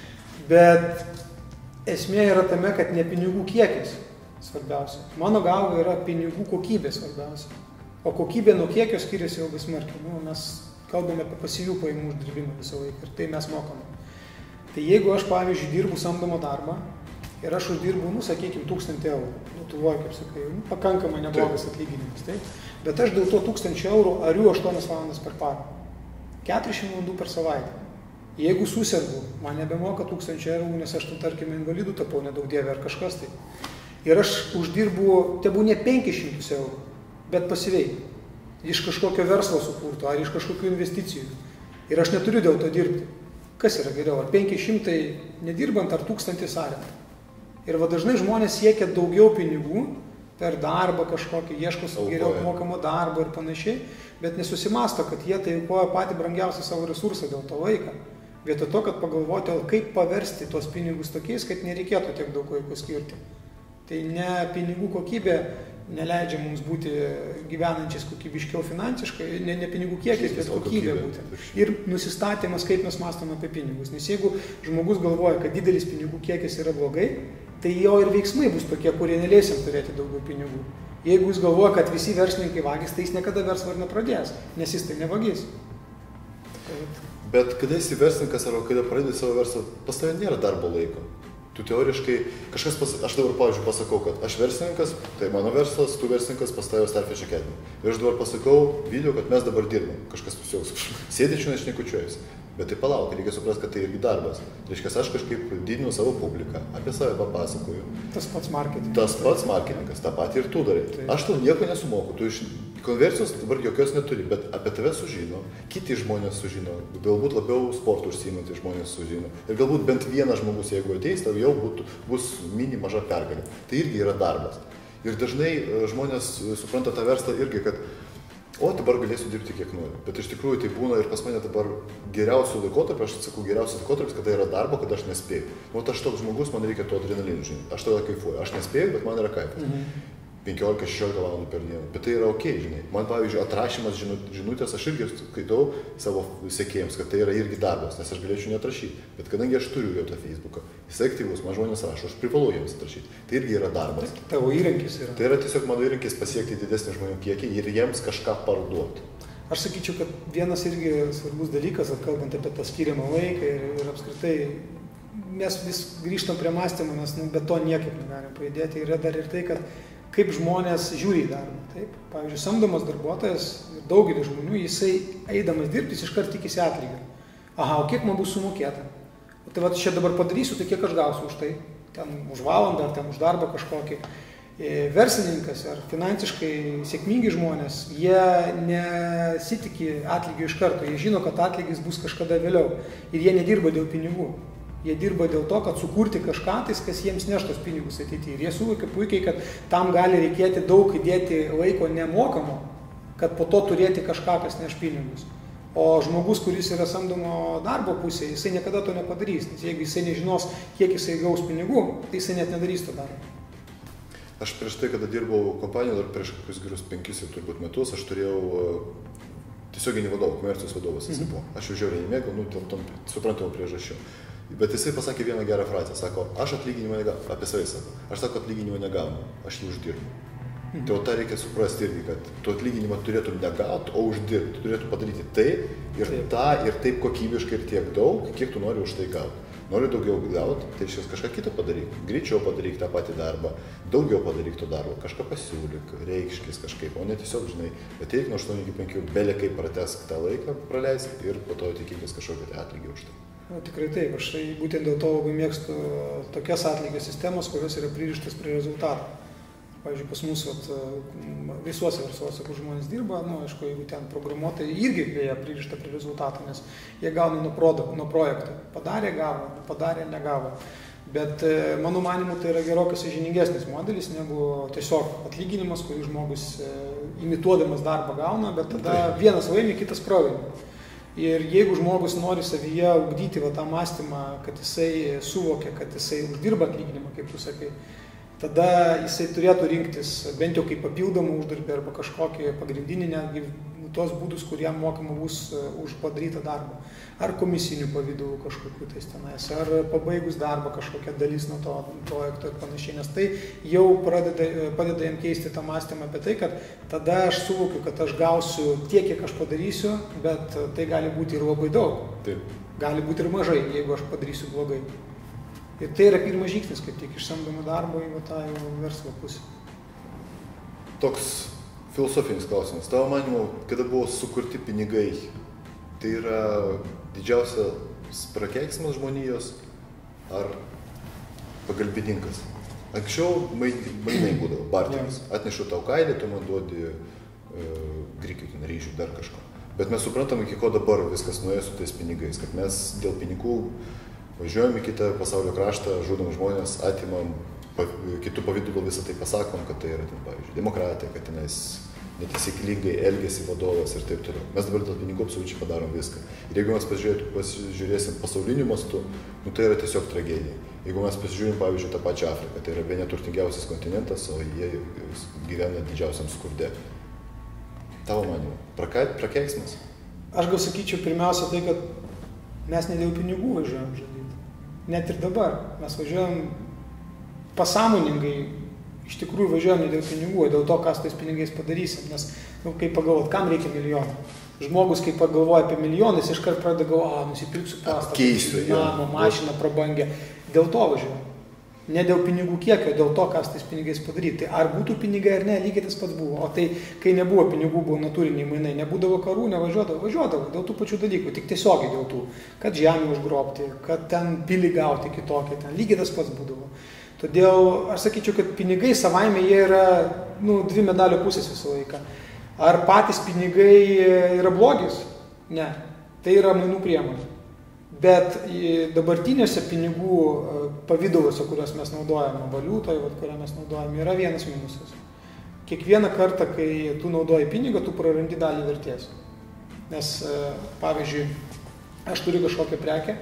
Bet esmė yra tame, kad ne pinigų kiekis svarbiausia. Mano galva yra pinigų kokybė svarbiausia. O kokybė nuo kiekio skiriasi labai smarkiai. Nu, mes kalbame apie pasyvių pajamų uždirbimą visą laiką ir tai mes mokame. Tai jeigu aš, pavyzdžiui, dirbu samdomą darbą ir aš uždirbu, nu, sakykime, tūkstantį eurų, Lietuvoje, kaip sakai, nu, pakankamai neblogas atlyginimas, taip? Bet aš dėl to tūkstančio eurų ariu aštuonias valandas per parą, keturiasdešimt valandų per savaitę. Jeigu susirgu, man nebemoka tūkstančio eurų, nes aš, tarkime, invalidų tapau nedaug dievė ar kažkas tai. Ir aš uždirbu, tebūnie penkis šimtus eurų, bet pasyviai, iš kažkokio verslo sukurto ar iš kažkokių investicijų. Ir aš neturiu dėl to dirbti. Kas yra geriau, ar penki šimtai nedirbant, ar tūkstantis ariant. Ir va dažnai žmonės siekia daugiau pinigų per darbą kažkokį, ieško savo geriau apmokamo darbo ir panašiai, bet nesusimasto, kad jie tai aukoja patį brangiausią savo resursą dėl to laiką. Vietoj to, kad pagalvoti, kaip paversti tuos pinigus tokiais, kad nereikėtų tiek daug laiko skirti. Tai ne pinigų kokybė neleidžia mums būti gyvenančiais kokybiškiau finansiškai, ne, ne pinigų kiekis, bet kokybė būtent. Ir nusistatymas, kaip mes mąstome apie pinigus. Nes jeigu žmogus galvoja, kad didelis pinigų kiekis yra blogai, tai jo ir veiksmai bus tokie, kurie neleis jam turėti daugiau pinigų. Jeigu jis galvoja, kad visi verslininkai vagis, tai jis niekada verslo ir nepradės, nes jis tai nevagis. Bet kada esi verslininkas arba kada pradedi savo verslą, pas tavai nėra darbo laiko. Tu teoriškai, kažkas, pas, aš dabar pavyzdžiui pasakau, kad aš verslininkas, tai mano verslas, tu verslininkas, pas tavai Starfish Academy. Ir aš dabar pasakau video, kad mes dabar dirbam. Kažkas pusiaus, sėdėčiau, nešnekučiuojas. Bet tai palauk, reikia suprasti, kad tai irgi darbas. Reiškia, aš kažkaip didinu savo publiką, apie save papasakoju. Tas pats marketingas. Tas pats marketingas, tą patį ir tu darai. Tai. Aš tau nieko nesumoku, tu iš konversijos dabar jokios neturi, bet apie tave sužino, kiti žmonės sužino, galbūt labiau sportų užsiimantys žmonės sužino. Ir galbūt bent vienas žmogus, jeigu ateis, tau jau būtų, bus mini maža pergalė. Tai irgi yra darbas. Ir dažnai žmonės supranta tą verslą irgi, kad o dabar galėsiu dirbti kiek noriu. Bet iš tikrųjų tai būna ir pas mane dabar geriausių laikotarpių, aš atsakau geriausias laikotarpis, kada yra darbo, kada aš nespėju. Nu, aš toks žmogus, man reikia to adrenalinų, žinai. Aš tada kaifuoju. Aš nespėju, bet man yra kaifas. Mhm. penkiolika šešiolika valandų per dieną. Bet tai yra ok, žinai. Man, pavyzdžiui, atrašymas žinutės, aš irgi skaitau savo sekėjams, kad tai yra irgi darbas, nes aš galėčiau neatrašyti. Bet kadangi aš turiu jau tą Facebooką, jis aktyvus, man žmonės rašo, aš privalau jiems atrašyti. Tai irgi yra darbas. Tai tavo įrankis yra. Tai yra tiesiog mano įrankis pasiekti didesnį žmonių kiekį ir jiems kažką parduoti. Aš sakyčiau, kad vienas irgi svarbus dalykas, kalbant apie tą skiriamą laiką ir, ir apskritai, mes vis grįžtam prie mąstymo, nes nu, be to niekaip negalim pajudėti. Yra dar ir tai, kad kaip žmonės žiūri į darbą. Taip? Pavyzdžiui, samdomas darbuotojas, daugelis žmonių, jisai eidamas dirbti, jis iškart tikisi atlygio. Aha, o kiek man bus sumokėta? O tai va, čia dabar padarysiu, tai kiek aš gausiu už tai? Ten už valandą ar ten už darbą kažkokį. Verslininkas ar finansiškai sėkmingi žmonės, jie nesitiki atlygio iš karto. Jie žino, kad atlygis bus kažkada vėliau. Ir jie nedirba dėl pinigų. Jie dirba dėl to, kad sukurti kažką, tais, kas jiems neštos pinigus ateityje. Ir jie suvokia puikiai, kad tam gali reikėti daug įdėti laiko nemokamo, kad po to turėti kažką, kas neš pinigus. O žmogus, kuris yra samdomo darbo pusėje, jisai niekada to nepadarys. Nes jeigu jisai nežinos, kiek jisai gaus pinigų, tai jisai net nedarys to darbo. Aš prieš tai, kada dirbau kompanijoje, dar prieš kokius gerus penkis ir turbūt metus, aš turėjau tiesioginį vadovą, komercijos vadovas jisai buvo. Aš jau žiauriai nemėgau, nu, tam, tam suprantamų priežasčių. Bet jisai pasakė vieną gerą frazę, sako, aš atlyginimą negaunu, apie savai sako, aš sako, atlyginimą negaunu, aš jį uždirbu. Mhm. Tai o tą reikia suprasti irgi, kad tu atlyginimą turėtum negauti, o uždirbti. Tu turėtum padaryti taip ir taip. tą ir taip kokybiškai ir tiek daug, kiek tu nori už tai gauti. Nori daugiau gauti, tai šis kažką kitą padaryk. Greičiau padaryk tą patį darbą, daugiau padaryk to darbo, kažką pasiūlyk, reikškis kažkaip, o ne tiesiog, žinai, ateik nuo aštuonių iki penkių, belė kaip pratesk tą laiką, praleisk ir po to tikėkis kažkokį tai atlygį už tai. Na, tikrai taip, aš tai būtent dėl to labai mėgstu tokias atlygio sistemas, kurios yra pririštas prie rezultatų. Pavyzdžiui, pas mus vat, visuose versluose, kur žmonės dirba, nu, aišku, jeigu ten programuotojai irgi beje pririšta prie rezultatų, nes jie gauna nuo, prodo, nuo projektų. Padarė, gavo, padarė, negavo. Bet mano manimu tai yra gerokai sąžiningesnis modelis negu tiesiog atlyginimas, kurį žmogus imituodamas darbą gauna, bet tada vienas laimi, kitas pralaimi. Ir jeigu žmogus nori savyje ugdyti va, tą mąstymą, kad jisai suvokia, kad jisai uždirba atlyginimą, kaip tu sakai, tada jisai turėtų rinktis bent jau kaip papildomą uždarbį arba kažkokį pagrindinį netgi tos būdus, kurie mokama bus už padarytą darbą. Ar komisinių pavydų kažkokiu tais tenais, ar pabaigus darbą kažkokia dalis nuo to projekto ir panašiai, nes tai jau pradeda, padeda jam keisti tą mąstymą apie tai, kad tada aš suvokiu, kad aš gausiu tiek, kiek aš padarysiu, bet tai gali būti ir labai daug. Taip. Gali būti ir mažai, jeigu aš padarysiu blogai. Ir tai yra pirmas žingsnis, kaip tik iš samdomo darbo į tą verslo pusę. Toks filosofinis klausimas. Tavo manymu, kada buvo sukurti pinigai, tai yra didžiausias prakeiksmas žmonijos ar pagalbininkas? Anksčiau mainai būdavo, barteris. Atnešu tau kailį, tu man duodi e, grikių, ryžių, dar kažko. Bet mes suprantam, iki ko dabar viskas nuėjo su tais pinigais, kad mes dėl pinigų važiuojam į kitą pasaulio kraštą, žudom žmonės, atimam, pa, kitų pavydulų visą tai pasakom, kad tai yra, ten, pavyzdžiui, demokratija, kad tenais netaisyklingai elgesi vadovas ir taip toliau. Mes dabar dėl pinigų absoliučiai padarom viską. Ir jeigu mes pasižiūrėsim pasauliniu mastu, nu, tai yra tiesiog tragedija. Jeigu mes pasižiūrim, pavyzdžiui, tą pačią Afriką, tai yra viena turtingiausias kontinentas, o jie gyvena didžiausiam skurde. Tavo manimu, prakeiksmas? Aš gal sakyčiau pirmiausia tai, kad mes ne dėl pinigų važiuojam žudyti. Net ir dabar mes važiuojam pasąmoningai, iš tikrųjų važiuojam ne dėl pinigų, o dėl to, ką su tais pinigais padarysim. Nes, nu, kaip pagalvot, kam reikia milijonų? Žmogus, kai pagalvoja apie milijonus, iškart pradeda galvoti, a, nusipirksiu pastatą, namą, mašiną prabangę. Dėl to važiuojam. Ne dėl pinigų kiekio, dėl to, ką su tais pinigais padaryti. Tai ar būtų pinigai ar ne, lygiai tas pats buvo. O tai, kai nebuvo pinigų, buvo natūriniai mainai, nebūdavo karų, nevažiuodavo, važiuodavo dėl tų pačių dalykų, tik tiesiogiai dėl tų, kad žemę užgrobti, kad ten pilį gauti kitokį, ten lygiai tas pats būdavo. Todėl aš sakyčiau, kad pinigai savaime jie yra, nu, dvi medalio pusės visą laiką. Ar patys pinigai yra blogis? Ne. Tai yra mainų priemonė. Bet dabartinėse pinigų pavidaluose, kuriuos mes naudojame, valiutoje, kurią mes naudojame, yra vienas minusas. Kiekvieną kartą, kai tu naudoji pinigą, tu prarandi dalį vertės. Nes, pavyzdžiui, aš turiu kažkokią prekę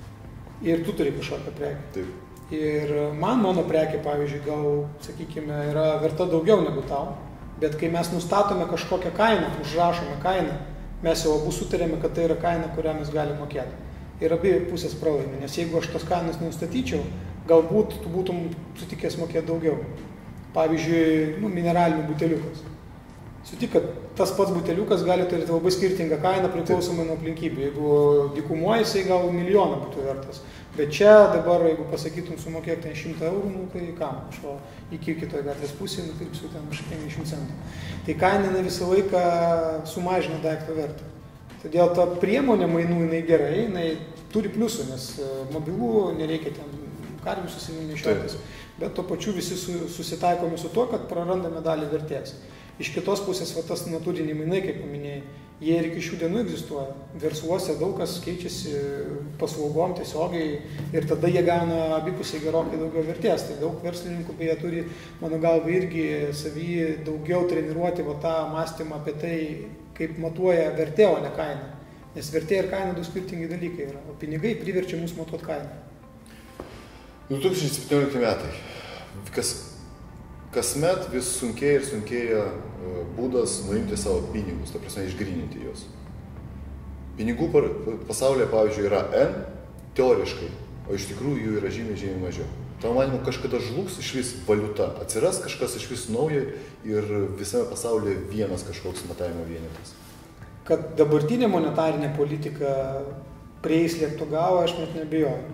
ir tu turi kažkokią prekę. Taip. Ir man mano prekė, pavyzdžiui, gal, sakykime, yra verta daugiau negu tau, bet kai mes nustatome kažkokią kainą, užrašome kainą, mes jau abu sutarėme, kad tai yra kaina, kurią mes galime mokėti. Ir abi pusės pralaimi, nes jeigu aš tos kainos nenustatyčiau, galbūt tu būtum sutikęs mokėti daugiau. Pavyzdžiui, nu, mineralinių buteliukas. Sutik, kad tas pats buteliukas gali turėti labai skirtingą kainą priklausomai nuo aplinkybių. Jeigu dykumoje jisai gal milijoną būtų vertas. Bet čia dabar, jeigu pasakytum sumokėk ten šimtą eurų, nu, tai kam? Aš o iki kitoje gatvės pusėje nupirksiu ten už penkiasdešimt centų. Tai kaina visą laiką sumažina daikto vertę. Todėl ta priemonė mainų jinai gerai, jinai turi pliusų, nes mobilų nereikia ten karvių susivim nešiotis, bet tuo pačiu visi susitaikome su tuo, kad prarandame dalį vertės. Iš kitos pusės, va, tas natūriniai mainai, kaip paminėjai, jie ir iki šių dienų egzistuoja. Versluose daug kas keičiasi paslaugom tiesiogiai ir tada jie gauna abipusiai gerokai daugiau vertės. Tai daug verslininkų beje turi, mano galva, irgi savy daugiau treniruoti va, tą mąstymą apie tai, kaip matuoja vertė, o ne kaina. Nes vertė ir kaina du skirtingi dalykai yra, o pinigai priverčia mus matuoti kainą. du tūkstančiai septyniolikti metai. Kas, kasmet vis sunkėja ir sunkėja būdas nuimti savo pinigus, ta prasme išgryninti juos. Pinigų pasaulyje, pavyzdžiui, yra N, teoriškai, o iš tikrųjų jų yra žymiai, žymiai mažiau. Tavo manimu, kažkada žlugs iš vis valiuta, atsiras kažkas iš vis naujo ir visame pasaulyje vienas kažkoks matavimo vienetas. Kad dabartinė monetarinė politika prieis liepto galą, aš net nebijoju.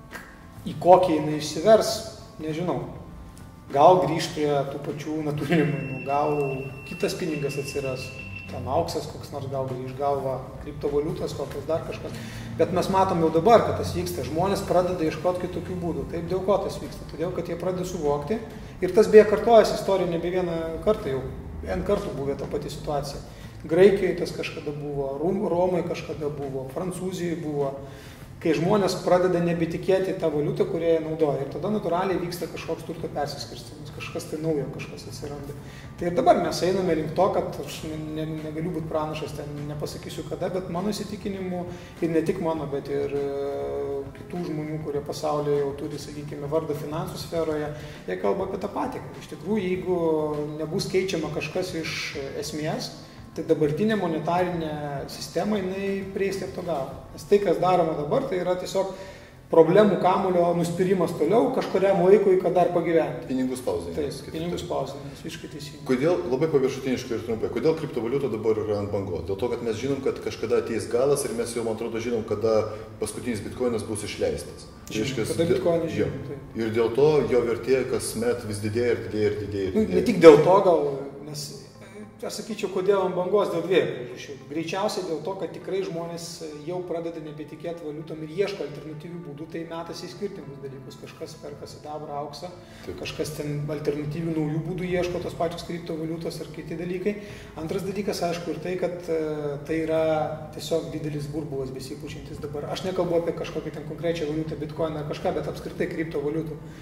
Į kokį jinai išsivers, nežinau. Gal grįž prie tų pačių natūrinių mainų, gal kitas pinigas atsiras, ten auksas koks nors gal grįž, gal va, kriptovaliutos, kokios dar kažkas. Bet mes matom jau dabar, kad tas vyksta. Žmonės pradeda ieškoti kitokių būdų. Taip, dėl ko tas vyksta? Todėl, kad jie pradeda suvokti. Ir tas beje kartojasi istorija nebe vieną kartą jau. N kartų buvo ta pati situacija. Graikijoje tas kažkada buvo, Romoje kažkada buvo, Prancūzijoje buvo. Kai žmonės pradeda nebetikėti tą valiutą, kurią jie naudoja. Ir tada natūraliai vyksta kažkoks turto persiskirstymas, kažkas tai naujo, kažkas atsiranda. Tai ir dabar mes einame link to, kad aš ne, ne, negaliu būti pranašas, ten nepasakysiu kada, bet mano įsitikinimu, ir ne tik mano, bet ir uh, kitų žmonių, kurie pasaulyje jau turi, sakykime, vardą finansų sferoje, jie kalba apie tą patį. Iš tikrųjų, jeigu nebus keičiama kažkas iš esmės, tai dabartinė monetarinė sistema, jinai prieis liepto galą. Nes tai, kas daroma dabar, tai yra tiesiog problemų kamulio nuspirimas toliau kažkuriam laikui, kad dar pagyventi. Pinigų spausdinimas. Taip, pinigų spausdinimas, visiškai teisingai. Kodėl, labai paviršutiniškai ir trumpai, kodėl kriptovaliuta dabar yra ant bangos? Dėl to, kad mes žinom, kad kažkada ateis galas ir mes jau, man atrodo, žinom, kada paskutinis bitkoinas bus išleistas. Žinom, kada bitkoinas žinom. Tai. Ir dėl to jo vertė kasmet vis didėja ir didėja ir didėja. Ir didėja. Ne tik dėl to gal, nes aš sakyčiau, kodėl ant bangos dėl dviejų priežasčių. Greičiausiai dėl to, kad tikrai žmonės jau pradeda nebetikėti valiutom ir ieško alternatyvių būdų, tai metas į skirtingus dalykus. Kažkas perka sidabrą, auksą, Taip. kažkas ten alternatyvių naujų būdų ieško, tos pačios kriptovaliutos ar kiti dalykai. Antras dalykas, aišku, ir tai, kad tai yra tiesiog didelis burbulas besipučiantis dabar. Aš nekalbu apie kažkokią ten konkrečią valiutą, bitcoiną ar kažką, bet apskritai kriptovaliutų.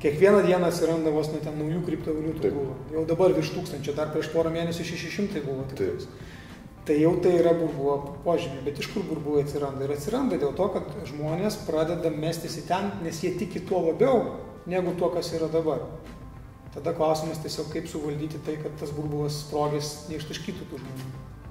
Kiekvieną dieną atsiranda vos net ten naujų kriptovaliutų buvo. Jau dabar virš tūkstančio, dar prieš porą mėnesių šeši šimtai buvo. Tik tai jau tai yra burbulo požymiai, bet iš kur burbulai atsiranda? Ir atsiranda dėl to, kad žmonės pradeda mestis į ten, nes jie tiki tuo labiau, negu tuo, kas yra dabar. Tada klausimas tiesiog, kaip suvaldyti tai, kad tas burbulas sprogęs neištaškytų tų žmonių.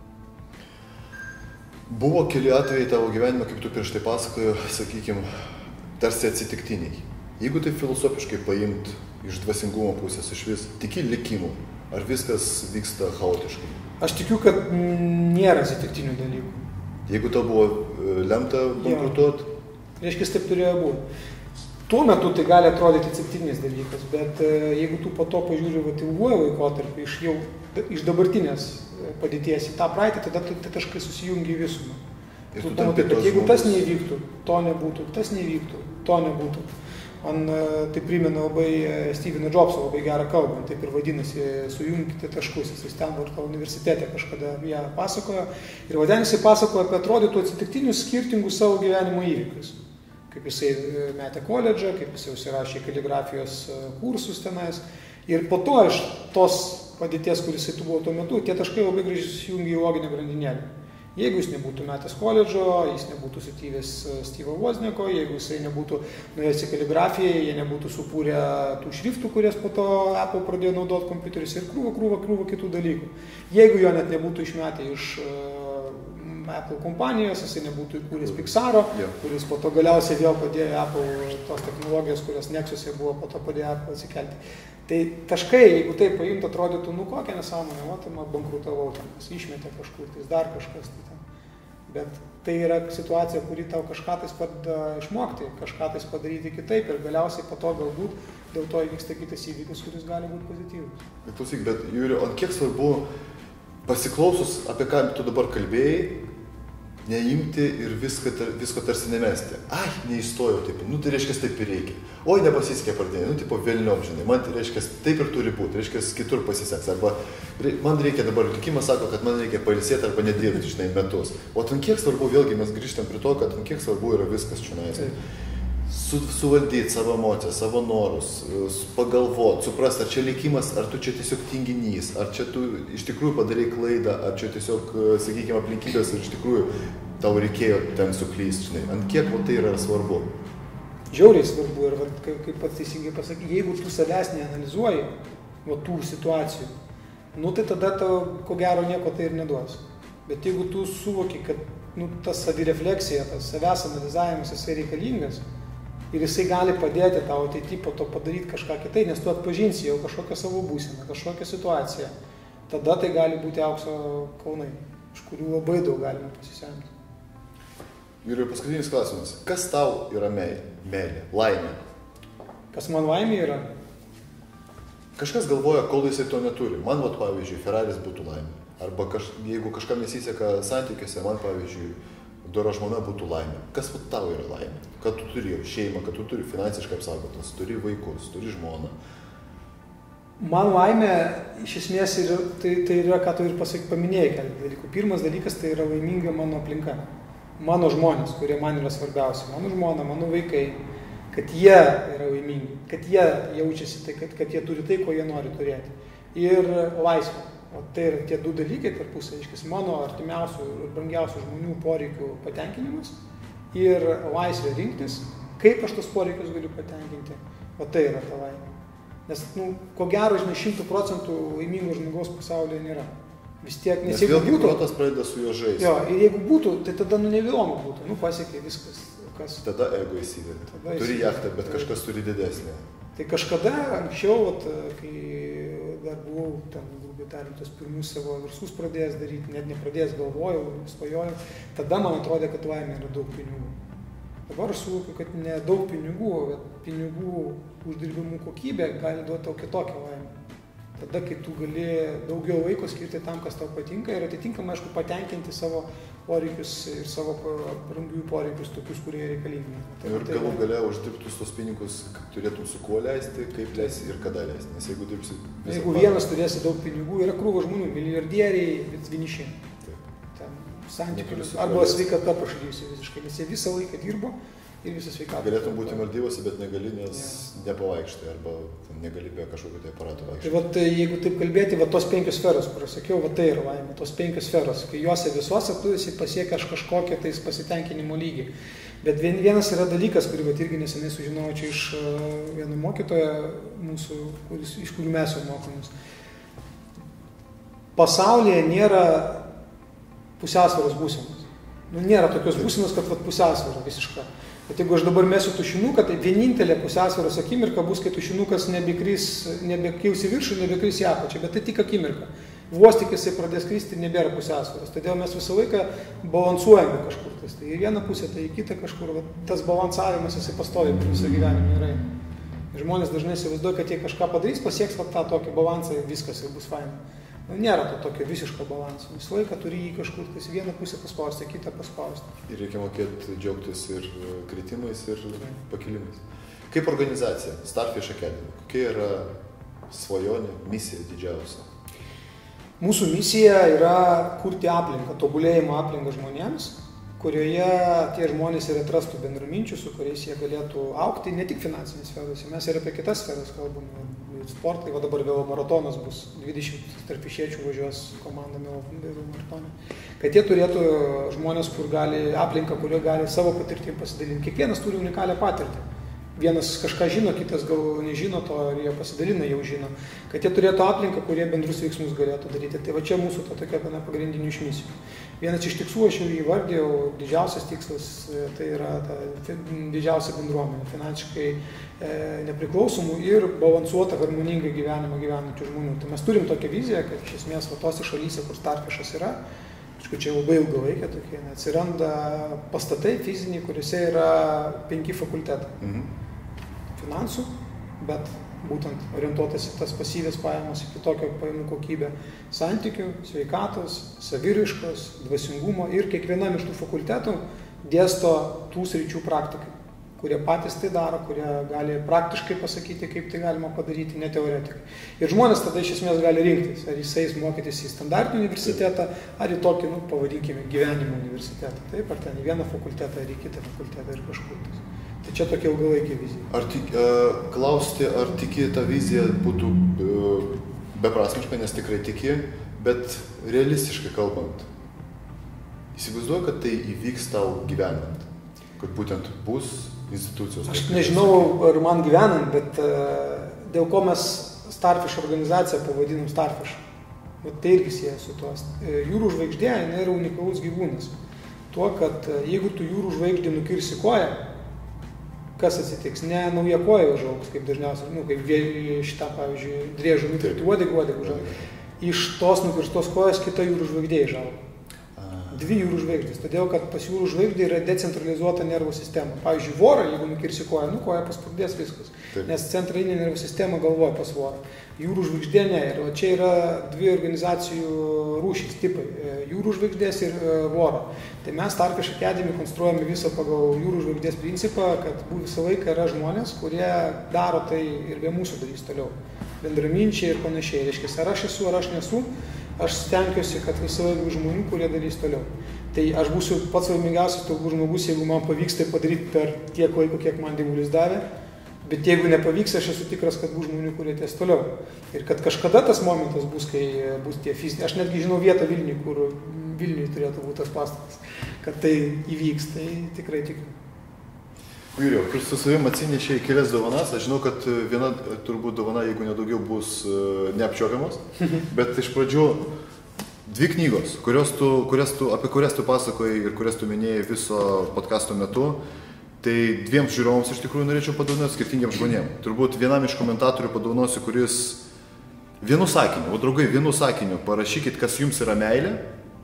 Buvo keli atvejai tavo gyvenime, kaip tu prieš tai pasakojo, sakykime, tarsi atsitiktiniai. Jeigu tai filosofiškai paimt iš dvasingumo pusės, iš vis, tiki likimu, ar viskas vyksta chaotiškai? Aš tikiu, kad nėra atsitiktinių dalykų. Jeigu tau buvo lemta bankrutuot? Reiškia, taip turėjo būti. Tuo metu tai gali atrodyti atsitiktinis dalykas, bet jeigu tu po to pažiūri vat, ilguoju laikotarpį iš, jau, iš dabartinės padėties į tą praeitį, tada tai taškai susijungia į visumą. Tu pamatai, kad jeigu tas neįvyktų, to nebūtų, tas neįvyktų, to nebūtų. Man tai primena labai Steve'o Jobso labai gerą kalbą, taip ir vadinasi sujungti taškus, jis Stanfordo universitete kažkada ją pasakojo. Ir vadien jisai pasakojo apie atrodytų atsitiktinius skirtingus savo gyvenimo įvykius. Kaip jisai metė koledžą, kaip jisai užsirašė kaligrafijos kursus tenais. Ir po to iš tos padėties, kuris jisai buvo tuo metu, tie taškai labai gražiai susijungia į loginę grandinėlę. Jeigu jis nebūtų metęs koledžo, jis nebūtų sutyvęs Steve'o Wozniako, jeigu jisai nebūtų nuėjęs į kaligrafiją, jie nebūtų sukūrę tų šriftų, kurias po to Apple pradėjo naudoti kompiuterius ir krūvą, krūvą, krūvą kitų dalykų. Jeigu jo net nebūtų išmetę iš uh, Apple kompanijos, jisai nebūtų įkūręs Pixaro, yeah. kuris po to galiausiai vėl padėjo Apple tos technologijos, kurios Nexus'e buvo, po to padėjo Apple atsikelti. Tai taškai, jeigu taip paimtų, atrodytų, nu kokią nesąmonę, o tam bankrutavau, ten išmetė kažkur, tai dar kažkas. Tai ten. Bet tai yra situacija, kuri tau kažką tais padeda išmokti, kažką tais padaryti kitaip ir galiausiai po to galbūt dėl to įvyksta kitas įvykis, kuris gali būti pozityvus. Bet klausyk, bet Jurijau, ant kiek svarbu pasiklausus, apie ką tu dabar kalbėjai, neimti ir visko, visko tarsi nemesti. Ai, neįstojau taip, nu tai reiškia taip ir reikia. Oi, nepasisekė pradėjai, nu tipo vėlniom, žinai, man tai reiškia taip ir turi būti, reiškia kitur pasiseks. Arba man reikia dabar, likimas sako, kad man reikia pailsėti arba nedirbti, žinai, metus. O ant kiek svarbu, vėlgi mes grįžtam prie to, kad ant kiek svarbu yra viskas čionais. Su, suvaldyti savo emocijas, savo norus, pagalvoti, suprasti, ar čia likimas, ar tu čia tiesiog tinginys, ar čia tu iš tikrųjų padarai klaidą, ar čia tiesiog, sakykime, aplinkybės ir iš tikrųjų tau reikėjo ten suklysti, žinai. Ant kiek va, tai yra svarbu? Žiauriai svarbu ir va, kaip, kaip pats teisingai pasakė, jeigu tu savęs neanalizuoji va, tų situacijų, nu tai tada tau ko gero nieko tai ir neduos. Bet jeigu tu suvoki, kad nu, tas savirefleksija, tas savęs analizavimas jisai reikalingas, ir jisai gali padėti tau ateityje po to padaryti kažką kitai, nes tu atpažinsi jau kažkokią savo būseną, kažkokią situaciją. Tada tai gali būti aukso kalnai, iš kurių labai daug galima pasisemti. Ir paskutinis klausimas. Kas tau yra meilė? Meilė, laimė? Kas man laimė yra? Kažkas galvoja, kol jisai to neturi. Man, vat, pavyzdžiui, Ferraris būtų laimė. Arba kaž, jeigu kažkam nesiseka santykiuose, man, pavyzdžiui, dora žmona būtų laimė. Kas vat, tau yra laimė? Kad tu turi šeimą, kad tu turi finansiškai apsaugotas, turi vaikus, turi žmoną. Man laimė, iš esmės, yra, tai, tai yra, ką tu ir pasak, paminėjai keletą dalykų. Pirmas dalykas tai yra laiminga mano aplinka. Mano žmonės, kurie man yra svarbiausi. Mano žmona, mano vaikai. Kad jie yra laimingi. Kad jie jaučiasi, tai, kad, kad jie turi tai, ko jie nori turėti. Ir laisvė. O tai yra tie du dalykai tarpusai, reiškia, mano artimiausių ir brangiausių žmonių poreikių patenkinimas ir laisvė rinktis, kaip aš tos poreikius galiu patenkinti. O tai yra ta laimė. Nes, nu, ko gero, žinai, šimtų procentų laimingo žmogaus pasaulyje nėra. Vis tiek, nes, nes jeigu būtų... protas pradeda su jo žaisti. Jo, ir jeigu būtų, tai tada nu neįdomu būtų. Nu, pasiekė viskas. Kas... Tada ego įsivedi. Turi jachtą, bet tai... kažkas turi didesnį. Tai kažkada anksčiau, vat, kai dar buvau ten, grubiai tariant, tos pirmus savo verslus pradėjęs daryti, net nepradėjęs galvojau, svajojau, tada man atrodė, kad laimė yra daug pinigų. Dabar aš suvokiu, kad ne daug pinigų, bet pinigų uždirbimų kokybė gali duoti tau kitokią laimę. Tada, kai tu gali daugiau laiko skirti tam, kas tau patinka ir atitinkamai, aišku, patenkinti savo poreikius ir savo brangių poreikius, tokius, kurie reikalingi. Ir tai galų gale uždirbtus tos pinigus turėtum su kuo leisti, kaip leisti ir kada leisti. Nes jeigu dirbsi... Jeigu vienas turėsi daug pinigų, yra krūva žmonių, milijardieriai, bet vieniši. Santykius, arba sveikata pašalyjusi visiškai, nes jie visą laiką dirbo ir visą sveikatą. Galėtum būti Maldyvose, bet negali, nes ja. nepavaikštai arba negali be kažkokio tai aparato vaikštai. Tai vat, jeigu taip kalbėti, va tos penkios sferos, kur aš sakiau, va tai yra laimė, tos penkios sferos, kai juose visuose tu esi pasiekęs kažkokią tais pasitenkinimo lygį. Bet vienas yra dalykas, kurį vat irgi nesenai sužinojau čia iš vieno mokytojo mūsų, kuris, iš kurių mes jau mokomės. Pasaulyje nėra pusiausvyros būsenos. Nu, nėra tokios būsenos, kad vat, pusiausvyra visiška. Bet jeigu aš dabar mesiu tušinuką, tai vienintelė pusiausvyros akimirka bus, kai tušinukas nebekris, nebekils į viršų, nebekris į apačią, bet tai tik akimirka. Vos tik jisai pradės kristi, nebėra pusiausvyros. Todėl mes visą laiką balansuojame kažkur. Tai į vieną pusę, tai į kitą kažkur. Va, tas balansavimas jisai pastovi per visą gyvenimą yra. Ir žmonės dažnai įsivaizduoja, kad jie kažką padarys, pasieks va, tą tokį balansą ir viskas ir bus faina. Nu, nėra to tokio visiško balanso. Visą laiką turi jį kažkur, tai vieną pusę paspausti, kitą paspausti. Ir reikia mokėti džiaugtis ir kritimais, ir pakilimais. Kaip organizacija, Starfish Academy, kokia yra svajonė, misija didžiausia? Mūsų misija yra kurti aplinką, tobulėjimo aplinką žmonėms, kurioje tie žmonės ir atrastų bendraminčių, su kuriais jie galėtų aukti ne tik finansinės sferose, mes ir apie kitas sferas kalbame. Sportai, va dabar vėl maratonas bus, dvidešimt starfišiečių važiuos komanda vėl maratoną. Kad jie turėtų žmonės, kur gali, aplinką, kurio gali savo patirtim pasidalinti. Kiekvienas turi unikalią patirtį. Vienas kažką žino, kitas gal nežino to, ir jie pasidalina, jau žino. Kad jie turėtų aplinką, kurie bendrus veiksmus galėtų daryti. Tai va čia mūsų ta tokia viena pagrindinių iš misijų. Vienas iš tikslų, aš jau įvardėjau, didžiausias tikslas, tai yra ta didžiausia bendruomenė, finansiškai e, nepriklausomų ir balansuota, harmoningai gyvenimą gyvenančių žmonių. Tai mes turim tokią viziją, kad iš esmės va tose šalyse, kur Starfishas yra, aišku, čia labai ilgalaikė tokie, atsiranda pastatai fiziniai, kuriuose yra penki fakultetai. Mhm. Finansų, bet būtent orientuotas į tas pasyvės pajamas, į kitokio pajamų kokybę, santykių, sveikatos, saviraiškos, dvasingumo ir kiekvienam iš tų fakultetų dėsto tų sričių praktikai, kurie patys tai daro, kurie gali praktiškai pasakyti, kaip tai galima padaryti, ne teoretikai. Ir žmonės tada iš esmės gali rinktis, ar jisai mokytis į standartinį universitetą, ar į tokį, nu, pavadinkime, gyvenimo universitetą, taip, ar ten į vieną fakultetą, ar į kitą fakultetą ir kažkur. Tai čia tokia ilgalaikė vizija. Ar tik, uh, klausti, ar tiki ta vizija būtų uh, beprasmiška, nes tikrai tiki, bet realistiškai kalbant, įsivaizduoju, kad tai įvyks tau gyvenant, kad būtent bus institucijos. Aš nežinau, ar man gyvenant, bet uh, dėl ko mes Starfish organizaciją pavadinom Starfish. Bet tai irgi sieja su tuo. Jūrų žvaigždė yra unikalus gyvūnas. Tuo, kad jeigu tu jūrų žvaigždį nukirsi koją, kas atsitiks? Ne nauja koja užaugs, kaip dažniausiai, nu, kaip šitą, pavyzdžiui, driežų nukirti uodegų, uodegų užaugs. Iš tos nukirstos kojos kita jūrų žvaigždė išauga. Dvi jūrų žvaigždės, todėl kad pas jūrų žvaigždė yra decentralizuota nervų sistema. Pavyzdžiui, vorą, jeigu nukirsi koją, nu, koja paspurdės viskas, Taip. Nes centrinė nervų sistema galvoja pas vorą. Jūrų žvaigždė ne. Ir čia yra dvi organizacijų rūšys, tipai – jūrų žvaigždės ir voro. Tai mes Starfish Academy konstruojame visą pagal jūrų žvaigždės principą, kad visą laiką yra žmonės, kurie daro tai ir be mūsų darys toliau. Bendraminčiai ir panašiai. Reiškia, ar aš esu, ar aš nesu, aš stengiuosi, kad visą laiką žmonių, kurie darys toliau. Tai aš būsiu pats laimingiausias turbūt žmogus, jeigu man pavyks tai padaryti per tiek laiko, kiek man dievulis davė. Bet jeigu nepavyks, aš esu tikras, kad bus žmonių, kurie ties toliau. Ir kad kažkada tas momentas bus, kai bus tie fiziniai. Aš netgi žinau vietą Vilniui, kur Vilniui turėtų būti tas pastatas, kad tai įvyks, tai tikrai tikiu. Vyriau, kur su savim atsinešė kelias dovanas, aš žinau, kad viena turbūt dovana, jeigu nedaugiau, bus neapčiuopiamos, bet iš pradžių dvi knygos, kurios tu, kurias tu, apie kurias tu pasakojai ir kurias tu minėjai viso podcasto metu. Tai dviems žiūrovams iš tikrųjų norėčiau padovanoti skirtingiems žmonėms. Turbūt vienam iš komentatorių padovanosiu, kuris vienu sakiniu, o draugai, vienu sakiniu parašykit, kas jums yra meilė.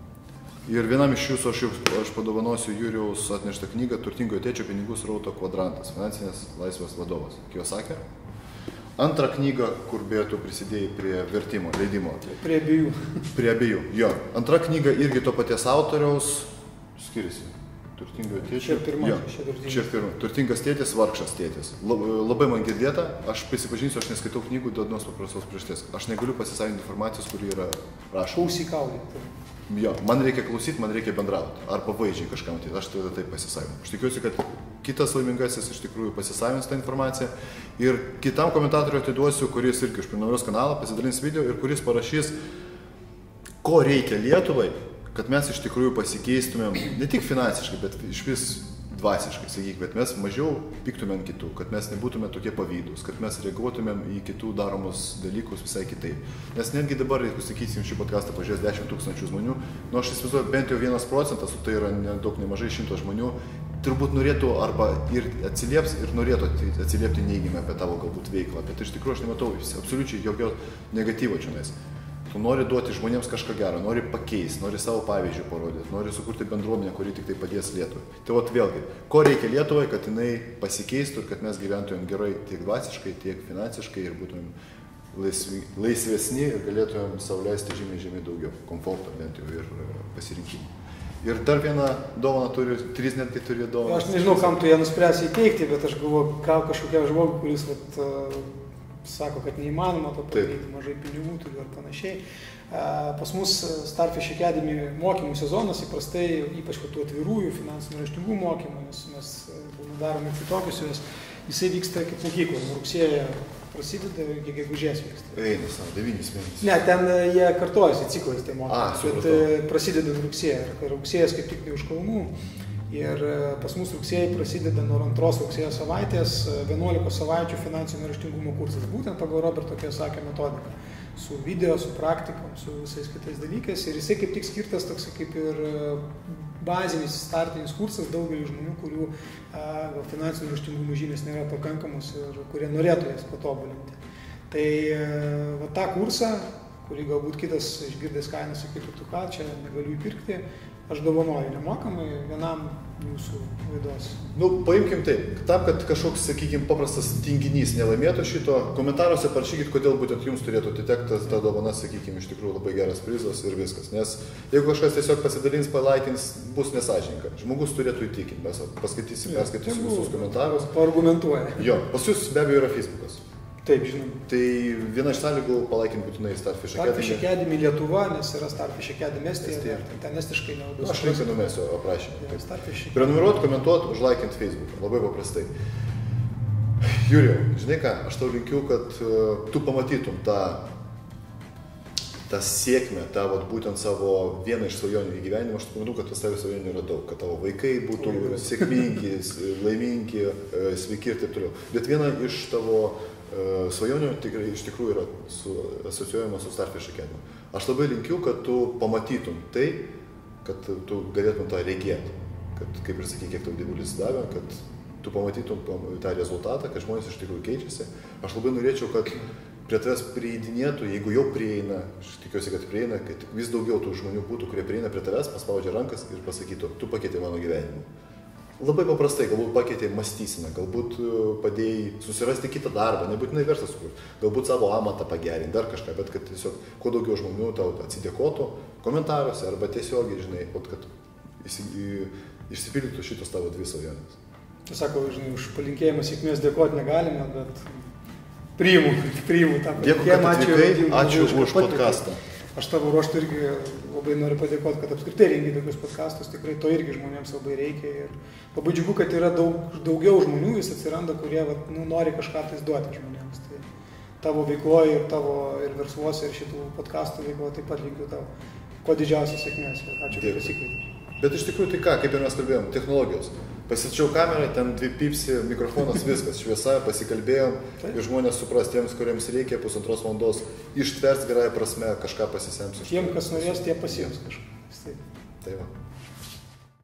Ir vienam iš jūsų aš, aš padovanosiu Jurijaus atneštą knygą Turtingojo tėčio pinigų srauto kvadrantas, finansinės laisvės vadovas. Kiyosaki. Antrą knygą, kur beje tu prisidėjai prie vertimo, leidimo. Prie abiejų. Prie abiejų, jo. Antra knyga irgi to paties autoriaus, skiriasi. Turtingojo tėčio. Čia pirma, jo, čia turtingas. Čia pirma. Turtingas tėtis, vargšas tėtis. Labai man girdėta, aš prisipažinsiu, aš neskaitau knygų dėl vienos paprastos priežasties. Aš negaliu pasisavinti informacijos, kuri yra rašoma. Klausykaudyti. Jo, man reikia klausyti, man reikia bendrauti. Arba vaizdžiai kažką matyti, aš tada taip pasisavinu. Aš tikiuosi, kad kitas laimingasis iš tikrųjų pasisavins tą informaciją. Ir kitam komentatoriui atiduosiu, kuris irgi užprenumeruos kanalą, pasidalins video ir kuris parašys, ko reikia Lietuvai, kad mes iš tikrųjų pasikeistumėm ne tik finansiškai, bet iš vis dvasiškai, sakyk, bet mes mažiau piktumėm kitų, kad mes nebūtume tokie pavydūs, kad mes reaguotumėm į kitų daromus dalykus visai kitaip. Nes netgi dabar, jeigu sakysim, šį podcastą pažiūrės dešimt tūkstančių žmonių, nu aš įsivaizduoju, bent jau vienas procentas, tai yra nedaug, nemažai šimto žmonių, turbūt norėtų arba ir atsilieps, ir norėtų atsiliepti neigiamai apie tavo galbūt veiklą, bet iš tikrųjų aš nematau absoliučiai jokio negatyvo čionais. Tu nori duoti žmonėms kažką gero, nori pakeisti, nori savo pavyzdžių parodyti, nori sukurti bendruomenę, kuri tik tai padės Lietuvai. Tai vat vėlgi, ko reikia Lietuvai, kad jinai pasikeistų ir kad mes gyventumėm gerai tiek dvasiškai, tiek finansiškai ir būtumėm laisvi, laisvesni ir galėtumėm sau leisti žymiai, žymiai daugiau komforto bent jau ir pasirinkimų. Ir dar vieną dovaną turiu, trys netgi turiu dovaną. Aš nežinau, kam tu ją nuspręsi įteikti, bet aš galvoju, gal kažkokiam žmogui, kuris vat, sako, kad neįmanoma to padaryti, mažai pinigų turiu ar panašiai. Pas mus Starfish Academy mokymų sezonas įprastai, ypač tų atvirųjų finansinių raštingų mokymų, nes mes darome kitokius juos, jisai vyksta kaip mokyklos, rugsėjo prasideda, iki gegužės vyksta. Eina savo, devynis mėnesius. Ne, ten jie kartojasi ciklais tie mokymai, bet prasideda rugsėjo, ir rugsėjas kaip tik už kalnų. Ir pas mus rugsėjai prasideda nuo antros rugsėjo savaitės vienuolikos savaičių finansinio raštingumo kursas, būtent pagal Roberto Kiyosakio metodiką, su video, su praktikom, su visais kitais dalykais. Ir jisai kaip tik skirtas toks kaip ir bazinis startinis kursas daugeliu žmonių, kurių gal finansinio raštingumo žinios nėra pakankamos ir kurie norėtų jas patobulinti. Tai va, tą kursą, kurį galbūt kitas išgirdęs kainą sakytų, tu ką, čia negaliu įpirkti, aš dovanoju nemokamai vienam jūsų laidos. Nu, paimkim taip, tam, kad kažkoks, sakykime, paprastas tinginys nelaimėtų šito, komentaruose parašykit, kodėl būtent jums turėtų atitekti ta dovana, sakykime, iš tikrųjų labai geras prizas ir viskas. Nes jeigu kažkas tiesiog pasidalins, palaikins, bus nesąžininga. Žmogus turėtų įtikinti, mes paskaitysim, perskaitysim visus komentarus. Paargumentuoja. Jo, pas jūs be abejo yra Facebookas. Taip, žinom. Tai viena iš sąlygų palaikinti būtinai Starfish Academy. Starfish Academy Lietuva, nes yra Starfish Academy Estija, ten estiškai nelabai. Aš linką numesiu aprašymą. Ja, prenumeruot, komentuot, užlaikint Facebooką. Labai paprastai. Jurijau, žinai ką, aš tau linkiu, kad uh, tu pamatytum tą, tą sėkmę, tą vat, būtent savo vieną iš svajonių įgyvenimą. Aš suprantu, kad pas tavo svajonių yra daug, kad tavo vaikai būtų Labai sėkmingi, laimingi, sveiki ir taip toliau. Bet viena iš tavo svajonių tikrai iš tikrųjų yra su, asocijuojama su Starfish Academy. Aš labai linkiu, kad tu pamatytum tai, kad tu galėtum tą regėti. Kad, kaip ir sakai, kiek tau dievulis davė, kad tu pamatytum tą rezultatą, kad žmonės iš tikrųjų keičiasi. Aš labai norėčiau, kad prie tavęs prieidinėtų, jeigu jau prieina, aš tikiuosi, kad prieina, kad vis daugiau tų žmonių būtų, kurie prieina prie tavęs, paspaudžia rankas ir pasakytų, tu pakeitei mano gyvenimą. Labai paprastai, galbūt pakeitė mąstyseną, galbūt padėjai susirasti kitą darbą, nebūtinai verslą sukurti, galbūt savo amatą pagerinti, dar kažką, bet kad tiesiog kuo daugiau žmonių tau atsidėkotų komentaruose arba tiesiogiai, žinai, kad išsipildytų šitos tavo dvi svajonės. Tu sako, žinai, už palinkėjimą sėkmės dėkoti negalime, bet priimu, priimu tą palinkėjimą. Ačiū, ačiū už podcastą. Aš tavo ruoštų irgi labai noriu padėkoti, kad apskritai rengi tokius podcastus, tikrai to irgi žmonėms labai reikia ir labai džiugu, kad yra daug, daugiau žmonių, vis atsiranda, kurie vat, nu, nori kažką tais duoti žmonėms. Tai tavo veikloje ir tavo ir versluose ir šitų podcastų veikloje taip pat linkiu tau kuo didžiausios sėkmės. Ačiū, kad pasikvietei. Bet iš tikrųjų tai ką, kaip ir mes kalbėjom, technologijos. Pasičiau kamerą, ten dvi pipsi, mikrofonas, viskas, šviesa, pasikalbėjom ir žmonės supras tiems, kuriems reikia pusantros valandos ištvers gerąją prasme, kažką pasisems. Tiem, kas norės, tie pasieks kažką. Tai va.